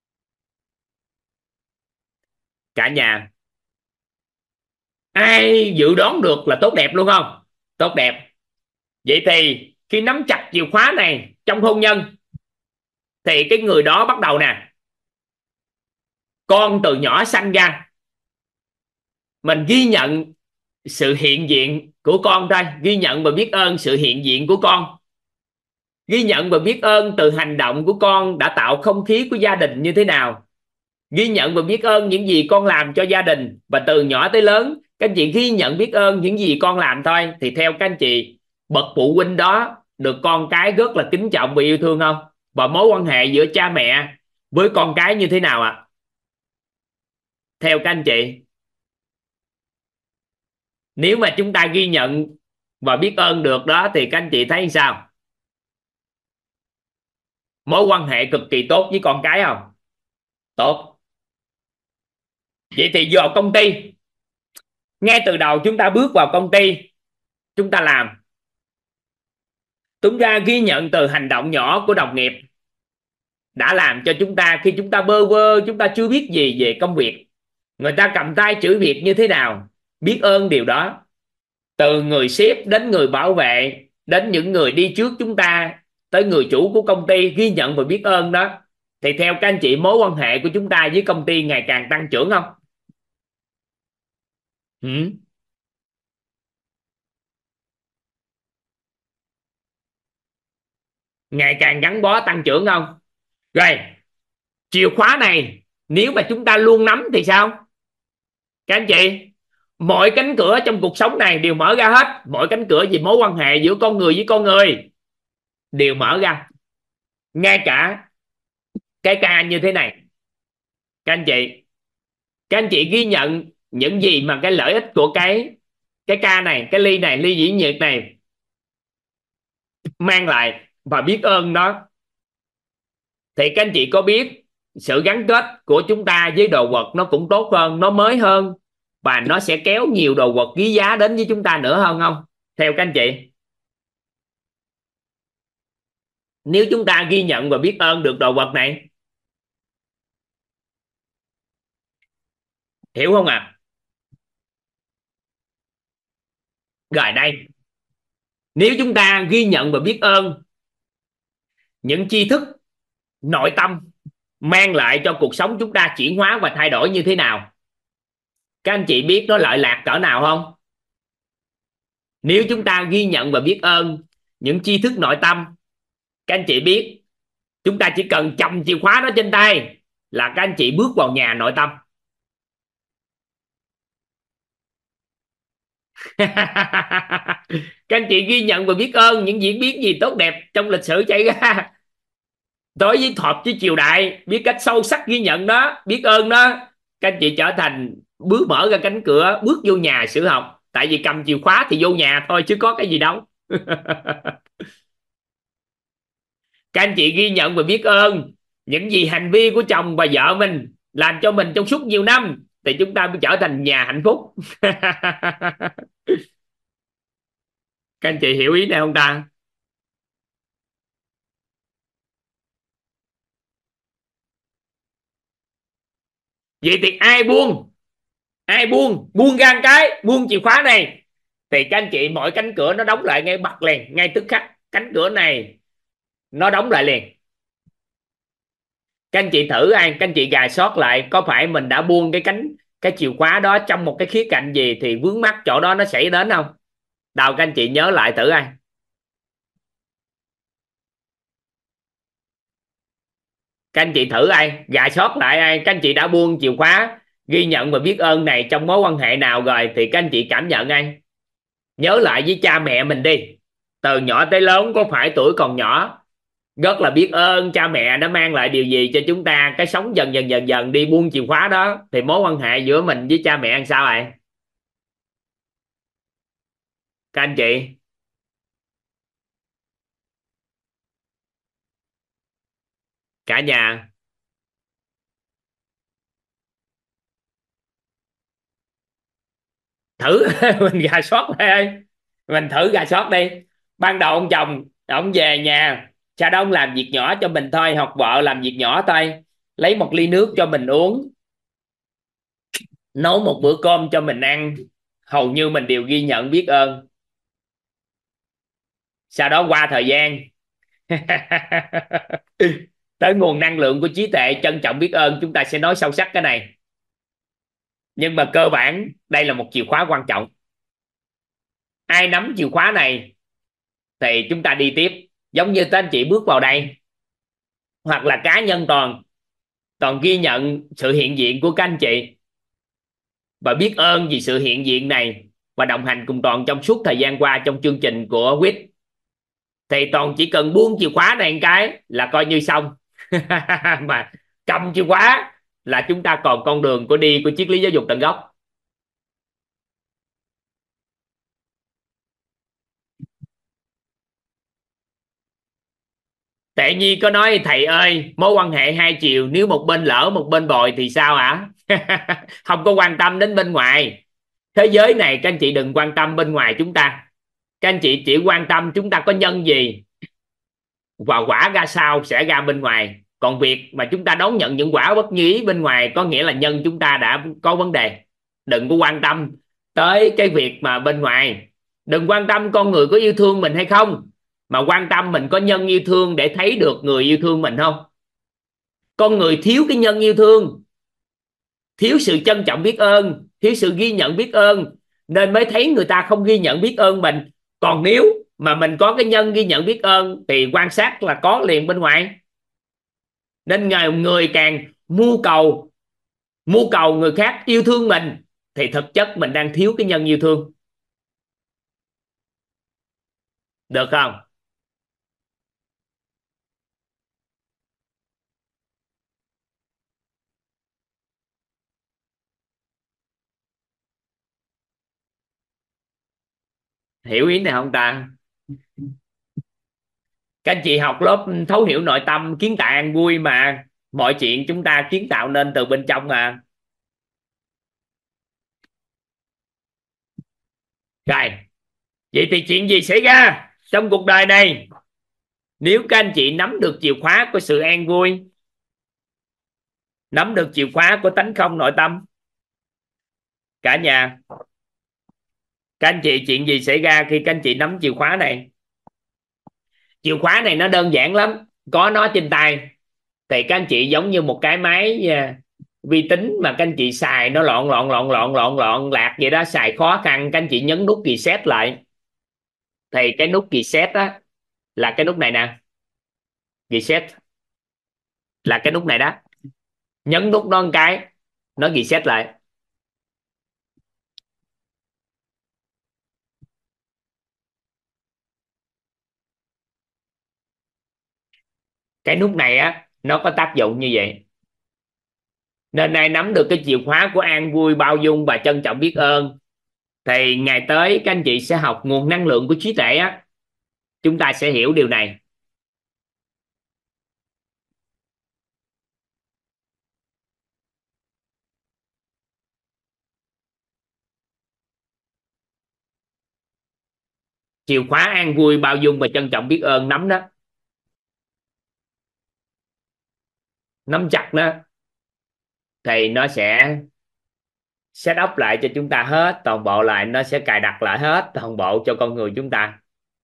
Cả nhà ai dự đoán được là tốt đẹp luôn không? Tốt đẹp. Vậy thì khi nắm chặt chìa khóa này trong hôn nhân, thì cái người đó bắt đầu nè, con từ nhỏ sanh ra, mình ghi nhận sự hiện diện của con thôi, ghi nhận và biết ơn sự hiện diện của con, ghi nhận và biết ơn từ hành động của con đã tạo không khí của gia đình như thế nào, ghi nhận và biết ơn những gì con làm cho gia đình, và từ nhỏ tới lớn các anh chị ghi nhận biết ơn những gì con làm thôi, thì theo các anh chị, bậc phụ huynh đó được con cái rất là kính trọng và yêu thương không? Và mối quan hệ giữa cha mẹ với con cái như thế nào ạ? À? Theo các anh chị, nếu mà chúng ta ghi nhận và biết ơn được đó, thì các anh chị thấy sao? Mối quan hệ cực kỳ tốt với con cái không? Tốt. Vậy thì vào công ty, ngay từ đầu chúng ta bước vào công ty, chúng ta làm, chúng ta ghi nhận từ hành động nhỏ của đồng nghiệp đã làm cho chúng ta, khi chúng ta bơ vơ, chúng ta chưa biết gì về công việc, người ta cầm tay chửi việc như thế nào, biết ơn điều đó. Từ người sếp đến người bảo vệ, đến những người đi trước chúng ta, tới người chủ của công ty, ghi nhận và biết ơn đó, thì theo các anh chị, mối quan hệ của chúng ta với công ty ngày càng tăng trưởng không? Ừ. Ngày càng gắn bó, tăng trưởng không? Rồi, chìa khóa này nếu mà chúng ta luôn nắm thì sao? Các anh chị, mọi cánh cửa trong cuộc sống này đều mở ra hết, mọi cánh cửa về mối quan hệ giữa con người với con người đều mở ra, ngay cả cái ca như thế này. Các anh chị, các anh chị ghi nhận những gì mà cái lợi ích của cái cái ca này, cái ly này, ly dĩ nhiệt này mang lại, và biết ơn đó, thì các anh chị có biết sự gắn kết của chúng ta với đồ vật nó cũng tốt hơn, nó mới hơn, và nó sẽ kéo nhiều đồ vật quý giá đến với chúng ta nữa hơn không? Theo các anh chị, nếu chúng ta ghi nhận và biết ơn được đồ vật này, hiểu không ạ? À? Rồi đây, nếu chúng ta ghi nhận và biết ơn những tri thức nội tâm mang lại cho cuộc sống chúng ta chuyển hóa và thay đổi như thế nào, các anh chị biết nó lợi lạc cỡ nào không? Nếu chúng ta ghi nhận và biết ơn những tri thức nội tâm, các anh chị biết chúng ta chỉ cần chồng chìa khóa đó trên tay là các anh chị bước vào nhà nội tâm. Các anh chị ghi nhận và biết ơn những diễn biến gì tốt đẹp trong lịch sử xảy ra đối với hợp với triều đại, biết cách sâu sắc ghi nhận đó, biết ơn đó, các anh chị trở thành bước mở ra cánh cửa, bước vô nhà sử học. Tại vì cầm chìa khóa thì vô nhà thôi chứ có cái gì đâu. Các anh chị ghi nhận và biết ơn Những gì hành vi của chồng và vợ mình làm cho mình trong suốt nhiều năm thì chúng ta mới trở thành nhà hạnh phúc. Các anh chị hiểu ý này không ta? Vậy thì ai buông, ai buông buông ra một cái, buông chìa khóa này thì các anh chị mọi cánh cửa nó đóng lại ngay bật liền, ngay tức khắc cánh cửa này nó đóng lại liền. Các anh chị thử ai, các anh chị gài sót lại có phải mình đã buông cái cánh cái chìa khóa đó trong một cái khía cạnh gì thì vướng mắc chỗ đó nó xảy đến không? Đâu các anh chị nhớ lại thử ai. Các anh chị thử ai, gài sót lại ai, các anh chị đã buông chìa khóa ghi nhận và biết ơn này trong mối quan hệ nào rồi thì các anh chị cảm nhận ai. Nhớ lại với cha mẹ mình đi, từ nhỏ tới lớn có phải tuổi còn nhỏ rất là biết ơn cha mẹ đã mang lại điều gì cho chúng ta, cái sống dần dần dần dần đi buông chìa khóa đó thì mối quan hệ giữa mình với cha mẹ làm sao vậy các anh chị? Cả nhà thử. Mình gà sót đây, mình thử gà sót đi. Ban đầu ông chồng ông về nhà, cha đó ông làm việc nhỏ cho mình thôi, hoặc vợ làm việc nhỏ thôi, lấy một ly nước cho mình uống, nấu một bữa cơm cho mình ăn, hầu như mình đều ghi nhận biết ơn. Sau đó qua thời gian tới nguồn năng lượng của trí tuệ trân trọng biết ơn, chúng ta sẽ nói sâu sắc cái này. Nhưng mà cơ bản đây là một chìa khóa quan trọng, ai nắm chìa khóa này thì chúng ta đi tiếp. Giống như các anh chị bước vào đây, hoặc là cá nhân toàn toàn ghi nhận sự hiện diện của các anh chị và biết ơn vì sự hiện diện này và đồng hành cùng toàn trong suốt thời gian qua trong chương trình của quýt, thì toàn chỉ cần buông chìa khóa này một cái là coi như xong. Mà cầm chìa khóa là chúng ta còn con đường của đi của triết lý giáo dục tận gốc. Tệ Nhi có nói thầy ơi mối quan hệ hai chiều, nếu một bên lỡ một bên bồi thì sao hả? Không có quan tâm đến bên ngoài. Thế giới này các anh chị đừng quan tâm bên ngoài chúng ta, các anh chị chỉ quan tâm chúng ta có nhân gì và quả ra sao sẽ ra bên ngoài. Còn việc mà chúng ta đón nhận những quả bất như ý bên ngoài có nghĩa là nhân chúng ta đã có vấn đề. Đừng có quan tâm tới cái việc mà bên ngoài, đừng quan tâm con người có yêu thương mình hay không, mà quan tâm mình có nhân yêu thương để thấy được người yêu thương mình không. Con người thiếu cái nhân yêu thương, thiếu sự trân trọng biết ơn, thiếu sự ghi nhận biết ơn, nên mới thấy người ta không ghi nhận biết ơn mình. Còn nếu mà mình có cái nhân ghi nhận biết ơn thì quan sát là có liền bên ngoài. Nên người, người càng mưu cầu mưu cầu người khác yêu thương mình thì thực chất mình đang thiếu cái nhân yêu thương. Được không? Hiểu ý này không ta? Các anh chị học lớp thấu hiểu nội tâm kiến tạo an vui mà, mọi chuyện chúng ta kiến tạo nên từ bên trong mà. Rồi, vậy thì chuyện gì xảy ra trong cuộc đời này nếu các anh chị nắm được chìa khóa của sự an vui, nắm được chìa khóa của tánh không nội tâm? Cả nhà, các anh chị chuyện gì xảy ra khi các anh chị nắm chìa khóa này? Chìa khóa này nó đơn giản lắm, có nó trên tay thì các anh chị giống như một cái máy vi tính mà các anh chị xài nó lọn lọn lọn lọn lọn lọn lạc vậy đó, xài khó khăn. Các anh chị nhấn nút reset lại thì cái nút reset á là cái nút này nè, reset là cái nút này đó, nhấn nút đó một cái nó reset lại. Cái nút này á nó có tác dụng như vậy. Nên ai nắm được cái chìa khóa của an vui, bao dung và trân trọng biết ơn thì ngày tới các anh chị sẽ học nguồn năng lượng của trí tuệ á, chúng ta sẽ hiểu điều này. Chìa khóa an vui, bao dung và trân trọng biết ơn, nắm đó, nắm chặt đó, thì nó sẽ set up lại cho chúng ta hết toàn bộ lại, nó sẽ cài đặt lại hết toàn bộ cho con người chúng ta.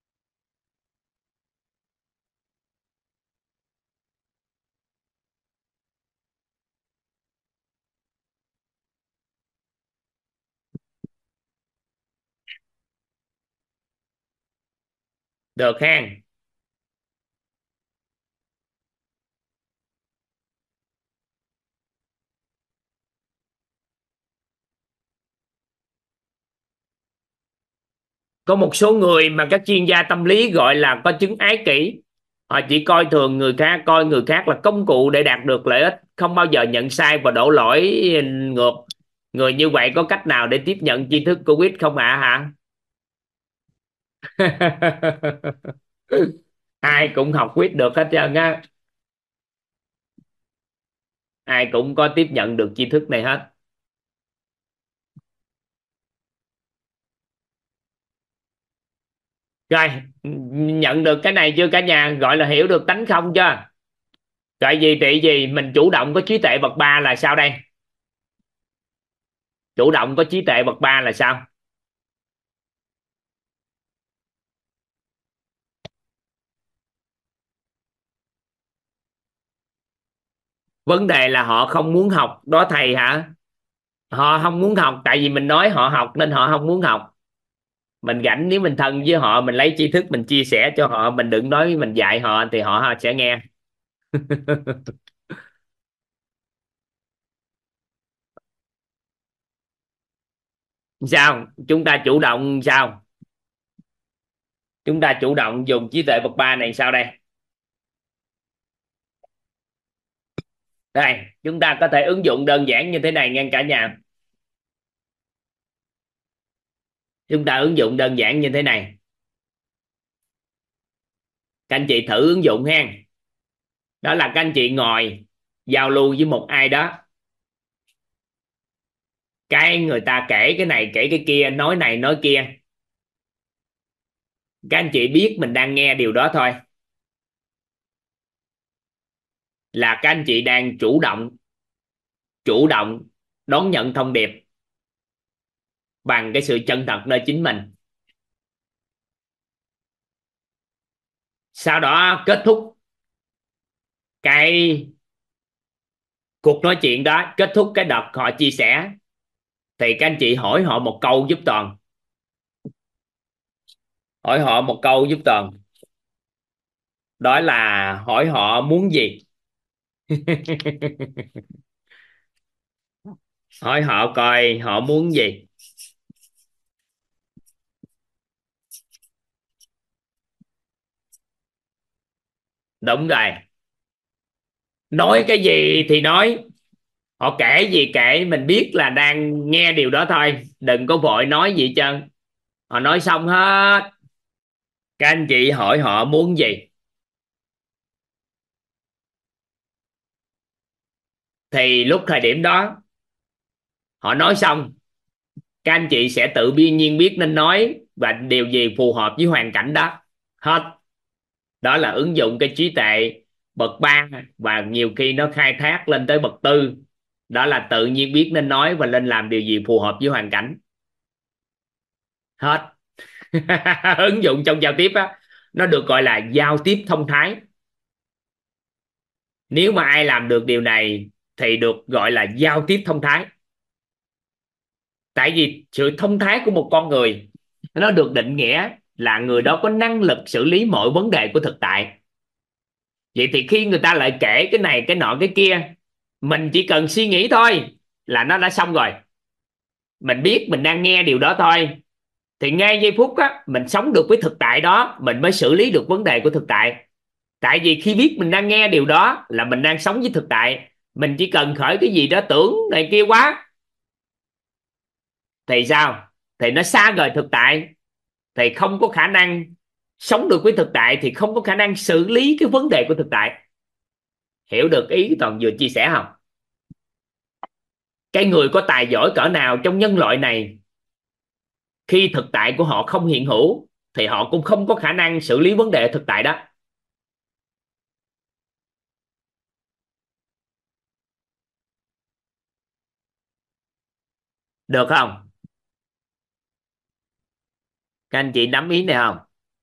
Được ha. Có một số người mà các chuyên gia tâm lý gọi là có chứng ái kỷ. Họ chỉ coi thường người khác, coi người khác là công cụ để đạt được lợi ích, không bao giờ nhận sai và đổ lỗi ngược. Người như vậy có cách nào để tiếp nhận tri thức của quýt không ạ? Hả? Ai cũng học quýt được hết trơn á. Ai cũng có tiếp nhận được tri thức này hết. Rồi, nhận được cái này chưa cả nhà? Gọi là hiểu được tánh không chưa? Gọi gì trị gì? Mình chủ động có trí tuệ bậc ba là sao đây? Chủ động có trí tuệ bậc ba là sao? Vấn đề là họ không muốn học đó thầy hả? Họ không muốn học tại vì mình nói họ học nên họ không muốn học. Mình rảnh, nếu mình thân với họ, mình lấy tri thức mình chia sẻ cho họ, mình đừng nói mình dạy họ thì họ sẽ nghe. Sao? Chúng ta chủ động sao? Chúng ta chủ động dùng trí tuệ bậc ba này sao đây? Đây, chúng ta có thể ứng dụng đơn giản như thế này nha cả nhà. Chúng ta ứng dụng đơn giản như thế này. Các anh chị thử ứng dụng ha. Đó là các anh chị ngồi giao lưu với một ai đó. Cái người ta kể cái này kể cái kia, nói này nói kia. Các anh chị biết mình đang nghe điều đó thôi. Là các anh chị đang chủ động chủ động đón nhận thông điệp bằng cái sự chân thật nơi chính mình. Sau đó kết thúc cái cuộc nói chuyện đó, kết thúc cái đợt họ chia sẻ, thì các anh chị hỏi họ một câu giúp Toàn. Hỏi họ một câu giúp Toàn. Đó là hỏi họ muốn gì. Hỏi họ coi họ muốn gì. Đúng rồi. Nói cái gì thì nói, họ kể gì kể, mình biết là đang nghe điều đó thôi, đừng có vội nói gì hết trơn. Họ nói xong hết, các anh chị hỏi họ muốn gì. Thì lúc thời điểm đó họ nói xong, các anh chị sẽ tự biên nhiên biết nên nói và điều gì phù hợp với hoàn cảnh đó hết. Đó là ứng dụng cái trí tuệ bậc ba, và nhiều khi nó khai thác lên tới bậc tư. Đó là tự nhiên biết nên nói và nên làm điều gì phù hợp với hoàn cảnh hết. Ứng dụng trong giao tiếp á, nó được gọi là giao tiếp thông thái. Nếu mà ai làm được điều này thì được gọi là giao tiếp thông thái. Tại vì sự thông thái của một con người nó được định nghĩa là người đó có năng lực xử lý mọi vấn đề của thực tại. Vậy thì khi người ta lại kể cái này cái nọ cái kia, mình chỉ cần suy nghĩ thôi là nó đã xong rồi. Mình biết mình đang nghe điều đó thôi, thì ngay giây phút á, mình sống được với thực tại đó, mình mới xử lý được vấn đề của thực tại. Tại vì khi biết mình đang nghe điều đó là mình đang sống với thực tại. Mình chỉ cần khởi cái gì đó tưởng này kia quá thì sao? Thì nó xa rời thực tại, thì không có khả năng sống được với thực tại, thì không có khả năng xử lý cái vấn đề của thực tại. Hiểu được ý Toàn vừa chia sẻ không? Cái người có tài giỏi cỡ nào trong nhân loại này, khi thực tại của họ không hiện hữu thì họ cũng không có khả năng xử lý vấn đề thực tại đó. Được không? Các anh chị nắm ý này không?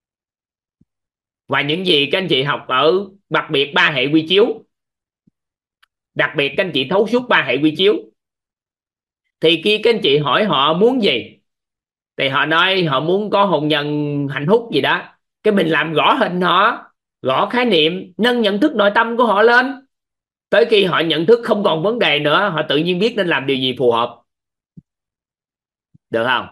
Và những gì các anh chị học ở đặc biệt ba hệ quy chiếu, đặc biệt các anh chị thấu suốt ba hệ quy chiếu, thì khi các anh chị hỏi họ muốn gì thì họ nói họ muốn có hôn nhân hạnh phúc gì đó, cái mình làm rõ hình họ, rõ khái niệm, nâng nhận thức nội tâm của họ lên, tới khi họ nhận thức không còn vấn đề nữa, họ tự nhiên biết nên làm điều gì phù hợp. Được không?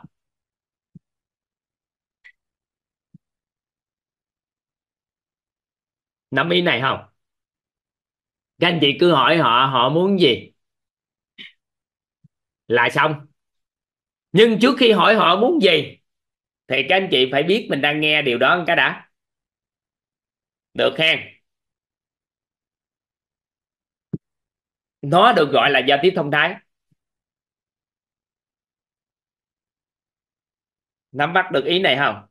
Nắm ý này không? Các anh chị cứ hỏi họ họ muốn gì là xong. Nhưng trước khi hỏi họ muốn gì thì các anh chị phải biết mình đang nghe điều đó cái đã. Được khen. Nó được gọi là giao tiếp thông thái. Nắm bắt được ý này không?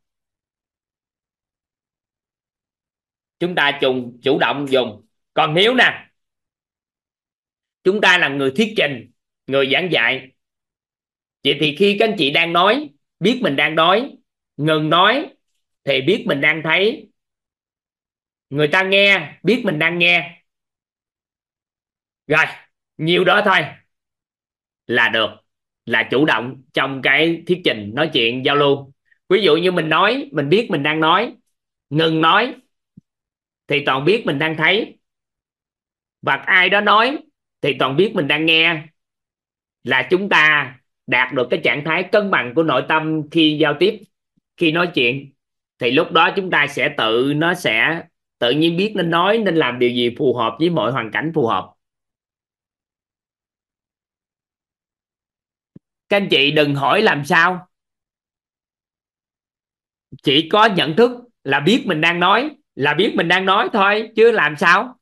Chúng ta dùng chủ động dùng. Còn nếu nè, chúng ta là người thuyết trình, người giảng dạy, vậy thì khi các anh chị đang nói, biết mình đang nói, ngừng nói thì biết mình đang thấy, người ta nghe biết mình đang nghe. Rồi, nhiều đó thôi là được, là chủ động trong cái thuyết trình, nói chuyện, giao lưu. Ví dụ như mình nói, mình biết mình đang nói, ngừng nói thì toàn biết mình đang thấy, và ai đó nói thì toàn biết mình đang nghe, là chúng ta đạt được cái trạng thái cân bằng của nội tâm khi giao tiếp, khi nói chuyện. Thì lúc đó chúng ta sẽ tự nó sẽ tự nhiên biết nên nói, nên làm điều gì phù hợp với mọi hoàn cảnh phù hợp. Các anh chị đừng hỏi làm sao, chỉ có nhận thức là biết mình đang nói, là biết mình đang nói thôi, chứ làm sao.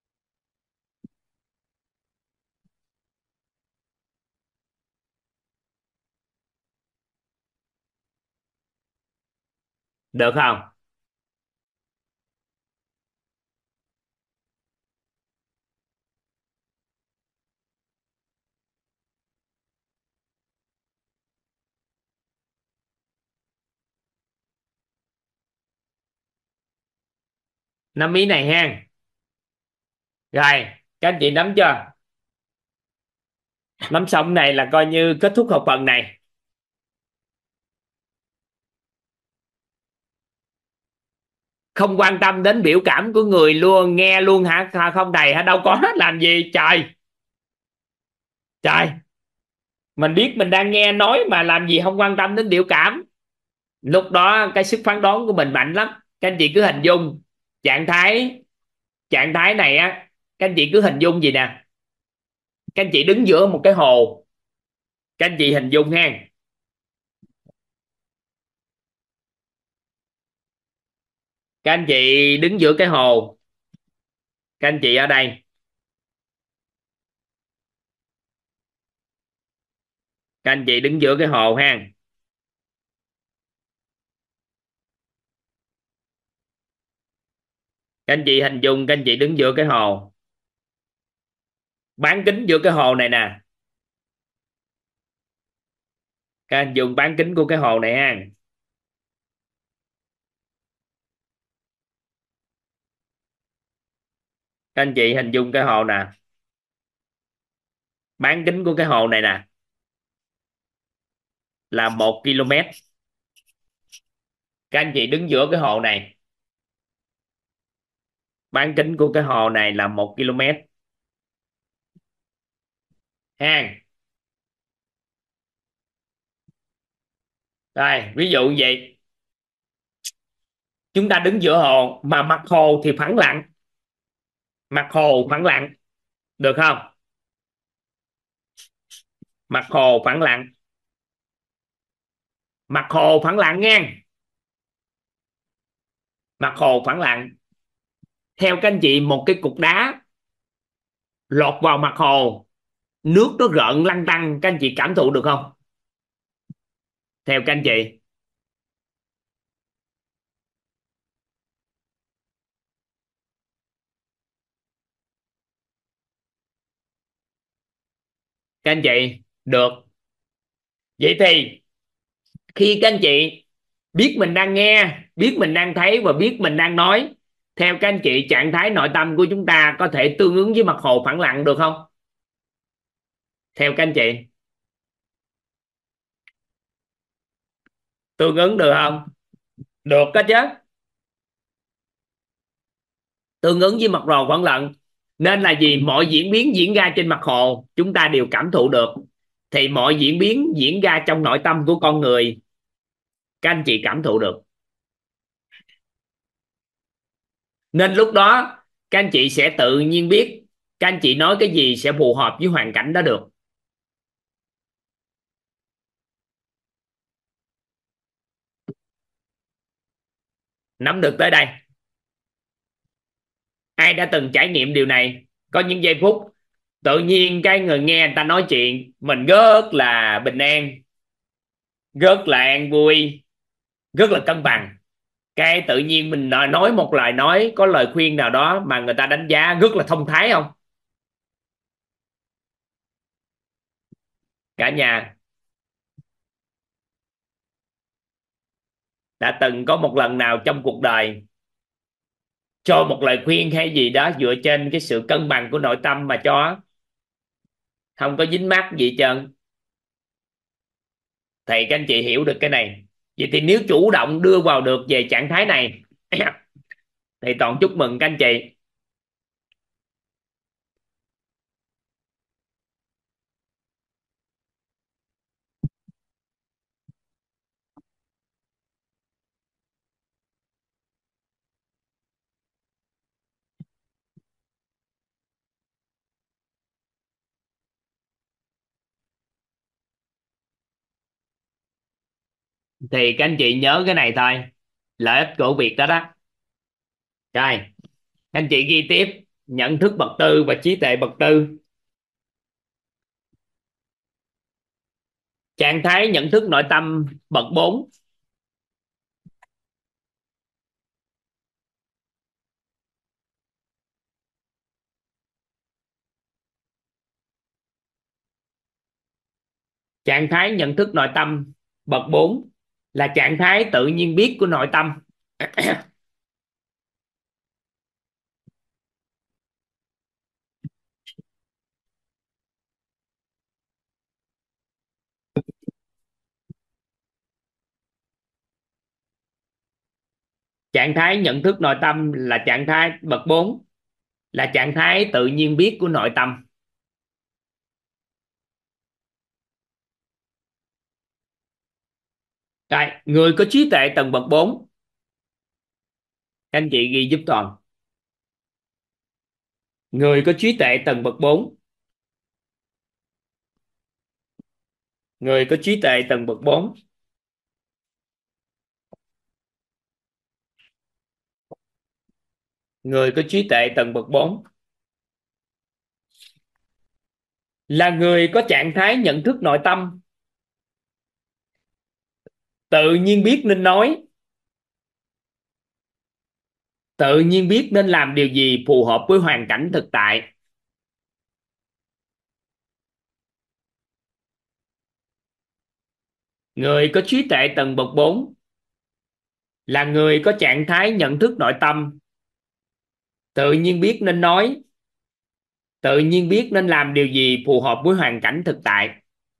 Được không? Nắm ý này ha. Rồi, các anh chị nắm chưa? Nắm xong này là coi như kết thúc học phần này. Không quan tâm đến biểu cảm của người luôn, nghe luôn hả? Không thầy hả? Đâu có làm gì trời. Trời, mình biết mình đang nghe nói mà làm gì không quan tâm đến biểu cảm. Lúc đó cái sức phán đoán của mình mạnh lắm. Các anh chị cứ hình dung trạng thái trạng thái này á, các anh chị cứ hình dung gì nè, các anh chị đứng giữa một cái hồ, các anh chị hình dung ha, các anh chị đứng giữa cái hồ, các anh chị ở đây, các anh chị đứng giữa cái hồ ha, các anh chị hình dung các anh chị đứng giữa cái hồ, bán kính giữa cái hồ này nè, các anh dùng bán kính của cái hồ này ha, các anh chị hình dung cái hồ nè, bán kính của cái hồ này nè là một ki lô mét. Các anh chị đứng giữa cái hồ này, bán kính của cái hồ này là một ki lô mét ha. Rồi, ví dụ vậy, chúng ta đứng giữa hồ mà mặt hồ thì phẳng lặng, mặt hồ phẳng lặng, được không? Mặt hồ phẳng lặng, mặt hồ phẳng lặng nha, mặt hồ phẳng lặng. Theo các anh chị, một cái cục đá lọt vào mặt hồ, nước nó gợn lăn tăn, các anh chị cảm thụ được không? Theo các anh chị, Các anh chị được. Vậy thì khi các anh chị biết mình đang nghe, biết mình đang thấy và biết mình đang nói, theo các anh chị trạng thái nội tâm của chúng ta có thể tương ứng với mặt hồ phẳng lặng được không? Theo các anh chị tương ứng được không? Được đó chứ. Tương ứng với mặt hồ phẳng lặng nên là gì? Mọi diễn biến diễn ra trên mặt hồ chúng ta đều cảm thụ được, thì mọi diễn biến diễn ra trong nội tâm của con người các anh chị cảm thụ được. Nên lúc đó các anh chị sẽ tự nhiên biết các anh chị nói cái gì sẽ phù hợp với hoàn cảnh đó được. Nắm được tới đây? Ai đã từng trải nghiệm điều này? Có những giây phút tự nhiên cái người nghe người ta nói chuyện mình rất là bình an, rất là an vui, rất là cân bằng, cái tự nhiên mình nói một lời nói có lời khuyên nào đó mà người ta đánh giá rất là thông thái không? Cả nhà đã từng có một lần nào trong cuộc đời cho một lời khuyên hay gì đó dựa trên cái sự cân bằng của nội tâm mà cho, không có dính mắc gì hết trơn? Thì các anh chị hiểu được cái này. Vậy thì nếu chủ động đưa vào được về trạng thái này thì toàn chúc mừng các anh chị. Thì các anh chị nhớ cái này thôi, lợi ích của việc đó đó. Rồi các anh chị ghi tiếp: nhận thức bậc tư và trí tuệ bậc tư. Trạng thái nhận thức nội tâm bậc bốn. Trạng thái nhận thức nội tâm bậc bốn là trạng thái tự nhiên biết của nội tâm. Trạng thái nhận thức nội tâm là trạng thái bậc bốn, là trạng thái tự nhiên biết của nội tâm. Rồi, người có trí tuệ tầng bậc bốn, các anh chị ghi giúp Toàn. Người có trí tuệ tầng bậc bốn. Người có trí tuệ tầng bậc bốn Người có trí tuệ tầng bậc bốn là người có trạng thái nhận thức nội tâm tự nhiên biết nên nói, tự nhiên biết nên làm điều gì phù hợp với hoàn cảnh thực tại. Người có trí tuệ tầng bậc bốn là người có trạng thái nhận thức nội tâm tự nhiên biết nên nói, tự nhiên biết nên làm điều gì phù hợp với hoàn cảnh thực tại.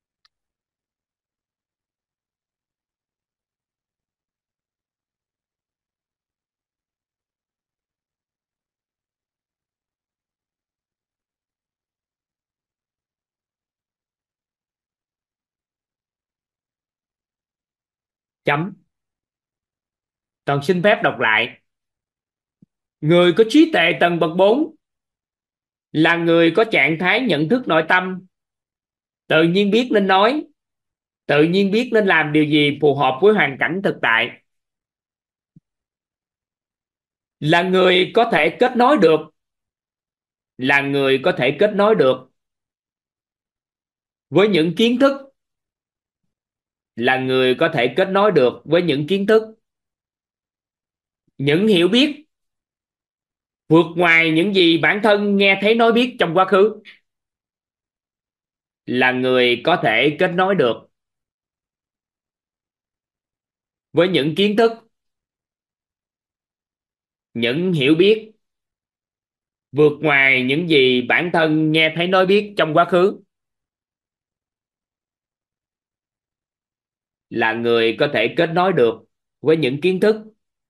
Chấm. Toàn xin phép đọc lại. Người có trí tuệ tầng bậc bốn là người có trạng thái nhận thức nội tâm tự nhiên biết nên nói, tự nhiên biết nên làm điều gì phù hợp với hoàn cảnh thực tại. Là người có thể kết nối được, là người có thể kết nối được với những kiến thức, là người có thể kết nối được với những kiến thức, những hiểu biết vượt ngoài những gì bản thân nghe thấy nói biết trong quá khứ. là người có thể kết nối được với những kiến thức, những hiểu biết vượt ngoài những gì bản thân nghe thấy nói biết trong quá khứ. Là người có thể kết nối được với những kiến thức,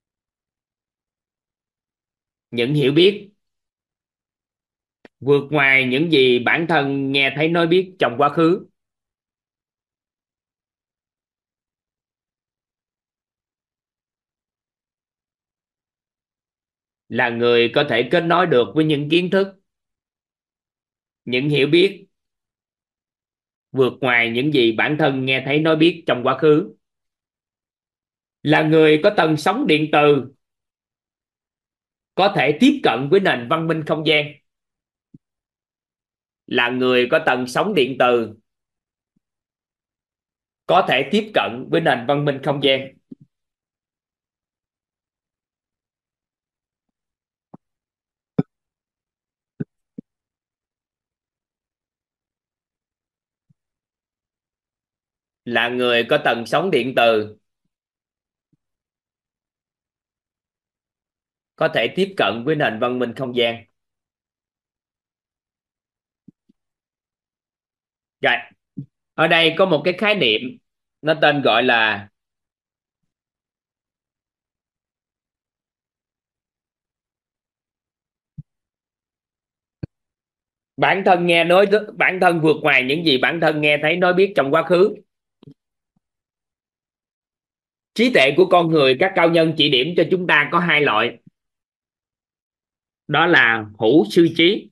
những hiểu biết vượt ngoài những gì bản thân nghe thấy nói biết trong quá khứ. Là người có thể kết nối được với những kiến thức, những hiểu biết vượt ngoài những gì bản thân nghe thấy nói biết trong quá khứ. Là người có tần sóng điện từ, có thể tiếp cận với nền văn minh không gian. Là người có tần sóng điện từ, có thể tiếp cận với nền văn minh không gian. Là người có tần sóng điện từ, có thể tiếp cận với nền văn minh không gian. Rồi, ở đây có một cái khái niệm, nó tên gọi là bản thân nghe nói, bản thân vượt ngoài những gì bản thân nghe thấy nói biết trong quá khứ. Trí tuệ của con người, các cao nhân chỉ điểm cho chúng ta có hai loại. Đó là hữu sư trí,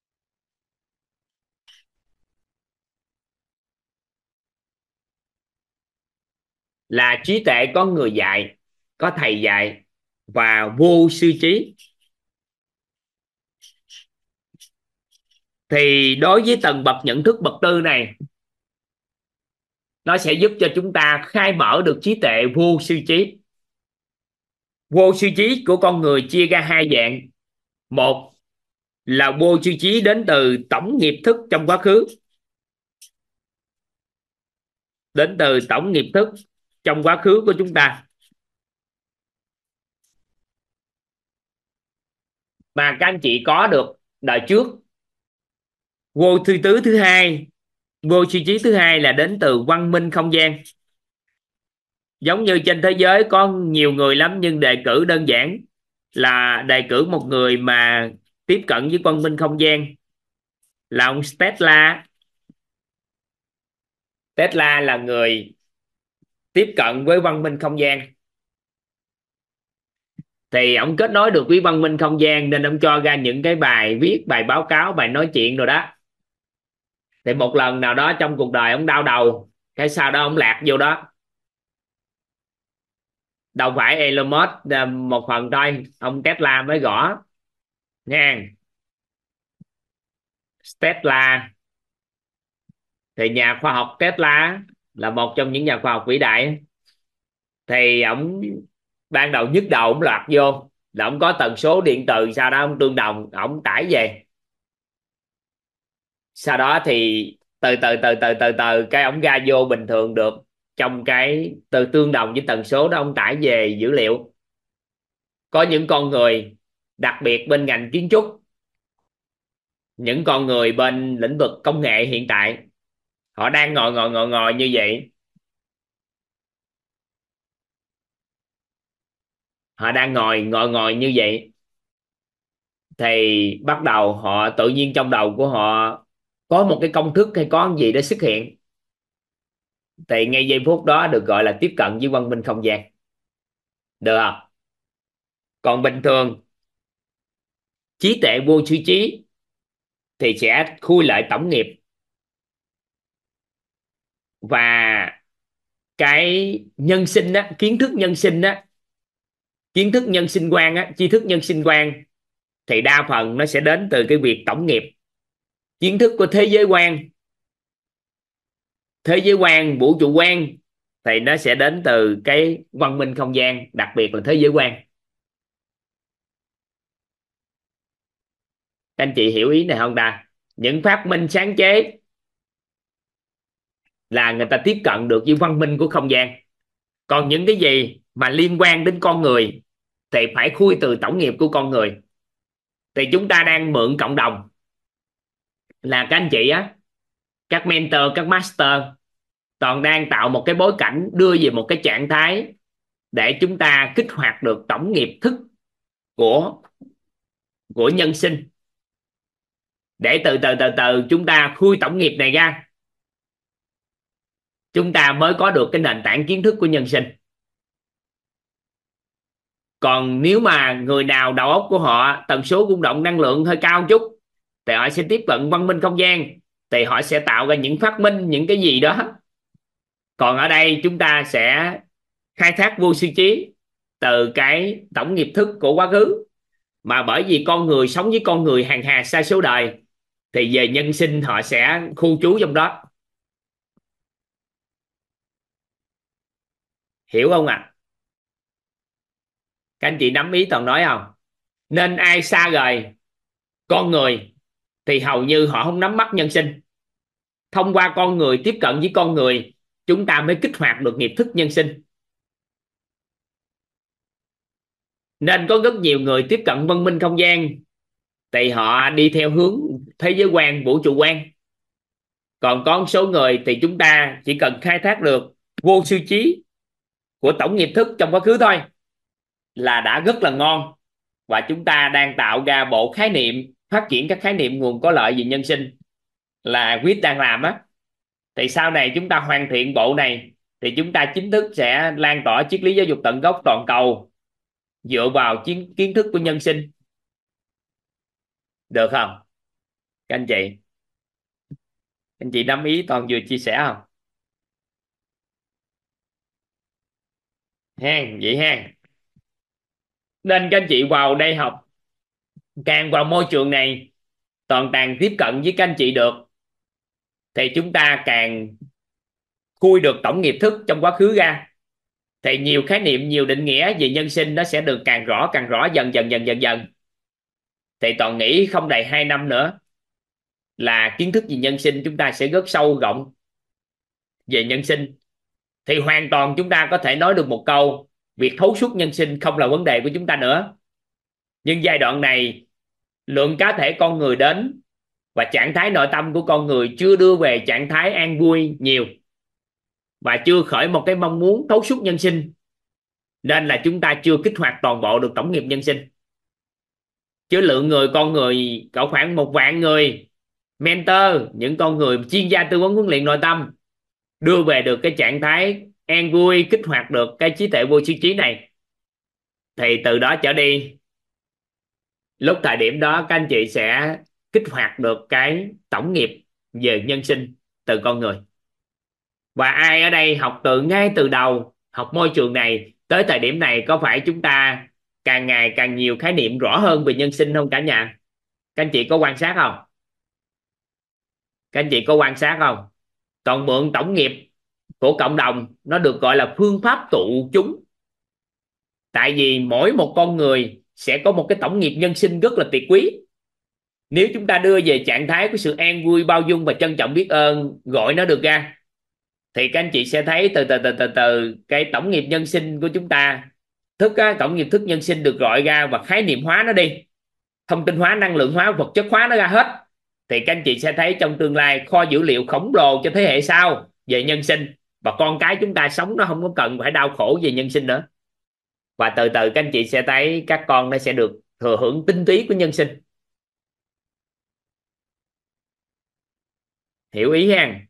là trí tuệ có người dạy, có thầy dạy, và vô sư trí. Thì đối với tầng bậc nhận thức bậc tư này, nó sẽ giúp cho chúng ta khai mở được trí tuệ vô sư trí. Vô sư trí của con người chia ra hai dạng. Một là vô sư trí đến từ tổng nghiệp thức trong quá khứ, đến từ tổng nghiệp thức trong quá khứ của chúng ta, mà các anh chị có được đời trước. Vô thứ tứ thứ hai, vô sư trí thứ hai là đến từ văn minh không gian. Giống như trên thế giới có nhiều người lắm, nhưng đề cử đơn giản là đề cử một người mà tiếp cận với văn minh không gian là ông Tesla. Tesla là người tiếp cận với văn minh không gian. Thì ông kết nối được với văn minh không gian nên ông cho ra những cái bài viết, bài báo cáo, bài nói chuyện rồi đó. Thì một lần nào đó trong cuộc đời ông đau đầu, cái sau đó ông lạc vô đó. Đâu phải Elon Musk một phần thôi, ông Tesla mới gõ nha. Tesla thì nhà khoa học Tesla là một trong những nhà khoa học vĩ đại. Thì ông ban đầu nhức đầu ông loạt vô là ông có tần số điện từ, sau đó ông tương đồng, ông tải về. Sau đó thì từ từ từ từ từ từ cái ông ra vô bình thường được, trong cái từ tương đồng với tần số đó ông tải về dữ liệu. Có những con người đặc biệt bên ngành kiến trúc, những con người bên lĩnh vực công nghệ hiện tại, họ đang ngồi ngồi ngồi ngồi như vậy, họ đang ngồi ngồi ngồi như vậy thì bắt đầu họ tự nhiên trong đầu của họ có một cái công thức hay có gì đó xuất hiện. Thì ngay giây phút đó được gọi là tiếp cận với văn minh không gian, được không? Còn bình thường trí tuệ vô sư trí thì sẽ khui lại tổng nghiệp và cái nhân sinh á, kiến thức nhân sinh á, kiến thức nhân sinh quan á, tri thức nhân sinh quan thì đa phần nó sẽ đến từ cái việc tổng nghiệp. Kiến thức của thế giới quan, thế giới quan, vũ trụ quan thì nó sẽ đến từ cái văn minh không gian, đặc biệt là thế giới quan. Các anh chị hiểu ý này không ta? Những phát minh sáng chế là người ta tiếp cận được với văn minh của không gian. Còn những cái gì mà liên quan đến con người thì phải khui từ tổng nghiệp của con người. Thì chúng ta đang mượn cộng đồng, là các anh chị á, các mentor, các master, toàn đang tạo một cái bối cảnh, đưa về một cái trạng thái để chúng ta kích hoạt được tổng nghiệp thức của của nhân sinh, để từ từ từ từ chúng ta khui tổng nghiệp này ra, chúng ta mới có được cái nền tảng kiến thức của nhân sinh. Còn nếu mà người nào đầu óc của họ tần số rung động năng lượng hơi cao chút thì họ sẽ tiếp cận văn minh không gian, thì họ sẽ tạo ra những phát minh, những cái gì đó. Còn ở đây chúng ta sẽ khai thác vô sư trí từ cái tổng nghiệp thức của quá khứ. Mà bởi vì con người sống với con người hàng hà sa số đời, thì về nhân sinh họ sẽ khu trú trong đó. Hiểu không ạ? À? Các anh chị nắm ý Toàn nói không? Nên ai xa rời con người thì hầu như họ không nắm bắt nhân sinh. Thông qua con người, tiếp cận với con người, chúng ta mới kích hoạt được nghiệp thức nhân sinh. Nên có rất nhiều người tiếp cận văn minh không gian thì họ đi theo hướng thế giới quan, vũ trụ quan. Còn có một số người thì chúng ta chỉ cần khai thác được vô sư trí của tổng nghiệp thức trong quá khứ thôi là đã rất là ngon. Và chúng ta đang tạo ra bộ khái niệm, phát triển các khái niệm nguồn có lợi về nhân sinh là Quýt đang làm á. Thì sau này chúng ta hoàn thiện bộ này thì chúng ta chính thức sẽ lan tỏa triết lý giáo dục tận gốc toàn cầu dựa vào kiến, kiến thức của nhân sinh. Được không các anh chị? Anh chị nắm ý Toàn vừa chia sẻ không? Hen vậy hen. Nên các anh chị vào đây học, càng vào môi trường này Toàn càng tiếp cận với các anh chị được, thì chúng ta càng khui được tổng nghiệp thức trong quá khứ ra. Thì nhiều khái niệm, nhiều định nghĩa về nhân sinh nó sẽ được càng rõ, càng rõ dần dần dần dần dần. Thì Toàn nghĩ không đầy hai năm nữa là kiến thức về nhân sinh chúng ta sẽ rất sâu rộng về nhân sinh. Thì hoàn toàn chúng ta có thể nói được một câu, việc thấu suốt nhân sinh không là vấn đề của chúng ta nữa. Nhưng giai đoạn này lượng cá thể con người đến và trạng thái nội tâm của con người chưa đưa về trạng thái an vui nhiều, và chưa khởi một cái mong muốn thấu suốt nhân sinh, nên là chúng ta chưa kích hoạt toàn bộ được tổng nghiệp nhân sinh. Chứ lượng người con người cỡ khoảng một vạn người mentor, những con người chuyên gia tư vấn huấn luyện nội tâm, đưa về được cái trạng thái an vui, kích hoạt được cái trí tuệ vô sư trí này, thì từ đó trở đi, lúc thời điểm đó các anh chị sẽ kích hoạt được cái tổng nghiệp về nhân sinh từ con người. Và ai ở đây học từ ngay từ đầu, học môi trường này tới thời điểm này, có phải chúng ta càng ngày càng nhiều khái niệm rõ hơn về nhân sinh không cả nhà? Các anh chị có quan sát không? Các anh chị có quan sát không? Toàn mượn tổng nghiệp của cộng đồng, nó được gọi là phương pháp tụ chúng. Tại vì mỗi một con người sẽ có một cái tổng nghiệp nhân sinh rất là tuyệt quý. Nếu chúng ta đưa về trạng thái của sự an vui, bao dung và trân trọng biết ơn, gọi nó được ra, thì các anh chị sẽ thấy từ từ từ từ từ cái tổng nghiệp nhân sinh của chúng ta, thức á, tổng nghiệp thức nhân sinh được gọi ra và khái niệm hóa nó đi, thông tin hóa, năng lượng hóa, vật chất hóa nó ra hết. Thì các anh chị sẽ thấy trong tương lai kho dữ liệu khổng lồ cho thế hệ sau về nhân sinh, và con cái chúng ta sống nó không có cần phải đau khổ về nhân sinh nữa. Và từ từ các anh chị sẽ thấy các con nó sẽ được thừa hưởng tinh túy của nhân sinh. Hiểu ý ha?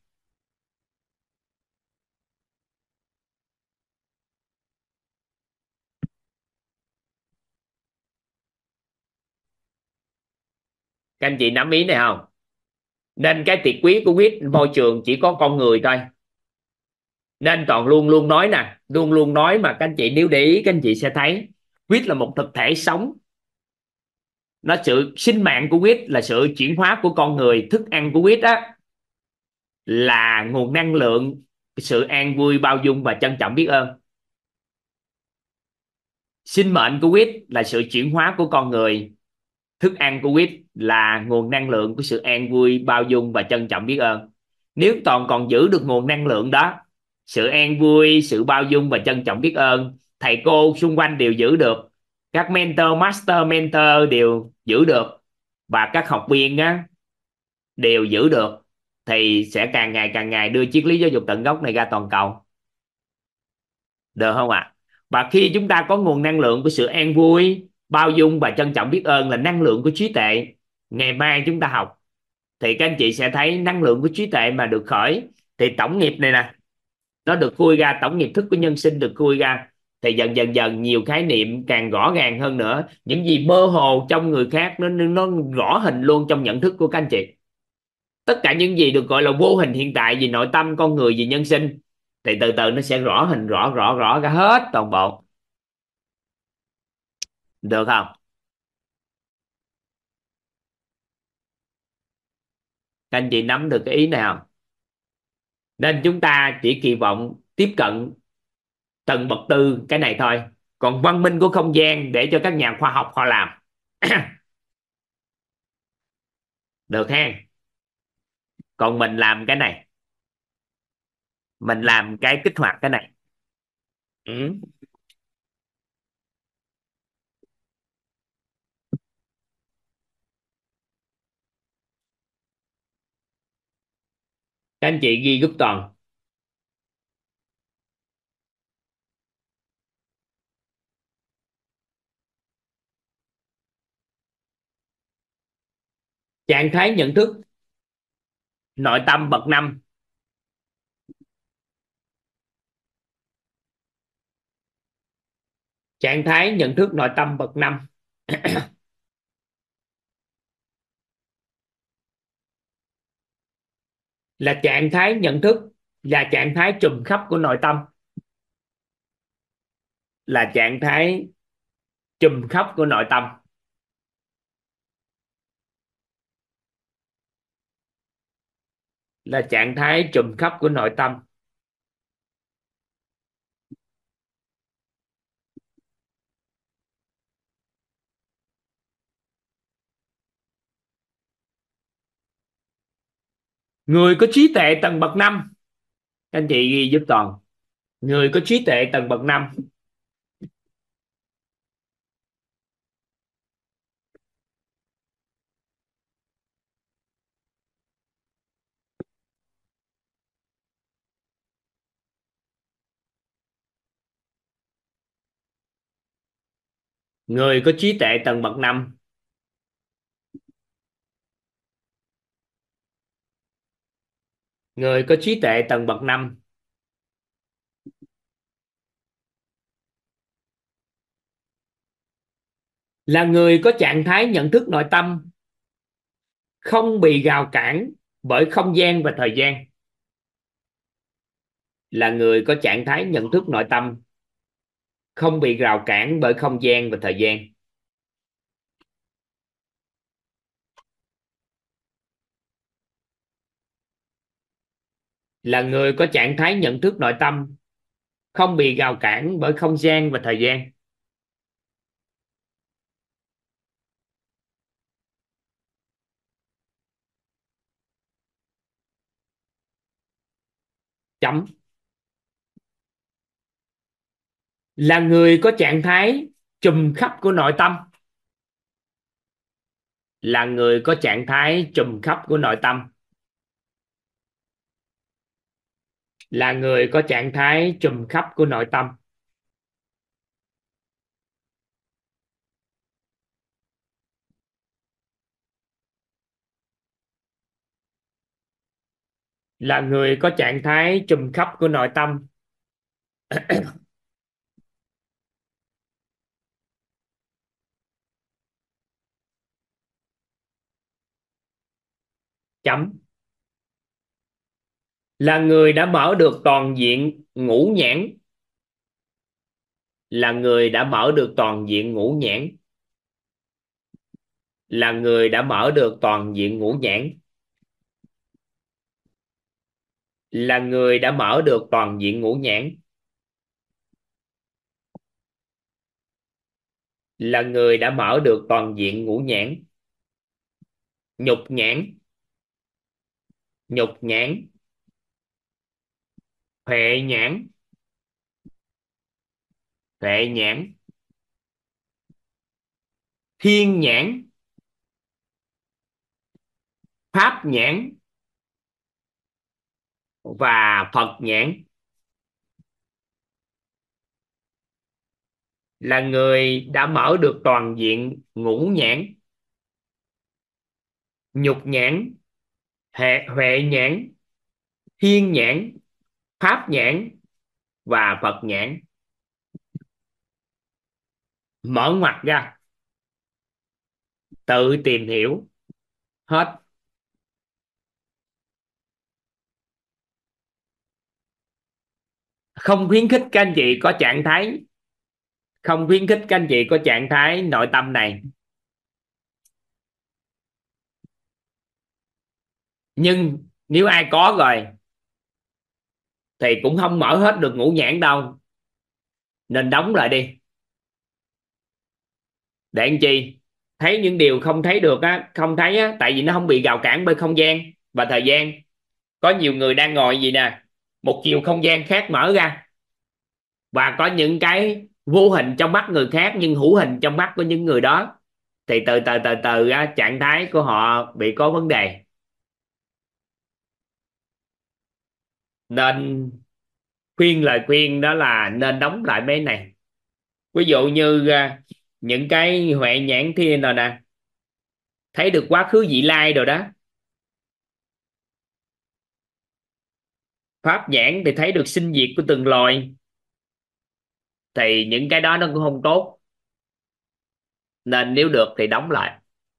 Các anh chị nắm ý này không? Nên cái tuyệt quý của quýt môi trường chỉ có con người thôi. Nên Toàn luôn luôn nói nè, luôn luôn nói mà các anh chị nếu để ý, các anh chị sẽ thấy quýt là một thực thể sống. Nó sự sinh mạng của quýt là sự chuyển hóa của con người. Thức ăn của quýt á là nguồn năng lượng, sự an vui, bao dung và trân trọng biết ơn. Sinh mệnh của quýt là sự chuyển hóa của con người. Thức ăn của quýt là nguồn năng lượng của sự an vui, bao dung và trân trọng biết ơn. Nếu toàn còn giữ được nguồn năng lượng đó, sự an vui, sự bao dung và trân trọng biết ơn, thầy cô xung quanh đều giữ được, các mentor, master mentor đều giữ được, và các học viên á đều giữ được, thì sẽ càng ngày càng ngày đưa triết lý giáo dục tận gốc này ra toàn cầu, được không ạ? Và khi chúng ta có nguồn năng lượng của sự an vui, bao dung và trân trọng biết ơn là năng lượng của trí tuệ, ngày mai chúng ta học thì các anh chị sẽ thấy năng lượng của trí tuệ mà được khởi, thì tổng nghiệp này nè nó được khui ra, tổng nghiệp thức của nhân sinh được khui ra, thì dần dần dần nhiều khái niệm càng rõ ràng hơn nữa, những gì mơ hồ trong người khác nó nó rõ hình luôn trong nhận thức của các anh chị. Tất cả những gì được gọi là vô hình hiện tại, vì nội tâm con người, vì nhân sinh, thì từ từ nó sẽ rõ hình, rõ rõ rõ ra hết toàn bộ, được không? Các anh chị nắm được cái ý nào? Nên chúng ta chỉ kỳ vọng tiếp cận tầng bậc tư cái này thôi, còn văn minh của không gian để cho các nhà khoa học họ làm. Được ha? Còn mình làm cái này, mình làm cái kích hoạt cái này. Ừ. Các anh chị ghi giúp toàn. Trạng thái nhận thức nội tâm bậc năm. Trạng thái nhận thức nội tâm bậc năm là trạng thái nhận thức, là trạng thái trùm khắp của nội tâm, là trạng thái trùm khắp của nội tâm, là trạng thái trùm khắp của nội tâm. Người có trí tuệ tầng bậc năm, các anh chị ghi giúp toàn. Người có trí tuệ tầng bậc năm người có trí tuệ tầng bậc năm người có trí tuệ tầng bậc năm là người có trạng thái nhận thức nội tâm không bị rào cản bởi không gian và thời gian. Là người có trạng thái nhận thức nội tâm không bị rào cản bởi không gian và thời gian. Là người có trạng thái nhận thức nội tâm không bị rào cản bởi không gian và thời gian. Chấm. Là người có trạng thái trùm khắp của nội tâm. Là người có trạng thái trùm khắp của nội tâm. Là người có trạng thái trùm khắp của nội tâm. Là người có trạng thái trùm khắp của nội tâm. Chấm. Là người đã mở được toàn diện ngũ nhãn. Là người đã mở được toàn diện ngũ nhãn. Là người đã mở được toàn diện ngũ nhãn. Là người đã mở được toàn diện ngũ nhãn. Là người đã mở được toàn diện ngũ nhãn. Nhục nhãn. Nhục nhãn. Huệ nhãn. Huệ nhãn. Thiên nhãn. Pháp nhãn. Và Phật nhãn. Là người đã mở được toàn diện ngũ nhãn: nhục nhãn, hệ huệ nhãn, thiên nhãn, pháp nhãn và Phật nhãn. Mở ngoặt ra, tự tìm hiểu hết. Không khuyến khích các anh chị có trạng thái không khuyến khích các anh chị có trạng thái nội tâm này, nhưng nếu ai có rồi thì cũng không mở hết được ngũ nhãn đâu, nên đóng lại đi, để anh chị thấy những điều không thấy được á, không thấy á, tại vì nó không bị rào cản bởi không gian và thời gian. Có nhiều người đang ngồi gì nè, một chiều không gian khác mở ra, và có những cái vô hình trong mắt người khác nhưng hữu hình trong mắt của những người đó, thì từ từ từ từ á, trạng thái của họ bị có vấn đề. Nên khuyên lời khuyên đó là nên đóng lại mấy này. Ví dụ như à, những cái huệ nhãn thiên rồi nè, thấy được quá khứ vị lai rồi đó. Pháp nhãn thì thấy được sinh diệt của từng loài, thì những cái đó nó cũng không tốt, nên nếu được thì đóng lại.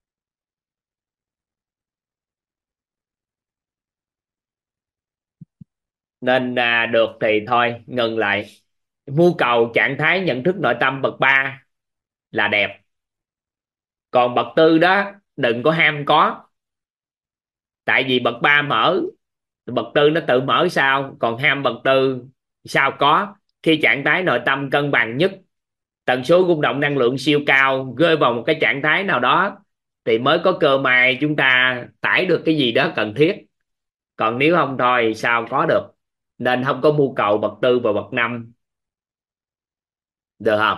Nên à, được thì thôi ngừng lại. Mưu cầu trạng thái nhận thức nội tâm bậc ba là đẹp, còn bậc tư đó đừng có ham có, tại vì bậc ba mở, bậc tư nó tự mở sao, còn ham bậc tư sao có. Khi trạng thái nội tâm cân bằng nhất, tần số rung động năng lượng siêu cao, rơi vào một cái trạng thái nào đó, thì mới có cơ may chúng ta tải được cái gì đó cần thiết, còn nếu không thôi sao có được. Nên không có mưu cầu bậc tư và bậc năm, được không?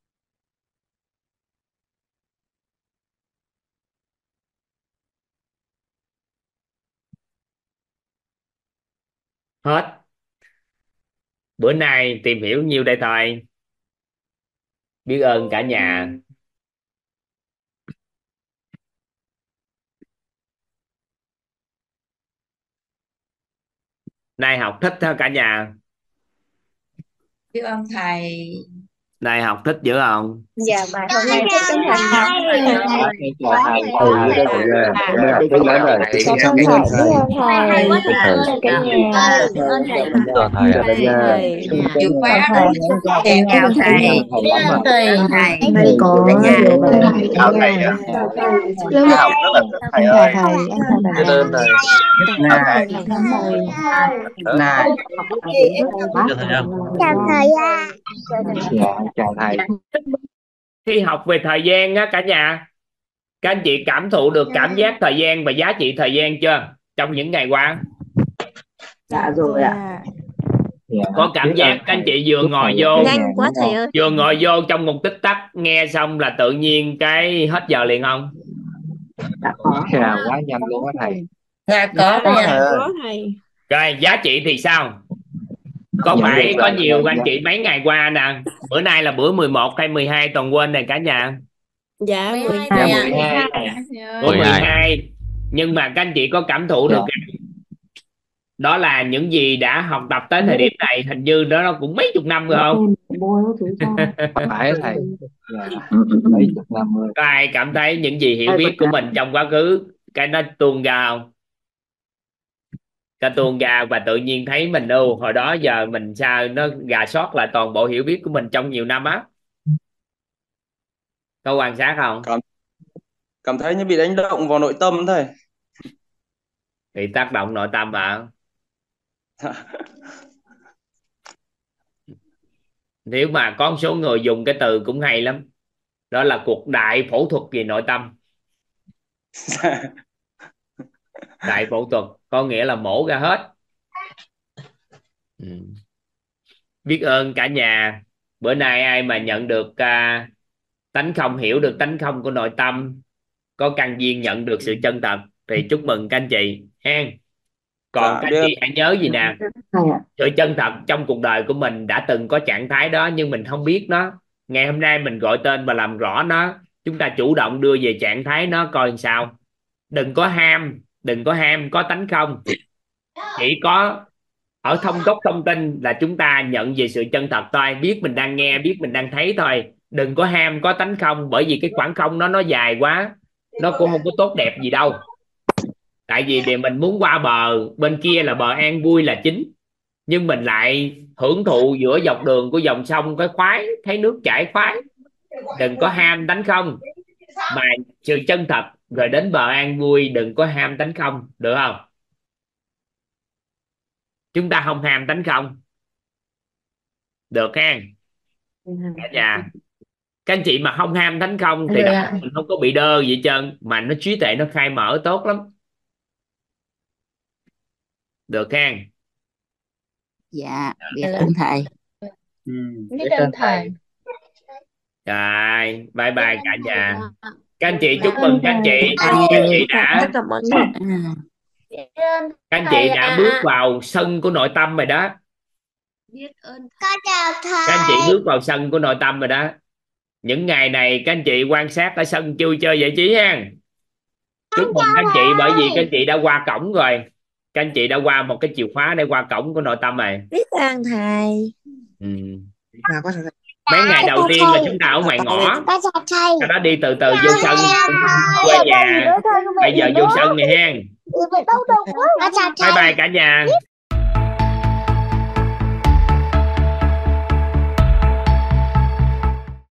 Hết. Bữa nay tìm hiểu nhiêu đây thôi. Biết ơn cả nhà. Nay học thích thôi cả nhà. Biết ơn thầy. Nay học thích dữ không? Dạ bài hôm nay thích lắm thầy. Chào thầy. Thầy rất là ghê. Hôm nay học thích lắm rồi. Chào thầy, biết ơn thầy. Chào cả nhà. Chào thầy. Chịu quá. Chào chào thầy. Thầy, Thầy. thầy có Chào thầy. lớp Học rất là thích thầy ơi. Biết ơn thầy. Chào thầy. Này. Chào thầy không? chào thầy ạ. Chào thầy. Khi học về thời gian á cả nhà, các anh chị cảm thụ được cảm giác thời gian và giá trị thời gian chưa trong những ngày qua? Dạ rồi ạ. Có cảm giác các anh chị vừa ngồi vô Nhanh quá thầy ơi. vừa ngồi vô trong một tích tắc nghe xong là tự nhiên cái hết giờ liền không? Dạ quá nhanh luôn á thầy. Dạ có thầy ạ. Rồi giá trị thì sao? Có Dạ, phải dạ, có dạ, nhiều dạ, anh dạ. chị mấy ngày qua nè, bữa nay là bữa mười một hay mười hai toàn quên này cả nhà? Dạ, Dạ Dạ mười mười hai. Bữa mười hai. Nhưng mà các anh chị có cảm thụ được đó là những gì đã học tập tới thời điểm này, hình như đó nó cũng mấy chục năm rồi không? Phải thầy. Dạ. Mấy chục năm rồi. Có ai cảm thấy những gì hiểu biết của mình trong quá khứ cái nó tuôn ra không? Cái tuôn ra và tự nhiên thấy mình đâu hồi đó giờ mình sao nó gà sót lại toàn bộ hiểu biết của mình trong nhiều năm á. Có quan sát không? cảm cảm thấy như bị đánh động vào nội tâm thầy. Thì tác động nội tâm mà. Nếu mà có một số người dùng cái từ cũng hay lắm, đó là cuộc đại phẫu thuật về nội tâm. Đại phẫu thuật có nghĩa là mổ ra hết. Ừ. Biết ơn cả nhà. Bữa nay ai mà nhận được à, tánh không, hiểu được tánh không của nội tâm, có căn duyên nhận được sự chân thật thì chúc mừng các anh chị hen. Còn Dạ các anh biết ơn. chị hãy nhớ gì nè, sự chân thật trong cuộc đời của mình đã từng có trạng thái đó nhưng mình không biết nó. Ngày hôm nay mình gọi tên và làm rõ nó, chúng ta chủ động đưa về trạng thái nó coi làm sao. Đừng có ham, đừng có ham có tánh không. Chỉ có ở thông cốc thông tin là chúng ta nhận về sự chân thật thôi, biết mình đang nghe, biết mình đang thấy thôi. Đừng có ham có tánh không, bởi vì cái khoảng không đó nó dài quá, nó cũng không có tốt đẹp gì đâu. Tại vì để mình muốn qua bờ bên kia là bờ an vui là chính, nhưng mình lại hưởng thụ giữa dọc đường của dòng sông cái khoái, thấy nước chảy khoái. Đừng có ham tánh không, mà sự chân thật rồi đến bờ an vui. Đừng có ham tánh không, được không? Chúng ta không ham tánh không, được ha cả nhà. Các anh chị mà không ham tánh không thì Được đó, ạ. mình không có bị đơ gì hết trơn, mà nó trí tuệ nó khai mở tốt lắm, được ha. Dạ, biết Dạ. ơn thầy. Ừ. Biết ơn thầy. Rồi bye bye cả nhà. Các anh chị Biết chúc ơn mừng các anh thầy. chị. Các anh chị đã Tất cả mọi người. À. Biết ơn các anh thầy chị đã ạ. bước vào sân của nội tâm rồi đó. Biết ơn Con chào Các anh chị thầy. bước vào sân của nội tâm rồi đó. Những ngày này các anh chị quan sát ở sân vui chơi giải trí ha. Chúc mừng các anh chị, bởi vì các anh chị đã qua cổng rồi. Các anh chị đã qua một cái chìa khóa để qua cổng của nội tâm này. Biết ơn thầy. Ừ. Nào có thầy. Mấy ngày đầu tiên là chúng ta ở ngoài ngõ, Con chào thầy. sau đó đi từ từ vô sân quê nhà. Bây giờ vô sân này ha. Con chào Bye thầy. bye cả nhà.